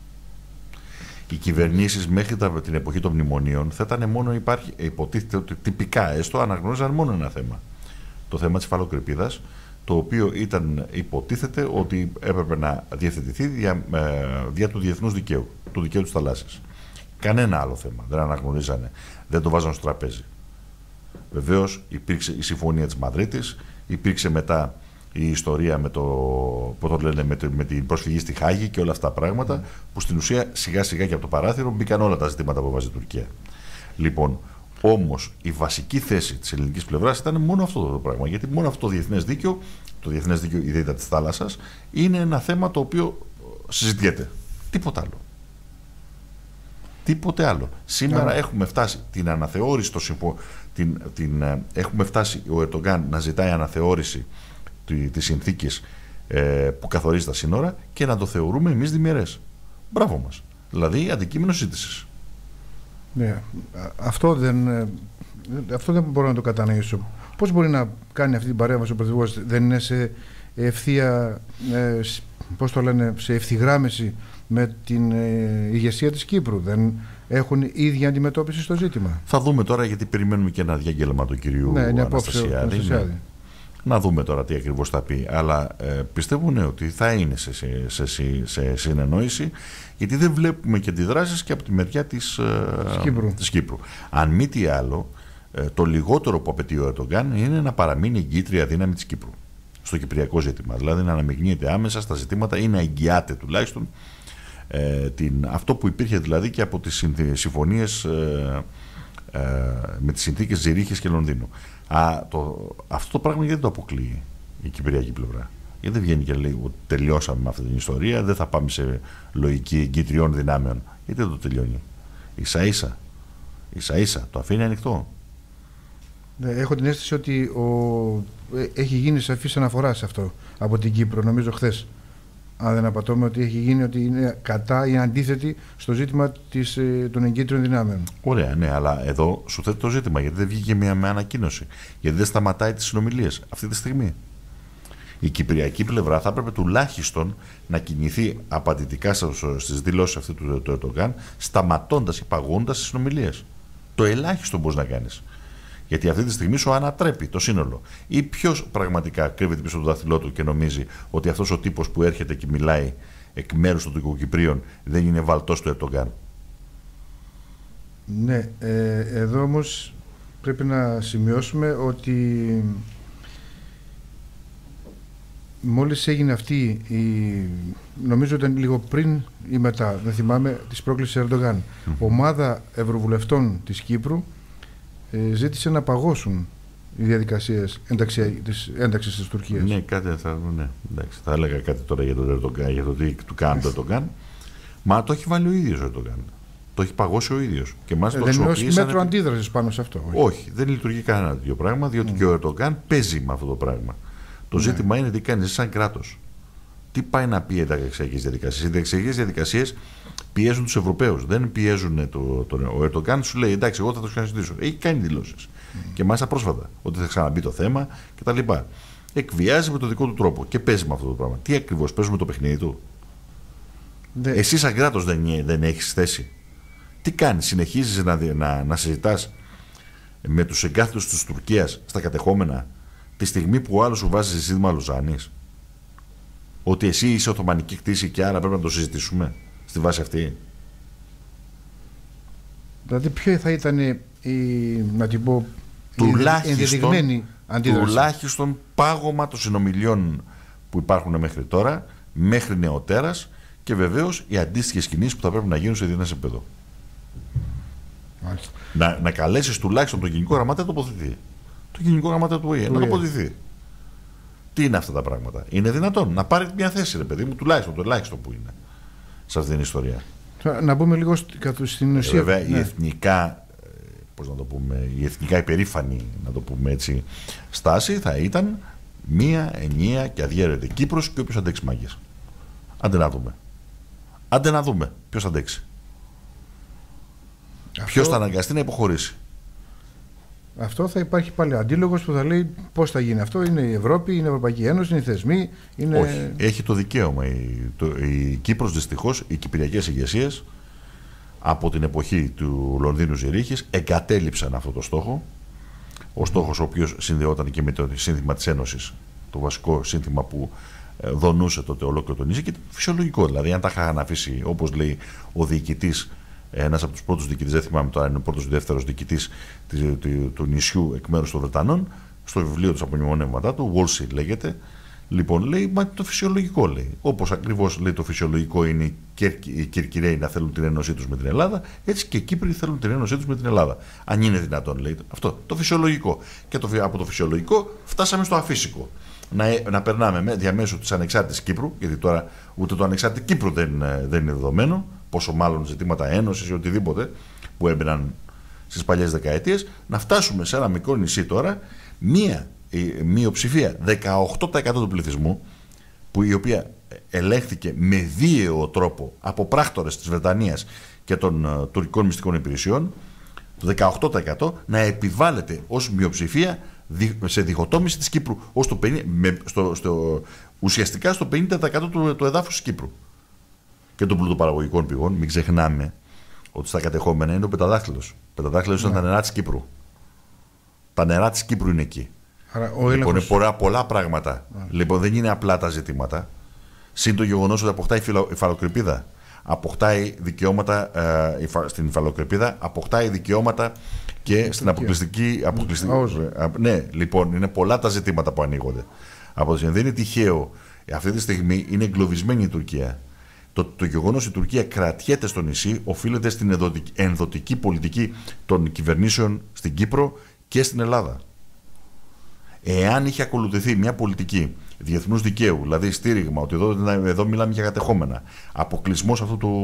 Οι κυβερνήσεις μέχρι την εποχή των μνημονίων θα ήταν μόνο υποτίθεται ότι τυπικά έστω αναγνώριζαν μόνο ένα θέμα. Το θέμα της υφαλοκρηπίδας, το οποίο υποτίθεται ότι έπρεπε να διευθετηθεί δια του διεθνούς δικαίου, του δικαίου της θαλάσσης. Κανένα άλλο θέμα δεν αναγνωρίζανε, δεν το βάζαν στο τραπέζι. Βεβαίως υπήρξε η Συμφωνία της Μαδρίτης, υπήρξε μετά η ιστορία με την προσφυγή στη Χάγη και όλα αυτά τα πράγματα που στην ουσία σιγά σιγά και από το παράθυρο μπήκαν όλα τα ζητήματα που βάζει η Τουρκία. Λοιπόν, όμως η βασική θέση της ελληνικής πλευράς ήταν μόνο αυτό το πράγμα. Γιατί μόνο αυτό το διεθνές δίκαιο, η δίαιτα της θάλασσας, είναι ένα θέμα το οποίο συζητιέται. Τίποτα άλλο. Τίποτε άλλο. Σήμερα έχουμε φτάσει την αναθεώρηση έχουμε φτάσει ο Ερντογάν να ζητάει αναθεώρηση της συνθήκης που καθορίζει τα σύνορα και να το θεωρούμε εμείς διμερές. Μπράβο μας. Δηλαδή αντικείμενο συζήτησης. Ναι, αυτό δεν μπορώ να το κατανοήσω. Πώς μπορεί να κάνει αυτή την παρέμβαση ο Πρωθυπουργός? Δεν είναι σε ευθεία, σε ευθυγράμμιση με την ηγεσία της Κύπρου? Δεν έχουν ίδια αντιμετώπιση στο ζήτημα? Θα δούμε τώρα, γιατί περιμένουμε και ένα διαγγέλμα του κυρίου Αναστασιάδη. Να δούμε τώρα τι ακριβώς θα πει. Αλλά πιστεύουν ότι θα είναι σε συνεννόηση, γιατί δεν βλέπουμε και αντιδράσεις και από τη μεριά της Κύπρου. Αν μη τι άλλο, το λιγότερο που απαιτεί ο Ερντογάν είναι να παραμείνει εγκύτρια δύναμη της Κύπρου στο κυπριακό ζήτημα. Δηλαδή να αναμειγνύεται άμεσα στα ζητήματα ή να εγγυάται τουλάχιστον αυτό που υπήρχε δηλαδή και από τις συμφωνίες με τις συνθήκες Ζηρίχης και Λονδίνου. Αυτό το πράγμα γιατί δεν το αποκλείει η κυπριακή πλευρά? Γιατί δεν βγαίνει και λέει ότι τελειώσαμε με αυτή την ιστορία, δεν θα πάμε σε λογική εγκύτριών δυνάμεων? Γιατί δεν το τελειώνει? Ίσα-ίσα το αφήνει ανοιχτό. Έχω την αίσθηση ότι έχει γίνει σαφής αναφορά σε αυτό από την Κύπρο, νομίζω χθες. Αν δεν απατώμε, ότι έχει γίνει ότι είναι κατά ή αντίθετη στο ζήτημα των εγκύτριων δυνάμεων. Ωραία, ναι, αλλά εδώ σου θέτει το ζήτημα, γιατί δεν βγήκε με ανακοίνωση, γιατί δεν σταματάει τις συνομιλίες αυτή τη στιγμή. Η κυπριακή πλευρά θα έπρεπε τουλάχιστον να κινηθεί απαντητικά στις δηλώσεις αυτού του Ερντογάν, σταματώντας ή παγώντας τις συνομιλίες. Το ελάχιστο μπορείς να κάνεις. Γιατί αυτή τη στιγμή σου ανατρέπει το σύνολο. Ή ποιος πραγματικά κρύβεται πίσω από το δάχτυλό του και νομίζει ότι αυτός ο τύπος που έρχεται και μιλάει εκ μέρους των Τουρκοκυπρίων δεν είναι βαλτός του Ερντογάν? Ναι, εδώ όμως πρέπει να σημειώσουμε ότι μόλις έγινε αυτή νομίζω ήταν λίγο πριν ή μετά, δεν θυμάμαι, της πρόκλησης Ερντογάν, ομάδα ευρωβουλευτών της Κύπρου ζήτησε να παγώσουν οι διαδικασίες της ένταξης της Τουρκίας. Ναι, θα έλεγα κάτι τώρα για τον Ερντογάν, για το τι του κάνει τον Ερντογάν. Μα το έχει βάλει ο ίδιος ο Ερντογάν. Το έχει παγώσει ο ίδιος. Δεν είναι ως μέτρο αντίδρασης πάνω σε αυτό? Όχι, δεν λειτουργεί κανένα τέτοιο πράγμα, διότι και ο Ερντογάν παίζει με αυτό το πράγμα. Το ζήτημα είναι τι κάνεις σαν κράτος. Τι πάει να πει ενταξιακές διαδικασίες? Οι ενταξιακές διαδικασίες πιέζουν τους Ευρωπαίους. Δεν πιέζουν ο Ερντογάν. Σου λέει εντάξει, εγώ θα το ξαναζητήσω. Έχει κάνει δηλώσεις. Και μάλιστα πρόσφατα ότι θα ξαναμπεί το θέμα κτλ. Εκβιάζει με τον δικό του τρόπο και παίζει με αυτό το πράγμα. Τι ακριβώς? Παίζουμε το παιχνίδι του. Εσύ σαν κράτος δεν έχεις θέση. Τι κάνεις? Συνεχίζεις να συζητάς με τους εγκάθετους της Τουρκίας στα κατεχόμενα τη στιγμή που ο άλλος σου βάζει ζήτημα Λουζάνης? Ότι εσύ είσαι Οθωμανική κτήση και άρα πρέπει να το συζητήσουμε στη βάση αυτή. Δηλαδή ποια θα ήταν να την πω, ενδεδειγμένη αντίδραση? Τουλάχιστον πάγωμα των συνομιλιών που υπάρχουν μέχρι τώρα, μέχρι νεοτέρας, και βεβαίως οι αντίστοιχες κινήσεις που θα πρέπει να γίνουν σε διεθνές επίπεδο. Να καλέσεις τουλάχιστον τον Γενικό Γραμματέα να τοποθετηθεί. Τον Γενικό Γραμματέα του ΟΗΕ να τοποθετηθεί. Τι είναι αυτά τα πράγματα? Είναι δυνατόν να πάρει μια θέση, ρε παιδί μου, τουλάχιστον το ελάχιστο που είναι σε αυτήν την ιστορία. Να μπούμε λίγο στην ουσία. Βέβαια, η εθνικά, πώς να το πούμε, η εθνικά υπερήφανη, να το πούμε έτσι, στάση θα ήταν μία ενιαία και αδιέρετη Κύπρος και όποιος αντέξει μάγκες. Άντε να δούμε. Άντε να δούμε ποιος αντέξει. Ποιος θα αναγκαστεί να υποχωρήσει. Αυτό θα υπάρχει πάλι αντίλογος που θα λέει πώς θα γίνει αυτό. Είναι η Ευρώπη, είναι η Ευρωπαϊκή Ένωση, είναι οι θεσμοί. Είναι... Όχι. Έχει το δικαίωμα. Η Κύπρος, δυστυχώς, οι κυπριακές ηγεσίες από την εποχή του Λονδίνου Ζηρίχης εγκατέλειψαν αυτό το στόχο. Ο στόχος ο οποίος συνδεόταν και με το σύνθημα της Ένωσης, το βασικό σύνθημα που δονούσε τότε ολόκληρο το νησί, και φυσιολογικό. Δηλαδή, αν τα είχαν αφήσει, όπως λέει ο διοικητής, ένας από τους πρώτους διοικητές, δεν θυμάμαι τώρα, είναι ο πρώτος ή δεύτερος διοικητής του νησιού εκ μέρους των Βρετανών, στο βιβλίο του από μνημονεύματά του, Wolsey λέγεται. Λοιπόν, λέει, μα το φυσιολογικό, λέει. Όπως ακριβώς λέει το φυσιολογικό είναι οι Κυρκυραίοι να θέλουν την ένωσή τους με την Ελλάδα, έτσι και οι Κύπροι θέλουν την ένωσή τους με την Ελλάδα. Αν είναι δυνατόν, λέει. Αυτό το φυσιολογικό. Και από το φυσιολογικό φτάσαμε στο αφύσικο. Να περνάμε διαμέσου της ανεξάρτητης Κύπρου, γιατί τώρα ούτε το ανεξάρτητη Κύπρου δεν είναι δεδομένο, πόσο μάλλον ζητήματα ένωσης ή οτιδήποτε που έμπαιναν στις παλιές δεκαετίες, να φτάσουμε σε ένα μικρό νησί τώρα, μία μειοψηφία 18% του πληθυσμού, που η οποία ελέγχθηκε με βίαιο τρόπο από πράκτορες της Βρετανίας και των τουρκικών μυστικών υπηρεσιών, το 18% να επιβάλλεται ως μειοψηφία σε διχοτόμηση της Κύπρου ως ουσιαστικά στο 50% του εδάφους της Κύπρου και των πλουτοπαραγωγικών πηγών. Μην ξεχνάμε ότι στα κατεχόμενα είναι ο πεταδάχτυλος. Ο πεταδάχτυλος είναι τα νερά της Κύπρου. Τα νερά της Κύπρου είναι εκεί. Άρα, λοιπόν, είναι πολλά πράγματα. Λοιπόν, δεν είναι απλά τα ζητήματα. Συν το γεγονός ότι αποκτάει η υφαλοκρηπίδα. Αποκτάει δικαιώματα στην υφαλοκρηπίδα, αποκτάει δικαιώματα και στην αποκλειστική. Ναι, λοιπόν, είναι πολλά τα ζητήματα που ανοίγονται. Δεν είναι τυχαίο. Αυτή τη στιγμή είναι εγκλωβισμένη η Τουρκία. Το γεγονός ότι η Τουρκία κρατιέται στο νησί οφείλεται στην ενδοτική πολιτική των κυβερνήσεων στην Κύπρο και στην Ελλάδα. Εάν είχε ακολουθηθεί μια πολιτική διεθνούς δικαίου, δηλαδή στήριγμα, ότι εδώ μιλάμε για κατεχόμενα, αποκλεισμός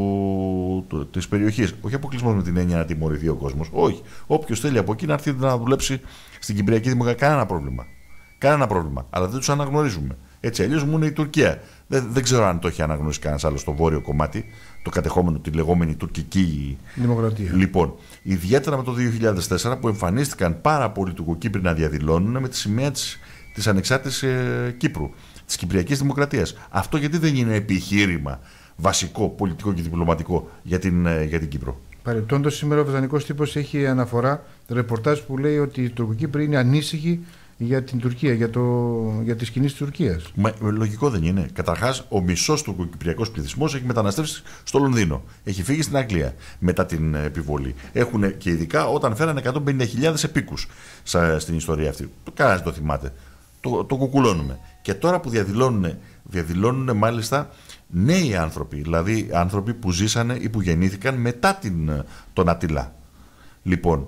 της περιοχής, όχι αποκλεισμός με την έννοια να τιμωρηθεί ο κόσμος, όχι. Όποιος θέλει από εκεί να έρθει να δουλέψει στην Κυπριακή Δημοκρατία, κανένα πρόβλημα. Αλλά δεν τους αναγνωρίζουμε. Έτσι αλλιώς μου είναι η Τουρκία. Δεν ξέρω αν το έχει αναγνωρίσει κανένας άλλος στο βόρειο κομμάτι, το κατεχόμενο, τη λεγόμενη τουρκική δημοκρατία. Λοιπόν, ιδιαίτερα με το 2004 που εμφανίστηκαν πάρα πολλοί Τουρκοκύπροι να διαδηλώνουν με τη σημαία της ανεξάρτητης Κύπρου, της Κυπριακής Δημοκρατίας. Αυτό γιατί δεν είναι επιχείρημα βασικό, πολιτικό και διπλωματικό για την Κύπρο? Παρεπτόντως, σήμερα ο Βρετανικός τύπος έχει αναφορά ρεπορτάζ που λέει ότι οι Τουρκοκύπροι είναι ανήσυχοι για την Τουρκία, για τις κινήσεις της Τουρκίας. Λογικό δεν είναι? Καταρχάς, ο μισός τουρκοκυπριακός πληθυσμός έχει μεταναστεύσει στο Λονδίνο. Έχει φύγει στην Αγγλία μετά την επιβολή. Έχουν και ειδικά όταν φέρανε 150.000 επίκους στην ιστορία αυτή. Κανένας δεν το θυμάται. Το κουκουλώνουμε. Και τώρα που διαδηλώνουν μάλιστα νέοι άνθρωποι, δηλαδή άνθρωποι που ζήσανε ή που γεννήθηκαν μετά τον Αττιλά. Λοιπόν,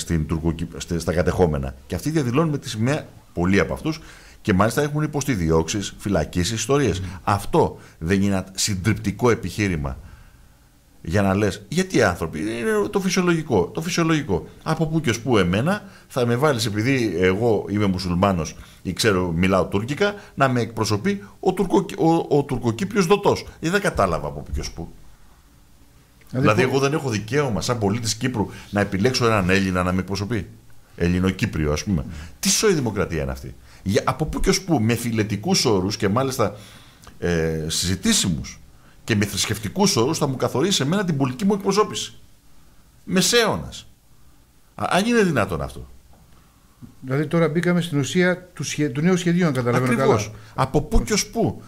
στα κατεχόμενα. Και αυτοί διαδηλώνουν με τη σημαία, πολλοί από αυτούς, και μάλιστα έχουν υποστεί διώξεις, φυλακίσεις, ιστορίες. Αυτό δεν είναι ένα συντριπτικό επιχείρημα Για να λες, γιατί άνθρωποι, είναι το φυσιολογικό. Το φυσιολογικό. Από πού και ως πού εμένα θα με βάλεις, επειδή εγώ είμαι μουσουλμάνος ή ξέρω μιλάω τουρκικά, να με εκπροσωπεί ο τουρκοκύπριος δοτός. Δεν κατάλαβα από πού και ως πού. Δηλαδή, εγώ δεν έχω δικαίωμα σαν πολίτης Κύπρου να επιλέξω έναν Έλληνα να με εκπροσωπεί. Ελληνοκύπριο, ας πούμε. Τι σοή δημοκρατία είναι αυτή? Από πού και ως πού, με φιλετικούς όρους και μάλιστα συζητήσιμους και με θρησκευτικούς όρους, θα μου καθορίσει εμένα την πολιτική μου εκπροσώπηση. Μεσαίωνας. Αν είναι δυνατόν αυτό. Δηλαδή τώρα μπήκαμε στην ουσία του νέου σχεδίου, αν καταλαβαίνω καλά. Ακριβώς. Από πού και ως πού.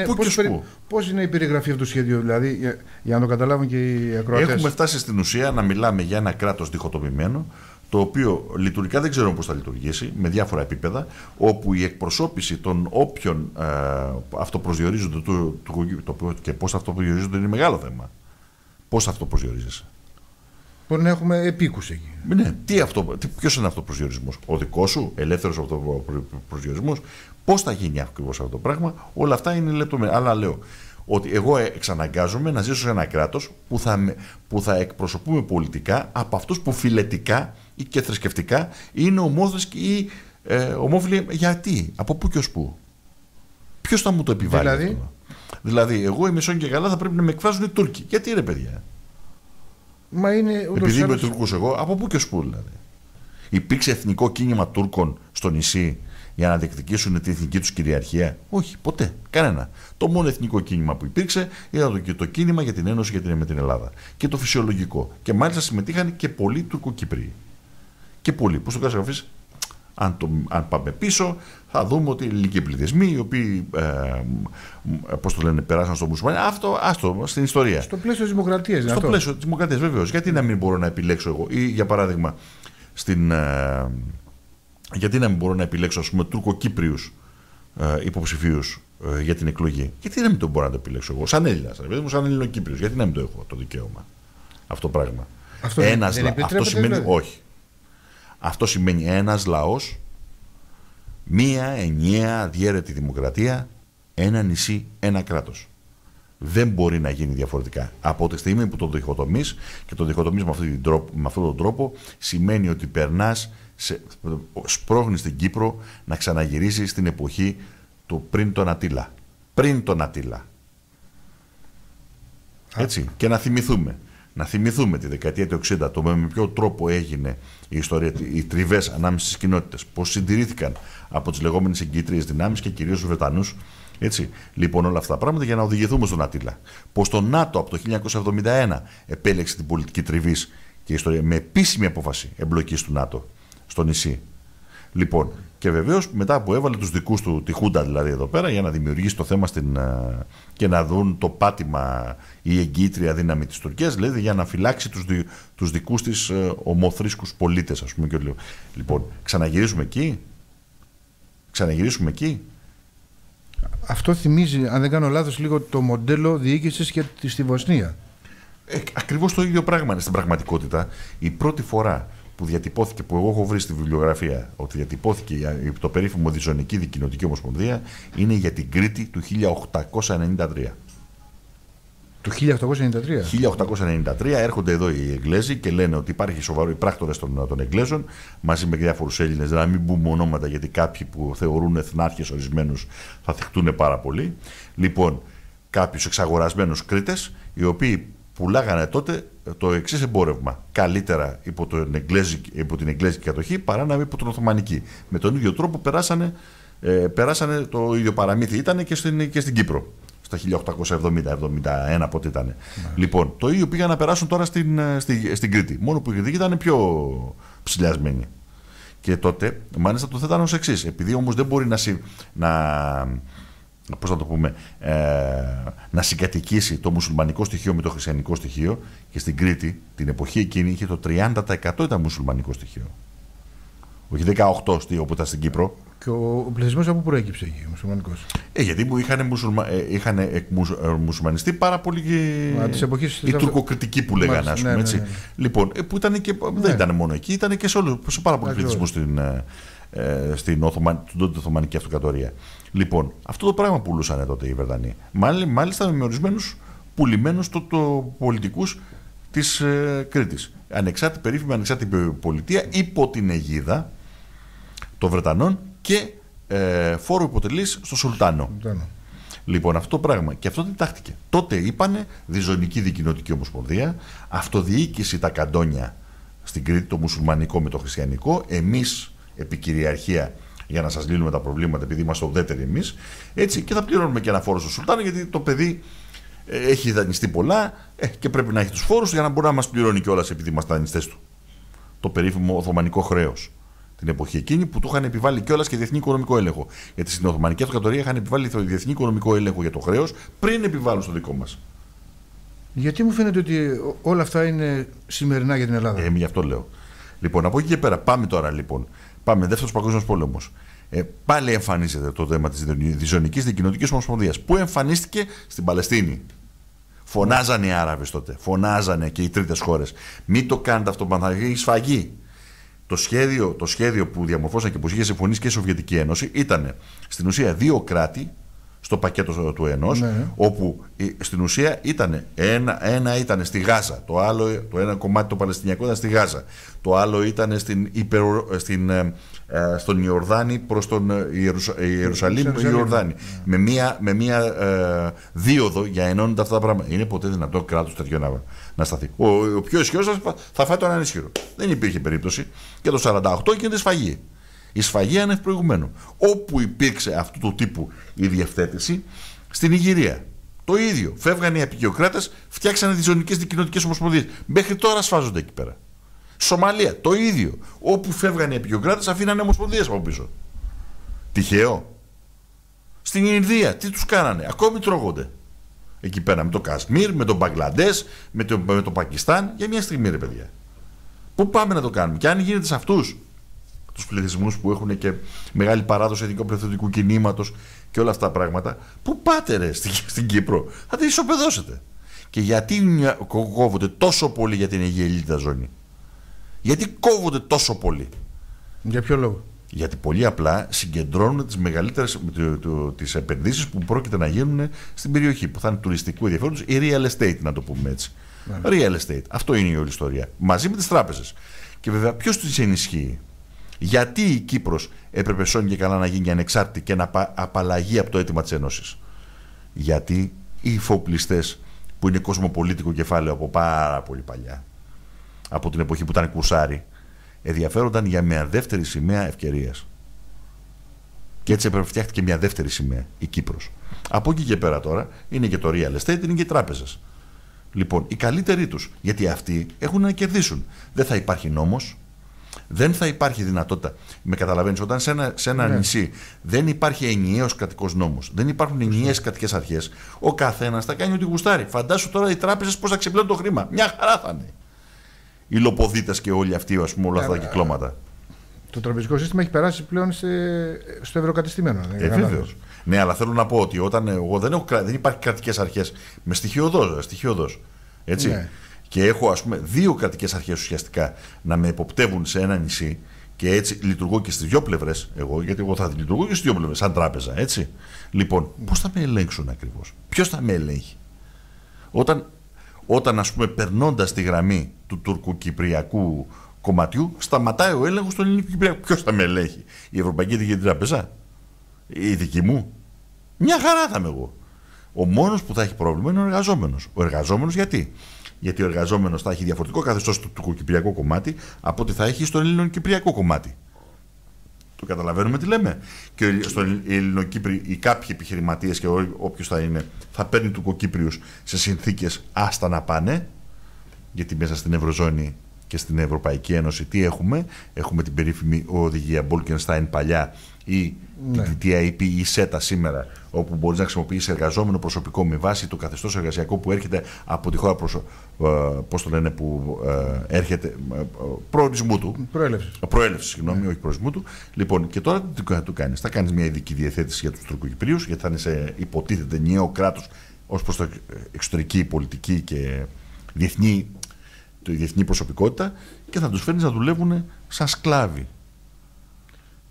Πώς είναι η περιγραφή αυτού του σχεδίου, δηλαδή, για να το καταλάβουν και οι ακροατές? Έχουμε φτάσει στην ουσία να μιλάμε για ένα κράτος διχοτομημένο, το οποίο λειτουργικά δεν ξέρουμε πώς θα λειτουργήσει, με διάφορα επίπεδα, όπου η εκπροσώπηση των όποιων αυτοπροσδιορίζονται και πώς αυτοπροσδιορίζονται είναι μεγάλο θέμα. Πώς αυτοπροσδιορίζεσαι? Μπορεί να έχουμε επίκους εκεί. Ναι, ποιος είναι αυτοπροσδιορισμός? Ο δικός σου, ελεύθερος αυτοπροσδιορισμός? Πώς θα γίνει ακριβώς αυτό το πράγμα? Όλα αυτά είναι λεπτομέρεια. Αλλά λέω ότι εγώ εξαναγκάζομαι να ζήσω σε ένα κράτος που θα εκπροσωπούμε πολιτικά από αυτούς που φιλετικά ή και θρησκευτικά είναι ή ομόφιλοι. Γιατί? Από πού και ως πού? Ποιος θα μου το επιβάλλει αυτό? Δηλαδή, εγώ η Μεσόγειο και καλά θα πρέπει να με εκφράζουν οι Τούρκοι. Γιατί ρε παιδιά? Μα είναι επειδή είμαι Τούρκος εγώ, από πού και ως πού δηλαδή? Υπήρξε εθνικό κίνημα Τούρκων στο νησί για να διεκδικήσουν την εθνική τους κυριαρχία? Όχι, ποτέ, κανένα. Το μόνο εθνικό κίνημα που υπήρξε ήταν το κίνημα για την ένωση με την Ελλάδα. Και το φυσιολογικό. Και μάλιστα συμμετείχαν και πολλοί Τουρκοκυπροί. Και πολλοί. Πώς το κάνεις γραφείς? Αν πάμε πίσω, θα δούμε ότι οι ελληνικοί πληθυσμοί, οι οποίοι περάσαν στο μουσουλμανισμό, άστο στην ιστορία. Στο πλαίσιο της δημοκρατίας. Στο πλαίσιο της δημοκρατίας, βεβαίως. Γιατί να μην μπορώ να επιλέξω εγώ? Ή για παράδειγμα, γιατί να μην μπορώ να επιλέξω, ας πούμε, Τουρκοκύπριους υποψηφίους για την εκλογή? Γιατί να μην το μπορώ να το επιλέξω εγώ, σαν Έλληνας, σαν Ελληνοκύπριος? Γιατί να μην το έχω το δικαίωμα αυτό το πράγμα? Αυτό σημαίνει δηλαδή? Όχι. Αυτό σημαίνει ένας λαός, μία ενιαία αδιέρετη δημοκρατία, ένα νησί, ένα κράτος. Δεν μπορεί να γίνει διαφορετικά. Από τη στιγμή που το διχοτομείς, και το διχοτομείς με αυτόν τον τρόπο, σημαίνει ότι περνάς, σπρώχνεις την Κύπρο να ξαναγυρίσει στην εποχή του πριν τον Ατήλα. Πριν τον Ατήλα. Έτσι. Και να θυμηθούμε τη δεκαετία του 60, με ποιο τρόπο έγινε η ιστορία, οι τριβές ανάμεσα στις κοινότητες, πώς συντηρήθηκαν από τις λεγόμενες εγκύτριες δυνάμεις και κυρίως τους Βρετανούς. Έτσι. Λοιπόν, όλα αυτά τα πράγματα για να οδηγηθούμε στον Ατήλα. Πώς το ΝΑΤΟ από το 1971 επέλεξε την πολιτική τριβής και ιστορία με επίσημη απόφαση εμπλοκής του ΝΑΤΟ στο νησί. Λοιπόν, και βεβαίως μετά που έβαλε τους δικούς του, τη Χούντα δηλαδή εδώ πέρα, για να δημιουργήσει το θέμα και να δουν το πάτημα η εγκύτρια δύναμη της Τουρκίας, δηλαδή για να φυλάξει τους δικούς της ομοθρήσκους πολίτες, ας πούμε. Και λοιπόν, ξαναγυρίσουμε εκεί. Αυτό θυμίζει, αν δεν κάνω λάθος, λίγο το μοντέλο διοίκησης και στη Βοσνία. Ακριβώς το ίδιο πράγμα είναι στην πραγματικότητα. Η πρώτη φορά που διατυπώθηκε, που εγώ έχω βρει στη βιβλιογραφία, ότι διατυπώθηκε το περίφημο Διζωνική Δικοινοτική Ομοσπονδία, είναι για την Κρήτη του 1893. Του 1893. 1893 έρχονται εδώ οι Εγγλέζοι και λένε ότι υπάρχει σοβαρό, οι πράκτορες των Εγγλέζων, μαζί με διάφορους Έλληνες, να μην πούμε ονόματα γιατί κάποιοι που θεωρούν εθνάρχες ορισμένους θα θυχτούν πάρα πολύ. Λοιπόν, κάποιους εξαγορασμένους Κρήτες, οι οποίοι πουλάγανε τότε το εξής εμπόρευμα. Καλύτερα υπό την Εγγλέζικη κατοχή παρά να υπό την Οθωμανική. Με τον ίδιο τρόπο περάσανε το ίδιο παραμύθι. Ήταν και στην Κύπρο. Στα 1870-71 πότε ήταν. Λοιπόν, το ίδιο πήγαν να περάσουν τώρα στην Κρήτη. Μόνο που η Κρήτη ήταν πιο ψηλιασμένη. Και τότε, μάλιστα, το θέτανε ως εξής. Επειδή όμως δεν μπορεί πώς να το πούμε, να συγκατοικήσει το μουσουλμανικό στοιχείο με το χριστιανικό στοιχείο, και στην Κρήτη την εποχή εκείνη είχε το 30% ήταν μουσουλμανικό στοιχείο. Όχι 18% όπου ήταν στην Κύπρο. Και ο πληθυσμός από πού προέκυψε εκεί, ο μουσουλμανικός? Γιατί είχαν μουσουλμανιστεί πάρα πολύ οι τουρκοκριτικοί που λέγανε, ας πούμε, έτσι. Ναι. Λοιπόν, που ήταν και, δεν ήταν μόνο εκεί, ήταν και σε πάρα πολλοί πληθυσμούς στην Οθωμανική Αυτοκρατορία. Λοιπόν, αυτό το πράγμα πουλούσαν τότε οι Βρετανοί. Μάλιστα με ορισμένους πουλημένος στο πολιτικούς της Κρήτης. Περίφημη ανεξάρτητη πολιτεία υπό την αιγίδα των Βρετανών και φόρο υποτελής στο Σουλτάνο. Λοιπόν, αυτό το πράγμα. Και αυτό δεν τάχτηκε. Τότε είπανε διζωνική δικοινοτική ομοσπονδία, αυτοδιοίκηση τα καντόνια στην Κρήτη, το μουσουλμανικό με το χριστιανικό, εμείς επικυριαρχία για να σας λύνουμε τα προβλήματα, επειδή είμαστε ουδέτεροι εμείς. Έτσι, και θα πληρώνουμε και ένα φόρο στο Σουλτάνο, γιατί το παιδί έχει δανειστεί πολλά και πρέπει να έχει τους φόρους για να μπορεί να μας πληρώνει κιόλας, επειδή είμαστε δανειστές του. Το περίφημο Οθωμανικό χρέος. Την εποχή εκείνη που του είχαν επιβάλει κιόλας και διεθνή οικονομικό έλεγχο. Γιατί στην Οθωμανική Αυτοκρατορία είχαν επιβάλει το διεθνή οικονομικό έλεγχο για το χρέος πριν επιβάλλουν στο δικό μας. Γιατί μου φαίνεται ότι όλα αυτά είναι σημερινά για την Ελλάδα? Γι' αυτό λέω. Λοιπόν, από εκεί και πέρα, πάμε τώρα λοιπόν. Πάμε, Δεύτερος Παγκόσμιος Πόλεμος. Πάλι εμφανίζεται το θέμα της διζωνικής δικοινοτικής ομοσπονδίας που εμφανίστηκε στην Παλαιστίνη. Φωνάζανε οι Άραβες τότε. Φωνάζανε και οι τρίτες χώρες. Μην το κάνετε αυτό, θα γίνει σφαγή. Το σχέδιο που διαμορφώσαν και που είχε συμφωνήσει και η Σοβιετική Ένωση ήταν στην ουσία 2 κράτη στο πακέτο του ενός, όπου στην ουσία ήταν ένα ήταν στη Γάζα, το ένα κομμάτι το Παλαιστινιακό ήταν στη Γάζα, το άλλο ήταν στον Ιορδάνη προς τον Ιερουσαλήμ και Ιορδάνη, με μία δίωδο για ενώνοντα αυτά τα πράγματα. Είναι ποτέ δυνατό κράτος τέτοιο να σταθεί? Ο πιο ισχυρός θα φάει τον ανισχυρό. Δεν υπήρχε περίπτωση. Και το 1948 γίνεται σφαγή. Η σφαγή ανευπροηγουμένου. Όπου υπήρξε αυτού του τύπου η διευθέτηση, στην Ιγυρία. Το ίδιο. Φεύγανε οι απεικιοκράτες, φτιάξανε διζωνικές δικοινοτικές ομοσπονδίες. Μέχρι τώρα σφάζονται εκεί πέρα. Σομαλία. Το ίδιο. Όπου φεύγανε οι απεικιοκράτες, αφήνανε ομοσπονδίες από πίσω. Τυχαίο? Στην Ινδία, τι τους κάνανε? Ακόμη τρώγονται. Εκεί πέρα με το Κασμίρ, με τον Μπαγκλαντές, με το Πακιστάν. Για μια στιγμή, ρε παιδιά. Πού πάμε να το κάνουμε? Και αν γίνεται σε αυτούς τους πληθυσμούς που έχουν και μεγάλη παράδοση εθνικοπαιδευτικού κινήματος και όλα αυτά τα πράγματα, πού πάτε ρε στην Κύπρο? Θα τη ισοπεδώσετε. Και γιατί κόβονται τόσο πολύ για την Αιγαιηλίτιδα ζώνη? Γιατί κόβονται τόσο πολύ? Για ποιο λόγο? Γιατί πολύ απλά συγκεντρώνουν τις μεγαλύτερες τις επενδύσεις που πρόκειται να γίνουν στην περιοχή, που θα είναι τουριστικού ενδιαφέροντος ή real estate, να το πούμε έτσι. Real estate. Αυτό είναι η όλη ιστορία. Μαζί με τις τράπεζες. Και βέβαια ποιος τις ενισχύει? Γιατί η Κύπρος έπρεπε σώνει και καλά να γίνει ανεξάρτητη και να απαλλαγεί από το αίτημα της Ένωσης? Γιατί οι υφοπλιστές, που είναι κοσμοπολίτικο κεφάλαιο από πάρα πολύ παλιά, από την εποχή που ήταν κουρσάρι, ενδιαφέρονταν για μια δεύτερη σημαία ευκαιρίας. Και έτσι έπρεπε φτιάχτηκε μια δεύτερη σημαία, η Κύπρος. Από εκεί και πέρα τώρα είναι και το real estate, είναι και οι τράπεζες. Λοιπόν, οι καλύτεροι τους, γιατί αυτοί έχουν να κερδίσουν. Δεν θα υπάρχει νόμος. Δεν θα υπάρχει δυνατότητα. Με καταλαβαίνεις, όταν σε ένα νησί δεν υπάρχει ενιαίος κρατικός νόμος, δεν υπάρχουν ενιαίες κρατικές αρχές, ο καθένας θα κάνει ό,τι γουστάρει. Φαντάσου τώρα οι τράπεζες πώς θα ξεπλένουν το χρήμα. Μια χαρά θα είναι. Οι λοποδίτες και όλοι αυτοί, ας πούμε, όλα αυτά τα κυκλώματα. Το τραπεζικό σύστημα έχει περάσει πλέον στο ευρωκατεστημένο. Βέβαιως. Ναι, αλλά θέλω να πω ότι όταν εγώ δεν υπάρχει κρατικές αρχές με στοιχειοδός. Έτσι. Ναι. Και έχω, ας πούμε, 2 κρατικές αρχές ουσιαστικά να με εποπτεύουν σε ένα νησί, και έτσι λειτουργώ και στις 2 πλευρές, γιατί εγώ θα λειτουργώ και στις 2 πλευρές, σαν τράπεζα, έτσι. Λοιπόν, πώς θα με ελέγξουν ακριβώς? Ποιος θα με ελέγχει? Όταν ας πούμε, περνώντας τη γραμμή του τουρκοκυπριακού κομματιού, σταματάει ο έλεγχος του ελληνικού-κυπριακού. Ποιος θα με ελέγχει? Η Ευρωπαϊκή Κεντρική Τράπεζα? Η δική μου? Μια χαρά θα είμαι εγώ. Ο μόνος που θα έχει πρόβλημα είναι ο εργαζόμενος. Ο εργαζόμενος γιατί? Γιατί ο εργαζόμενος θα έχει διαφορετικό καθεστώς στο τουρκοκυπριακό κομμάτι από ό,τι θα έχει στο ελληνοκυπριακό κομμάτι. Το καταλαβαίνουμε τι λέμε? Και στον Ελληνοκύπρι οι κάποιοι επιχειρηματίες και όποιος θα είναι, θα παίρνει τουρκοκύπριους σε συνθήκες άστα να πάνε, γιατί μέσα στην Ευρωζώνη και στην Ευρωπαϊκή Ένωση τι έχουμε? Έχουμε την περίφημη οδηγία Bolkestein παλιά, ή την TTIP ή ΣΕΤΑ σήμερα, όπου μπορείς να χρησιμοποιήσεις εργαζόμενο προσωπικό με βάση το καθεστώς εργασιακό που έρχεται από τη χώρα που έρχεται προορισμού του. Προέλευση, συγγνώμη, όχι προορισμού του. Λοιπόν, και τώρα τι θα του κάνεις? Θα κάνεις μια ειδική διαθέτηση για τους Τουρκοκυπρίους, γιατί θα είναι σε υποτίθεται ενιαίο κράτος ως προς το εξωτερική πολιτική και διεθνή προσωπικότητα, και θα τους φέρνεις να δουλεύουν σαν σκλάβοι.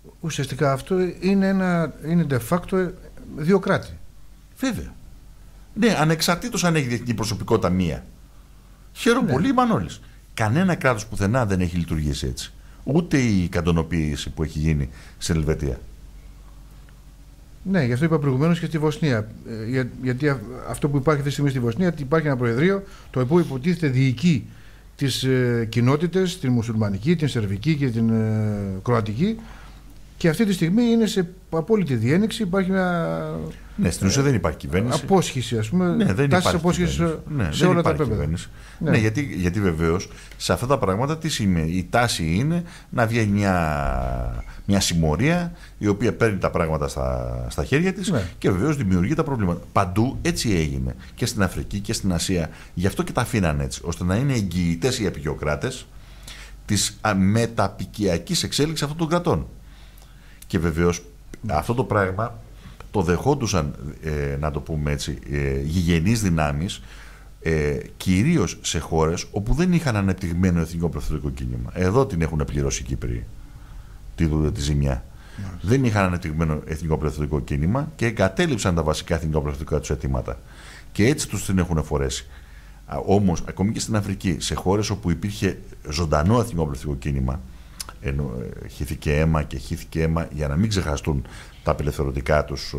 Ουσιαστικά αυτό είναι de facto 2 κράτη. Βέβαια. Ναι, ανεξαρτήτως αν έχει διεθνή προσωπικότητα μία. Χαίρομαι πολύ, Μανώλης. Κανένα κράτος πουθενά δεν έχει λειτουργήσει έτσι. Ούτε η καντονοποίηση που έχει γίνει στην Ελβετία. Ναι, γι' αυτό είπα προηγουμένως και στη Βοσνία. Γιατί αυτό που υπάρχει αυτή τη στιγμή στη Βοσνία, υπάρχει ένα προεδρείο το οποίο υποτίθεται διοικεί τις κοινότητες, την μουσουλμανική, την σερβική και την κροατική, και αυτή τη στιγμή είναι σε απόλυτη διένεξη. Υπάρχει μια. Ναι, στην ουσία δεν υπάρχει κυβέρνηση. Απόσχηση, ας πούμε. Ναι, δεν υπάρχει απόσχηση σε όλα τα επίπεδα. Ναι, γιατί βεβαίως σε αυτά τα πράγματα η τάση είναι να βγαίνει μια συμμορία η οποία παίρνει τα πράγματα στα χέρια της, ναι, και βεβαίως δημιουργεί τα προβλήματα. Παντού έτσι έγινε. Και στην Αφρική και στην Ασία. Γι' αυτό και τα αφήναν έτσι, ώστε να είναι εγγυητές οι απεικιοκράτες της μεταπικιακής εξέλιξης αυτών των κρατών. Και βεβαίως αυτό το πράγμα το δεχόντουσαν, να το πούμε έτσι, γηγενείς δυνάμεις, κυρίως σε χώρες όπου δεν είχαν ανεπτυγμένο εθνικό προοδευτικό κίνημα. Εδώ την έχουν πληρώσει οι Κύπροι τη ζημιά. Δεν είχαν ανεπτυγμένο εθνικό προοδευτικό κίνημα και εγκατέλειψαν τα βασικά εθνικά προοδευτικά τους αιτήματα. Και έτσι τους την έχουν φορέσει. Όμως, ακόμη και στην Αφρική, σε χώρες όπου υπήρχε ζωντανό εθνικό προοδευτικό κίνημα, χύθηκε αίμα για να μην ξεχαστούν τα απελευθερωτικά τους,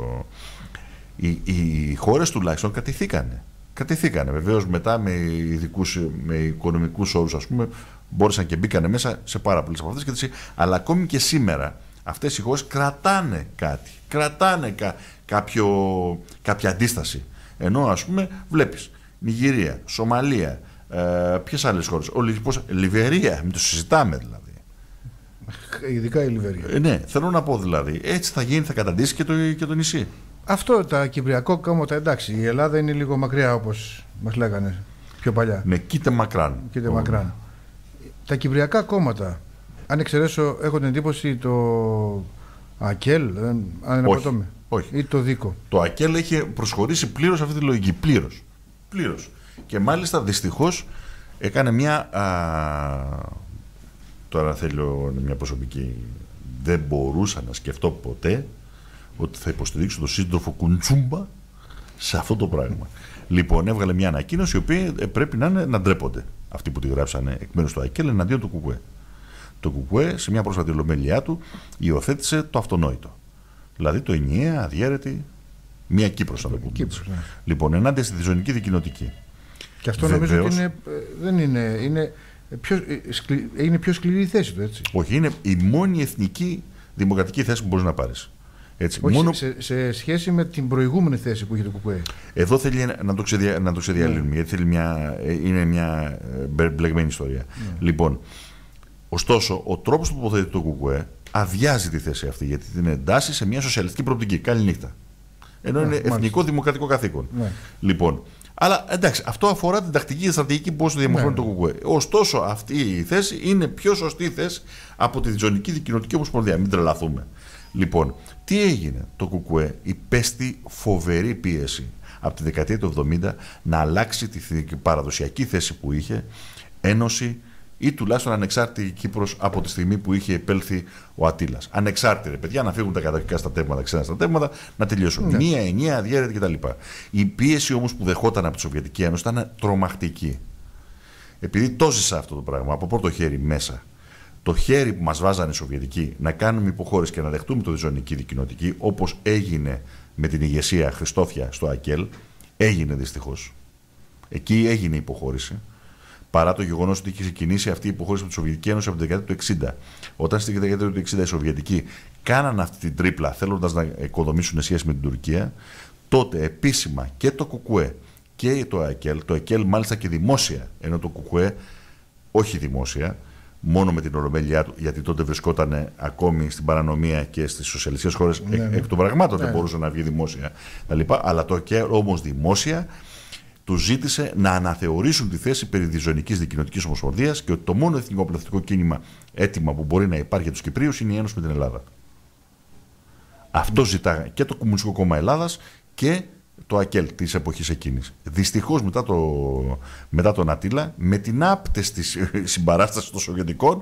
οι χώρες τουλάχιστον κατηθήκανε. Βεβαίως μετά με οικονομικούς όρους, ας πούμε, μπόρεσαν και μπήκανε μέσα σε πάρα πολλές από αυτές, αλλά ακόμη και σήμερα αυτές οι χώρες κρατάνε κάτι, κάποια αντίσταση, ενώ ας πούμε βλέπεις Νιγηρία, Σομαλία, ποιες άλλες χώρες, Λιβερία, μην το συζητάμε δηλαδή. Ειδικά η Λιβερία. Ναι, θέλω να πω δηλαδή, έτσι θα καταντήσει και το νησί. Αυτό τα κυπριακό κόμματα, εντάξει, η Ελλάδα είναι λίγο μακριά όπως μας λέγανε πιο παλιά. Ναι, κοίτα μακράν. Τα κυπριακά κόμματα, αν εξαιρέσω, έχω την εντύπωση το ΑΚΕΛ, αν είναι όχι. Ή το ΔΙΚΟ. Το ΑΚΕΛ έχει προσχωρήσει πλήρως αυτή τη λογική. Πλήρως. Και μάλιστα δυστυχώς έκανε μια. Τώρα θέλω μια προσωπική. Δεν μπορούσα να σκεφτώ ποτέ ότι θα υποστηρίξω τον σύντροφο Κουντσούμπα σε αυτό το πράγμα. Λοιπόν, έβγαλε μια ανακοίνωση η οποία πρέπει να ντρέπονται αυτοί που τη γράψανε εκ μέρους του ΑΚΕΛ εναντίον του ΚΚΕ. Το ΚΚΕ σε μια πρόσφατη ολομέλειά του υιοθέτησε το αυτονόητο. Δηλαδή το ενιαία, αδιαίρετη, μία Κύπρος, να το πούμε. Ναι. Λοιπόν, ενάντια στη διζωνική δικοινοτική. Και αυτό νομίζω ότι είναι πιο σκληρή η θέση του, έτσι. Όχι, είναι η μόνη εθνική δημοκρατική θέση που μπορείς να πάρεις. Έτσι, όχι, σε σχέση με την προηγούμενη θέση που είχε το ΚΚΕ. Εδώ θέλει να το ξεδιαλύνουμε, γιατί είναι μια μπλεγμένη ιστορία. Λοιπόν, ωστόσο, ο τρόπος που τοποθετεί το ΚΚΕ αδειάζει τη θέση αυτή, γιατί την εντάσσει σε μια σοσιαλιστική προοπτική. Καληνύχτα. Ενώ είναι εθνικό δημοκρατικό καθήκον. Ναι. Λοιπόν, αλλά εντάξει, αυτό αφορά την τακτική και στρατηγική πώς διαμορφώνει το ΚΚΕ. Ωστόσο, αυτή η θέση είναι πιο σωστή θέση από τη διζωνική δικοινοτική ομοσπονδία. Μην τρελαθούμε. Λοιπόν, τι έγινε? Το ΚΚΕ υπέστη φοβερή πίεση από τη δεκαετία του 70 να αλλάξει τη παραδοσιακή θέση που είχε, ένωση ή τουλάχιστον ανεξάρτητη Κύπρος από τη στιγμή που είχε επέλθει ο Αττήλας. Ανεξάρτητη, ρε παιδιά, να φύγουν τα καταρχικά στρατεύματα, ξένα στρατεύματα, να τελειώσουν. Ναι. Μία ενιαία, αδιέρετη κτλ. Η πίεση όμως που δεχόταν από τη Σοβιετική Ένωση ήταν τρομακτική. Επειδή το ζήσα αυτό το πράγμα από πρώτο χέρι μέσα, το χέρι που μας βάζανε οι Σοβιετικοί να κάνουμε υποχώρηση και να δεχτούμε το διζωνική δικοινοτική, όπως έγινε με την ηγεσία Χριστόφια στο ΑΚΕΛ, έγινε δυστυχώς. Εκεί έγινε υποχώρηση. Παρά το γεγονός ότι είχε ξεκινήσει αυτή η υποχώρηση από τη Σοβιετική Ένωση από τη δεκαετία του 60. Όταν στη δεκαετία του 60 οι Σοβιετικοί κάναν αυτή την τρίπλα, θέλοντας να οικοδομήσουν σχέση με την Τουρκία, τότε επίσημα και το ΚΚΕ και το ΑΚΕΛ μάλιστα και δημόσια, ενώ το ΚΚΕ όχι δημόσια, μόνο με την ολομέλειά του, γιατί τότε βρισκόταν ακόμη στην παρανομία και στις σοσιαλιστικές χώρες εκ των πραγμάτων δεν μπορούσε να βγει δημόσια. Αλλά το ΑΚΕΛ όμως δημόσια του ζήτησε να αναθεωρήσουν τη θέση περί διζωνικής δικοινοτικής ομοσπονδίας και ότι το μόνο εθνικό απελευθερωτικό κίνημα έτοιμα που μπορεί να υπάρχει για τους Κυπρίους είναι η ένωση με την Ελλάδα. Αυτό ζητά και το Κομμουνιστικό Κόμμα Ελλάδας και το ΑΚΕΛ της εποχής εκείνης. Δυστυχώς μετά τον Αττήλα, με την άπτεστη συμπαράσταση των Σοβιετικών,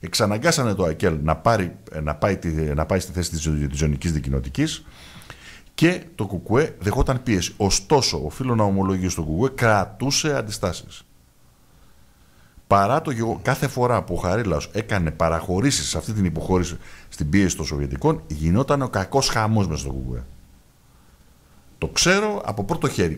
εξαναγκάσανε το ΑΚΕΛ να πάει στη θέση της διζωνικής δικοινοτικής Και το ΚΚΕ δεχόταν πίεση. Ωστόσο, οφείλω να ομολογήσω, το ΚΚΕ κρατούσε αντιστάσεις. Παρά το γεγονός, κάθε φορά που ο Χαρίλαος έκανε παραχωρήσεις σε αυτή την υποχώρηση στην πίεση των Σοβιετικών, γινόταν ο κακός χαμός μέσα στο ΚΚΕ. Το ξέρω από πρώτο χέρι.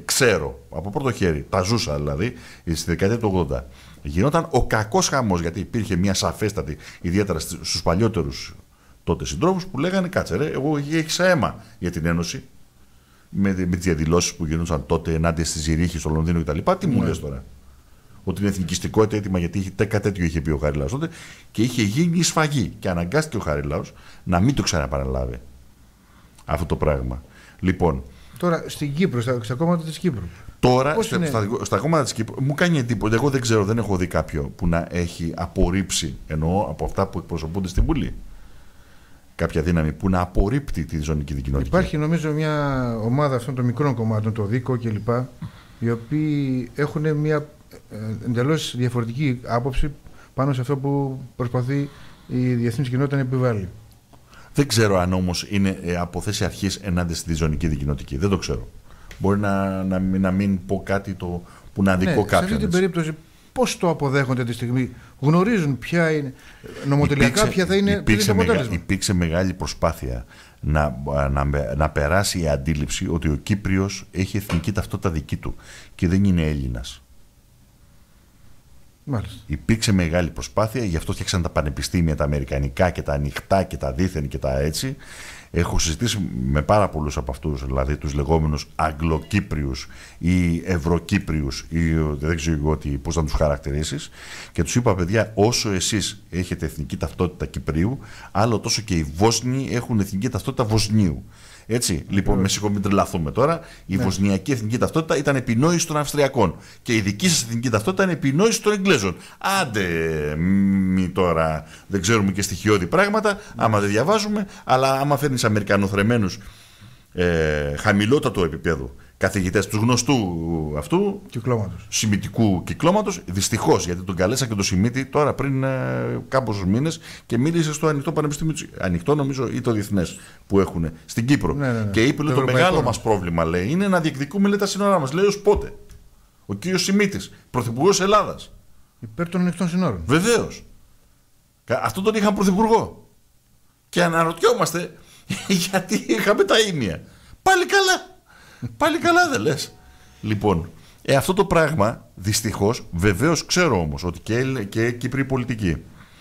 Τα ζούσα δηλαδή στη δεκαετία του 80. Γινόταν ο κακός χαμός, γιατί υπήρχε μια σαφέστατη, ιδιαίτερα στους παλιότερους τότε συντρόφους, που λέγανε κάτσε ρε, εγώ έχισα αίμα για την Ένωση. Με τις διαδηλώσεις που γινόταν τότε ενάντια στη Ζηρίχη, στο Λονδίνο κτλ. Τι μου λες τώρα? Ότι είναι εθνικιστικότητα έτοιμα, γιατί κάτι τέτοιο είχε πει ο Χαρίλαος τότε και είχε γίνει σφαγή. Και αναγκάστηκε ο Χαρίλαος να μην το ξαναπαναλάβει αυτό το πράγμα. Λοιπόν. Τώρα στην Κύπρο, στα κόμματα της Κύπρου. Τώρα στα κόμματα της Κύπρου μου κάνει εντύπωση. Εγώ δεν ξέρω, δεν έχω δει κάποιο που να έχει απορρίψει, εννοώ από αυτά που εκπροσωπούνται στην Βουλή, κάποια δύναμη που να απορρίπτει τη ζωνική δικοινοτική. Υπάρχει νομίζω μια ομάδα αυτών των μικρών κομμάτων, το ΔΙΚΟ κλπ., οι οποίοι έχουν μια εντελώς διαφορετική άποψη πάνω σε αυτό που προσπαθεί η διεθνής κοινότητα να επιβάλλει. Δεν ξέρω αν όμως είναι από θέση αρχής ενάντια στη ζωνική δικοινοτική. Δεν το ξέρω. Μπορεί να μην πω κάτι που να αδικό κάποιον. Σε αυτή την περίπτωση πώς το αποδέχονται τη στιγμή? Γνωρίζουν ποια είναι νομοτελειακά, ποια θα είναι το αποτέλεσμα. Υπήρξε μεγάλη προσπάθεια να περάσει η αντίληψη ότι ο Κύπριος έχει εθνική ταυτότητα δική του και δεν είναι Έλληνας. Μάλιστα. Υπήρξε μεγάλη προσπάθεια, γι' αυτό φτιάξαν τα πανεπιστήμια, τα αμερικανικά και τα ανοιχτά και τα δίθεν και τα έτσι. Έχω συζητήσει με πάρα πολλούς από αυτούς, δηλαδή τους λεγόμενους Αγγλοκύπριους ή Ευρωκύπριους ή δεν ξέρω εγώ πώς να τους χαρακτηρίσεις, και τους είπα, παιδιά, όσο εσείς έχετε εθνική ταυτότητα Κυπρίου, άλλο τόσο και οι Βόσνοι έχουν εθνική ταυτότητα Βοσνίου. Έτσι, λοιπόν, με συγχωρείτε, μην τρελαθούμε τώρα. Η βοσνιακή εθνική ταυτότητα ήταν επινόηση των Αυστριακών και η δική σας εθνική ταυτότητα είναι επινόηση των Εγγλέζων. Άντε, μη τώρα δεν ξέρουμε και στοιχειώδη πράγματα, άμα δεν διαβάζουμε, αλλά άμα φέρνεις Αμερικανοθρεμένους χαμηλότατο επίπεδο καθηγητές του γνωστού αυτού σημιτικού κυκλώματος, δυστυχώς, γιατί τον καλέσα και τον Σιμίτη τώρα πριν κάποιους μήνες και μίλησε στο ανοιχτό πανεπιστήμιο, ανοιχτό νομίζω ή το διεθνές που έχουν στην Κύπρο. Ναι. Και είπε, το μεγάλο μας πρόβλημα, λέει, είναι να διεκδικούμε, λέει, τα σύνορά μας. Λέει, ως πότε? Ο κύριος Σιμίτης, πρωθυπουργός Ελλάδας. Υπέρ των ανοιχτών σύνορων. Βεβαίως. Αυτό τον είχαν πρωθυπουργό. Και αναρωτιόμαστε γιατί είχαμε τα ίμια. Πάλι καλά. Πάλι καλά δεν λες? Λοιπόν, αυτό το πράγμα δυστυχώς, βεβαίως ξέρω όμως ότι και Κύπροι πολιτικοί,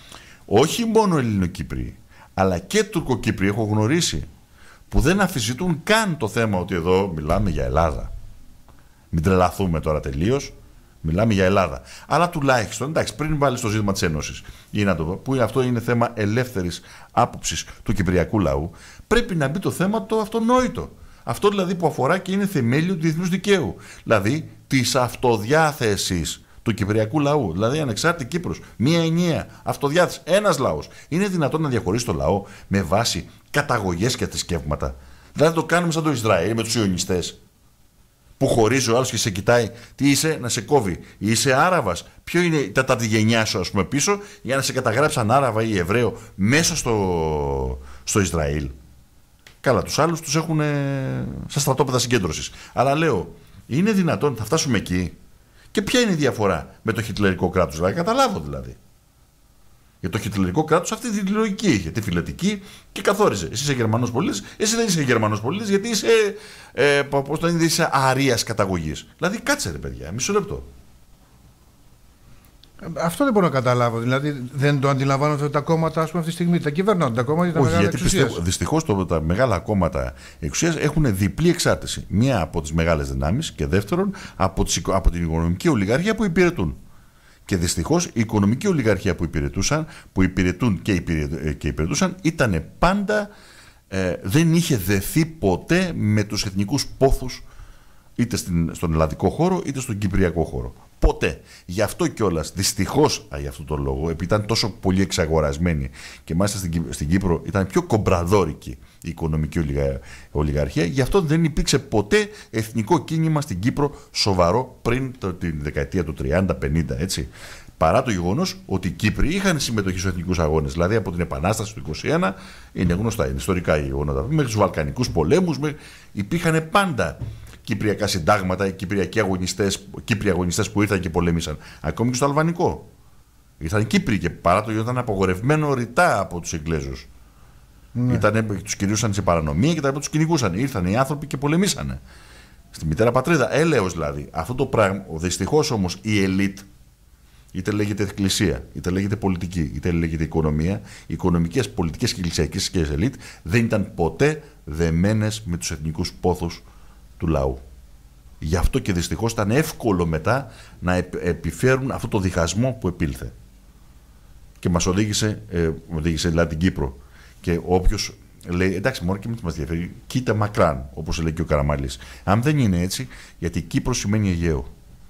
όχι μόνο Ελληνοκύπροι, αλλά και Τουρκοκύπροι έχω γνωρίσει, που δεν αμφισβητούν καν το θέμα ότι εδώ μιλάμε για Ελλάδα. Μην τρελαθούμε τώρα τελείως, μιλάμε για Ελλάδα. Αλλά τουλάχιστον, εντάξει, πριν βάλεις το ζήτημα της Ένωσης, που αυτό είναι θέμα ελεύθερης άποψης του κυπριακού λαού, πρέπει να μπει το θέμα το αυτονόητο. Αυτό δηλαδή που αφορά και είναι θεμέλιο του διεθνούς δικαίου. Δηλαδή της αυτοδιάθεσης του κυπριακού λαού. Δηλαδή ανεξάρτητη Κύπρος, μία ενιαία αυτοδιάθεση, ένας λαός. Είναι δυνατόν να διαχωρίσει το λαό με βάση καταγωγές και θρησκεύματα? Δηλαδή το κάνουμε σαν το Ισραήλ με τους Ιωνιστές, που χωρίζει ο άλλος και σε κοιτάει, τι είσαι, να σε κόβει. Είσαι Άραβας. Ποιο είναι η τέταρτη γενιά σου, ας πούμε, πίσω, για να σε καταγράψει σαν Άραβα ή Εβραίο μέσα στο Ισραήλ? Καλά, τους άλλους τους έχουν στα στρατόπεδα συγκέντρωσης. Αλλά λέω, είναι δυνατόν, θα φτάσουμε εκεί? Και ποια είναι η διαφορά με το χιτλερικό κράτος? Δηλαδή, καταλάβω δηλαδή. Για το χιτλερικό κράτος αυτή τη λογική είχε, τη φυλετική, και καθόριζε. Εσύ είσαι Γερμανός πολίτης, εσύ δεν είσαι Γερμανός πολίτης, γιατί είσαι αρίας καταγωγής. Δηλαδή, κάτσε ρε παιδιά, μισό λεπτό. Αυτό δεν μπορώ να καταλάβω. Δηλαδή, δεν το αντιλαμβάνονται τα κόμματα, ας πούμε, αυτή τη στιγμή. Τα κυβερνώνται τα κόμματα, τα μεγάλα εξουσίας. Δυστυχώς τα μεγάλα κόμματα εξουσίας έχουν διπλή εξάρτηση. Μία από τις μεγάλες δυνάμεις και δεύτερον από την οικονομική ολιγαρχία που υπηρετούν. Και δυστυχώς η οικονομική ολιγαρχία που υπηρετούν και υπηρετούσαν ήταν πάντα, δεν είχε δεθεί ποτέ με τους εθνικούς πόθους, είτε στον ελλαδικό χώρο είτε στον κυπριακό χώρο. Ποτέ. Γι' αυτό κιόλας, δυστυχώς για αυτό το λόγο, επειδή ήταν τόσο πολύ εξαγορασμένη και μάλιστα στην Κύπρο ήταν πιο κομπραδόρικη η οικονομική ολιγαρχία, γι' αυτό δεν υπήρξε ποτέ εθνικό κίνημα στην Κύπρο σοβαρό πριν την δεκαετία του 30-50, έτσι. Παρά το γεγονός ότι οι Κύπροι είχαν συμμετοχή στους εθνικούς αγώνες. Δηλαδή από την Επανάσταση του 1921, είναι γνωστά, είναι ιστορικά οι γεγονότα, μέχρι τους Βαλκανικούς πολέμους, υπήρχαν πάντα κυπριακά συντάγματα, Κύπροι αγωνιστές που ήρθαν και πολέμησαν. Ακόμη και στο αλβανικό. Ήρθαν Κύπροι και παρά το γεγονός ήταν απογορευμένο ρητά από τους Εγγλέζους. Ναι. Τους κυρίουσαν σε παρανομία και τα τους κυνηγούσαν. Ήρθαν οι άνθρωποι και πολεμήσανε. Στη μητέρα πατρίδα, έλεος δηλαδή. Αυτό το πράγμα, δυστυχώς όμως η ελίτ, είτε λέγεται εκκλησία, είτε λέγεται πολιτική, είτε λέγεται οικονομία, οι οικονομικές, πολιτικές και εκκλησιακές ελίτ δεν ήταν ποτέ δεμένες με τους εθνικούς πόθους του λαού. Γι' αυτό και δυστυχώς ήταν εύκολο μετά να επιφέρουν αυτό το διχασμό που επήλθε. Και μας οδήγησε δηλαδή την Κύπρο. Και όποιος λέει, εντάξει, μόνο και μην μας διαφέρει, κοίτα μακράν, όπως λέει και ο Καραμαλής. Αν δεν είναι έτσι, γιατί Κύπρος σημαίνει Αιγαίο.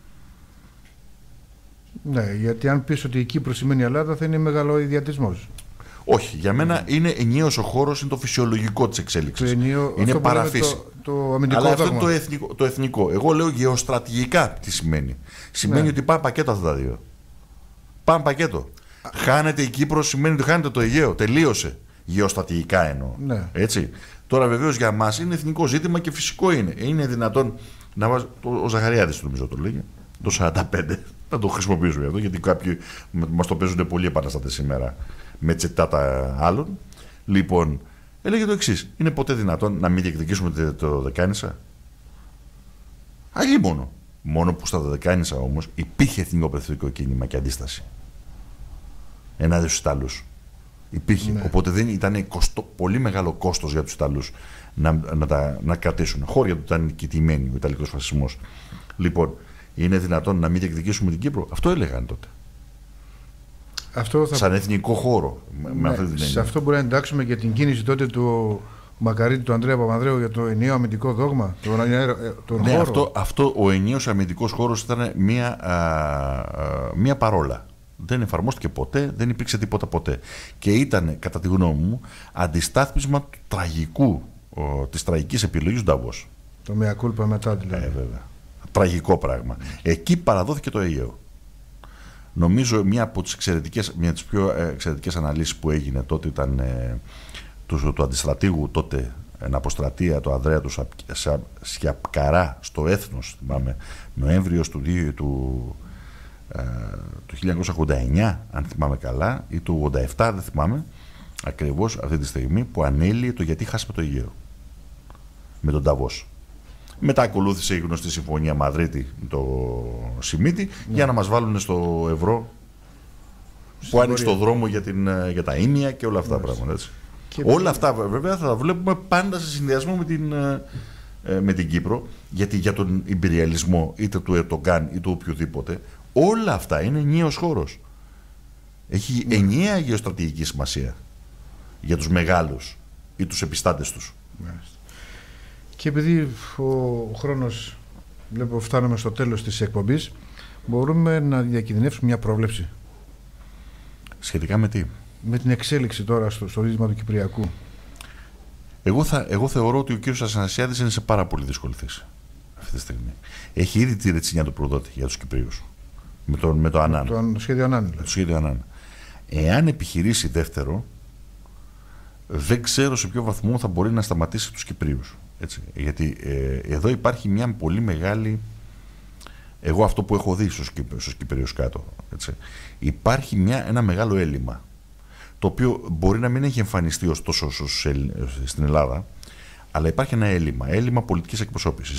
Ναι, γιατί αν πεις ότι η Κύπρος σημαίνει Ελλάδα, θα είναι μεγαλοειδιατισμός. Όχι, για μένα είναι ενιαίος ο χώρος, είναι το φυσιολογικό της εξέλιξης. Είναι παραφύση. Το αμυντικό αλλά δόγμα. αυτό είναι το εθνικό. Εγώ λέω γεωστρατηγικά τι σημαίνει. Σημαίνει ότι πάμε πακέτο αυτά τα δύο. Πάμε πακέτο. Χάνεται η Κύπρος, σημαίνει ότι χάνεται το Αιγαίο. Τελείωσε. Γεωστρατηγικά εννοώ. Ναι. Έτσι. Τώρα βεβαίως για μας είναι εθνικό ζήτημα και φυσικό είναι. Είναι δυνατόν να βάζει. Ο Ζαχαριάδης νομίζω το λέγε. Το 45. Θα το χρησιμοποιήσουμε αυτό, γιατί κάποιοι μας το παίζουν πολλοί επαναστάτες σήμερα με τσιτάτα άλλων. Λοιπόν, έλεγε το εξής: είναι ποτέ δυνατόν να μην διεκδικήσουμε το Δεκάνησα? Αλλήμονο. Μόνο που στα Δεκάνησα όμως υπήρχε εθνικό πατριωτικό κίνημα και αντίσταση ενάντια στους Ιταλούς. Υπήρχε. Ναι. Οπότε δεν ήταν πολύ μεγάλο κόστος για τους Ιταλούς να κρατήσουν. Χώρια του ήταν κοιτημένοι ο Ιταλικός φασισμός. Λοιπόν, είναι δυνατόν να μην διεκδικήσουμε την Κύπρο? Αυτό έλεγαν τότε. Αυτό σαν εθνικό χώρο. Ναι, σε αυτό μπορεί να εντάξουμε και την κίνηση τότε του Μακαρίτη, του Ανδρέα Παπανδρέου, για το ενιαίο αμυντικό δόγμα. Ναι, αυτό ο ενιαίος αμυντικός χώρος ήταν μία παρόλα. Δεν εφαρμόστηκε ποτέ, δεν υπήρξε τίποτα ποτέ. Και ήταν, κατά τη γνώμη μου, αντιστάθμισμα του της τραγικής επιλογής του Νταβός. Το μea culpa μετά δηλαδή. Βέβαια. Τραγικό πράγμα. Εκεί παραδόθηκε το Αιγαίο. Νομίζω μια από τις πιο εξαιρετικές αναλύσεις που έγινε τότε ήταν του αντιστρατήγου τότε, αποστρατεία, το Ανδρέα του Σιαπκαρά στο Έθνος, θυμάμαι, Νοέμβριος του 1989, αν θυμάμαι καλά, ή του 1987, δεν θυμάμαι ακριβώς αυτή τη στιγμή, που ανέλυε το γιατί χάσαμε το Αιγαίο με τον Νταβός. Μετά ακολούθησε η γνωστή συμφωνία Μαδρίτη, το Σιμίτι, για να μας βάλουν στο ευρώ, που άνοιξε το δρόμο για τα ίνια και όλα αυτά τα πράγματα. Έτσι. Όλα αυτά βέβαια θα τα βλέπουμε πάντα σε συνδυασμό με την Κύπρο, γιατί για τον ιμπεριαλισμό, είτε του Ερντογκάν είτε του οποιοδήποτε, όλα αυτά είναι ενιαίος χώρος. Έχει ενιαία γεωστρατηγική σημασία για τους μεγάλους ή τους επιστάτες τους. Και επειδή ο χρόνος, βλέπω, φτάνουμε στο τέλος της εκπομπής, μπορούμε να διακινδυνεύσουμε μια πρόβλεψη. Σχετικά με τι? Με την εξέλιξη τώρα στο ζήτημα του Κυπριακού. Εγώ θεωρώ ότι ο κύριος Αθανασιάδης είναι σε πάρα πολύ δύσκολη θέση αυτή τη στιγμή. Έχει ήδη τη ρετσινιά του προδότη για τους Κυπρίους. Με το Ανάν. Το σχέδιο Ανάν. Το σχέδιο Ανάν. Εάν επιχειρήσει δεύτερο, δεν ξέρω σε ποιο βαθμό θα μπορεί να σταματήσει τους Κυπρίους. Έτσι. Γιατί εδώ υπάρχει μια πολύ μεγάλη, εγώ αυτό που έχω δει στους Κυπρίους κάτω, έτσι, υπάρχει ένα μεγάλο έλλειμμα, το οποίο μπορεί να μην έχει εμφανιστεί ωστόσο στην Ελλάδα, αλλά υπάρχει ένα έλλειμμα πολιτικής εκπροσώπησης.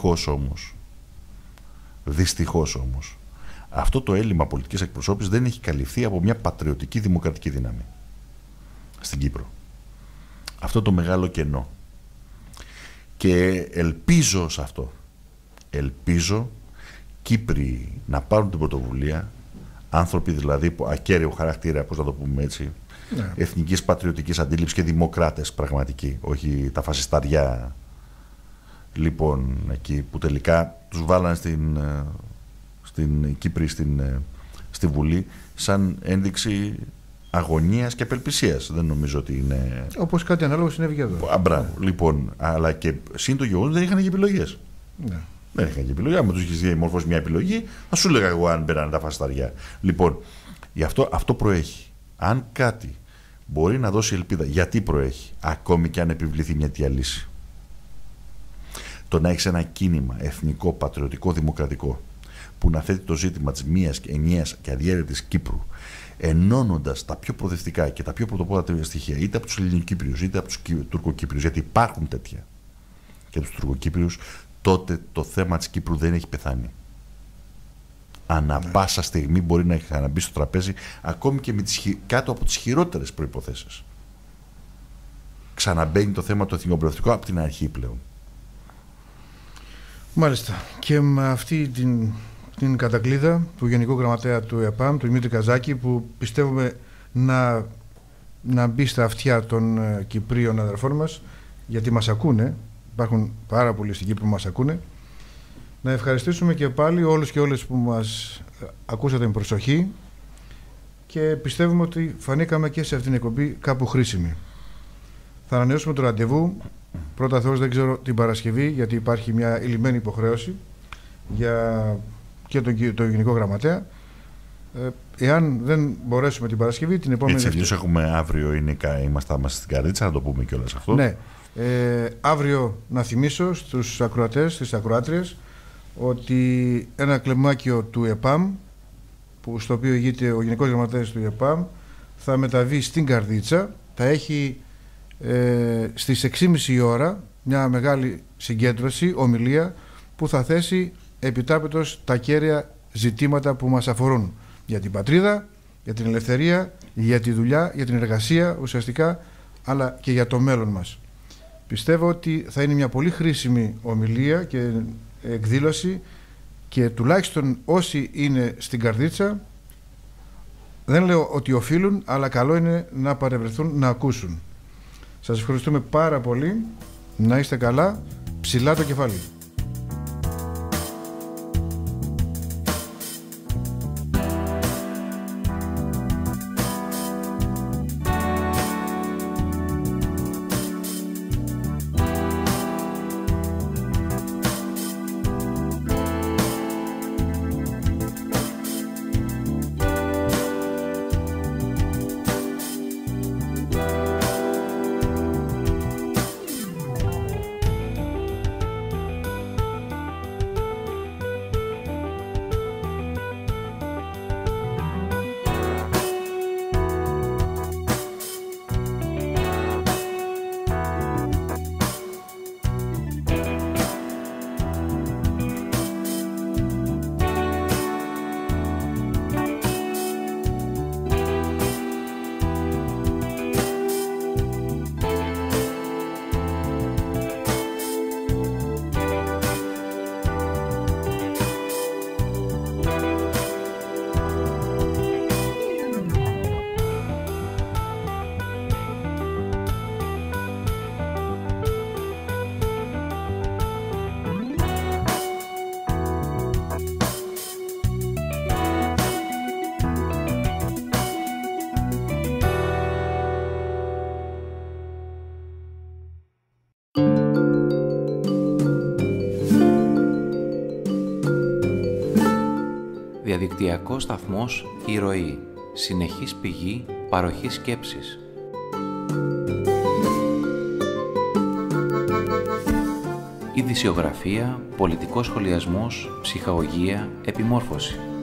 Δυστυχώς όμως αυτό το έλλειμμα πολιτικής εκπροσώπησης δεν έχει καλυφθεί από μια πατριωτική δημοκρατική δύναμη στην Κύπρο. Αυτό το μεγάλο κενό. Και ελπίζω σε αυτό. Ελπίζω Κύπροι να πάρουν την πρωτοβουλία, άνθρωποι δηλαδή ακέραιο χαρακτήρα, πώς να το πούμε έτσι, ναι, εθνικής πατριωτικής αντίληψης και δημοκράτες πραγματικοί, όχι τα φασισταριά, λοιπόν, εκεί που τελικά τους βάλανε στην Κύπρη, στη Βουλή, σαν ένδειξη αγωνίας και απελπισίας. Δεν νομίζω ότι είναι. Όπως κάτι ανάλογο συνέβη και εδώ. Μπράβο. Λοιπόν, αλλά και σύν το γεγονός δεν είχαν και επιλογές. Ναι. Δεν είχαν και επιλογή. Αν του είχε διαμορφώσει μια επιλογή, θα σου έλεγα εγώ αν μπαίνανε τα φασταριά. Λοιπόν, γι' αυτό προέχει. Αν κάτι μπορεί να δώσει ελπίδα, γιατί προέχει, ακόμη και αν επιβληθεί μια τέτοια λύση. Το να έχει ένα κίνημα εθνικό, πατριωτικό, δημοκρατικό, που να θέτει το ζήτημα της μίας, ενιαίας και αδιέρετης Κύπρου, ενώνοντας τα πιο προοδευτικά και τα πιο πρωτοπόρα στοιχεία, είτε από τους Ελληνοκύπριους είτε από τους Τουρκοκύπριους, γιατί υπάρχουν τέτοια και τους Τουρκοκύπριους, τότε το θέμα της Κύπρου δεν έχει πεθάνει. Ανά πάσα στιγμή μπορεί να μπει στο τραπέζι, ακόμη και κάτω από τις χειρότερες προϋποθέσεις. Ξαναμπαίνει το θέμα το εθνικοπροοδευτικό από την αρχή πλέον. Μάλιστα. Και με αυτή την κατακλείδα του Γενικού Γραμματέα του ΕΠΑΜ, του Δημήτρη Καζάκη, που πιστεύουμε να μπει στα αυτιά των Κυπρίων αδερφών μας, γιατί μας ακούνε, υπάρχουν πάρα πολλοί στην Κύπρο που μας ακούνε, να ευχαριστήσουμε και πάλι όλους και όλες που μας ακούσατε με προσοχή και πιστεύουμε ότι φανήκαμε και σε αυτήν την εκπομπή κάπου χρήσιμη. Θα ανανεώσουμε το ραντεβού, πρώτα Θεός δεν ξέρω, την Παρασκευή, γιατί υπάρχει μια ηλυμένη υποχρέωση και τον Γενικό Γραμματέα. Εάν δεν μπορέσουμε την Παρασκευή, την επόμενη. Έτσι, αλλιώς έχουμε αύριο, είμαστε στην Καρδίτσα, να το πούμε κιόλας αυτό. Ναι. Αύριο να θυμίσω στους ακροατές, στις ακροάτριες, ότι ένα κλεμμάκιο του ΕΠΑΜ, στο οποίο ηγείται ο Γενικός Γραμματέας του ΕΠΑΜ, θα μεταβεί στην Καρδίτσα. Θα έχει στις 6.30 η ώρα μια μεγάλη συγκέντρωση, ομιλία, που θα θέσει επιτάπητος τα κέρια ζητήματα που μας αφορούν για την πατρίδα, για την ελευθερία, για τη δουλειά, για την εργασία ουσιαστικά, αλλά και για το μέλλον μας. Πιστεύω ότι θα είναι μια πολύ χρήσιμη ομιλία και εκδήλωση και τουλάχιστον όσοι είναι στην Καρδίτσα, δεν λέω ότι οφείλουν, αλλά καλό είναι να παρευρεθούν, να ακούσουν. Σας ευχαριστούμε πάρα πολύ. Να είστε καλά. Ψηλά το κεφάλι. Διαδικτυακός σταθμός «Η Ροή». Συνεχής πηγή παροχής σκέψης. Ειδησιογραφία, πολιτικός σχολιασμός, ψυχαγωγία, επιμόρφωση.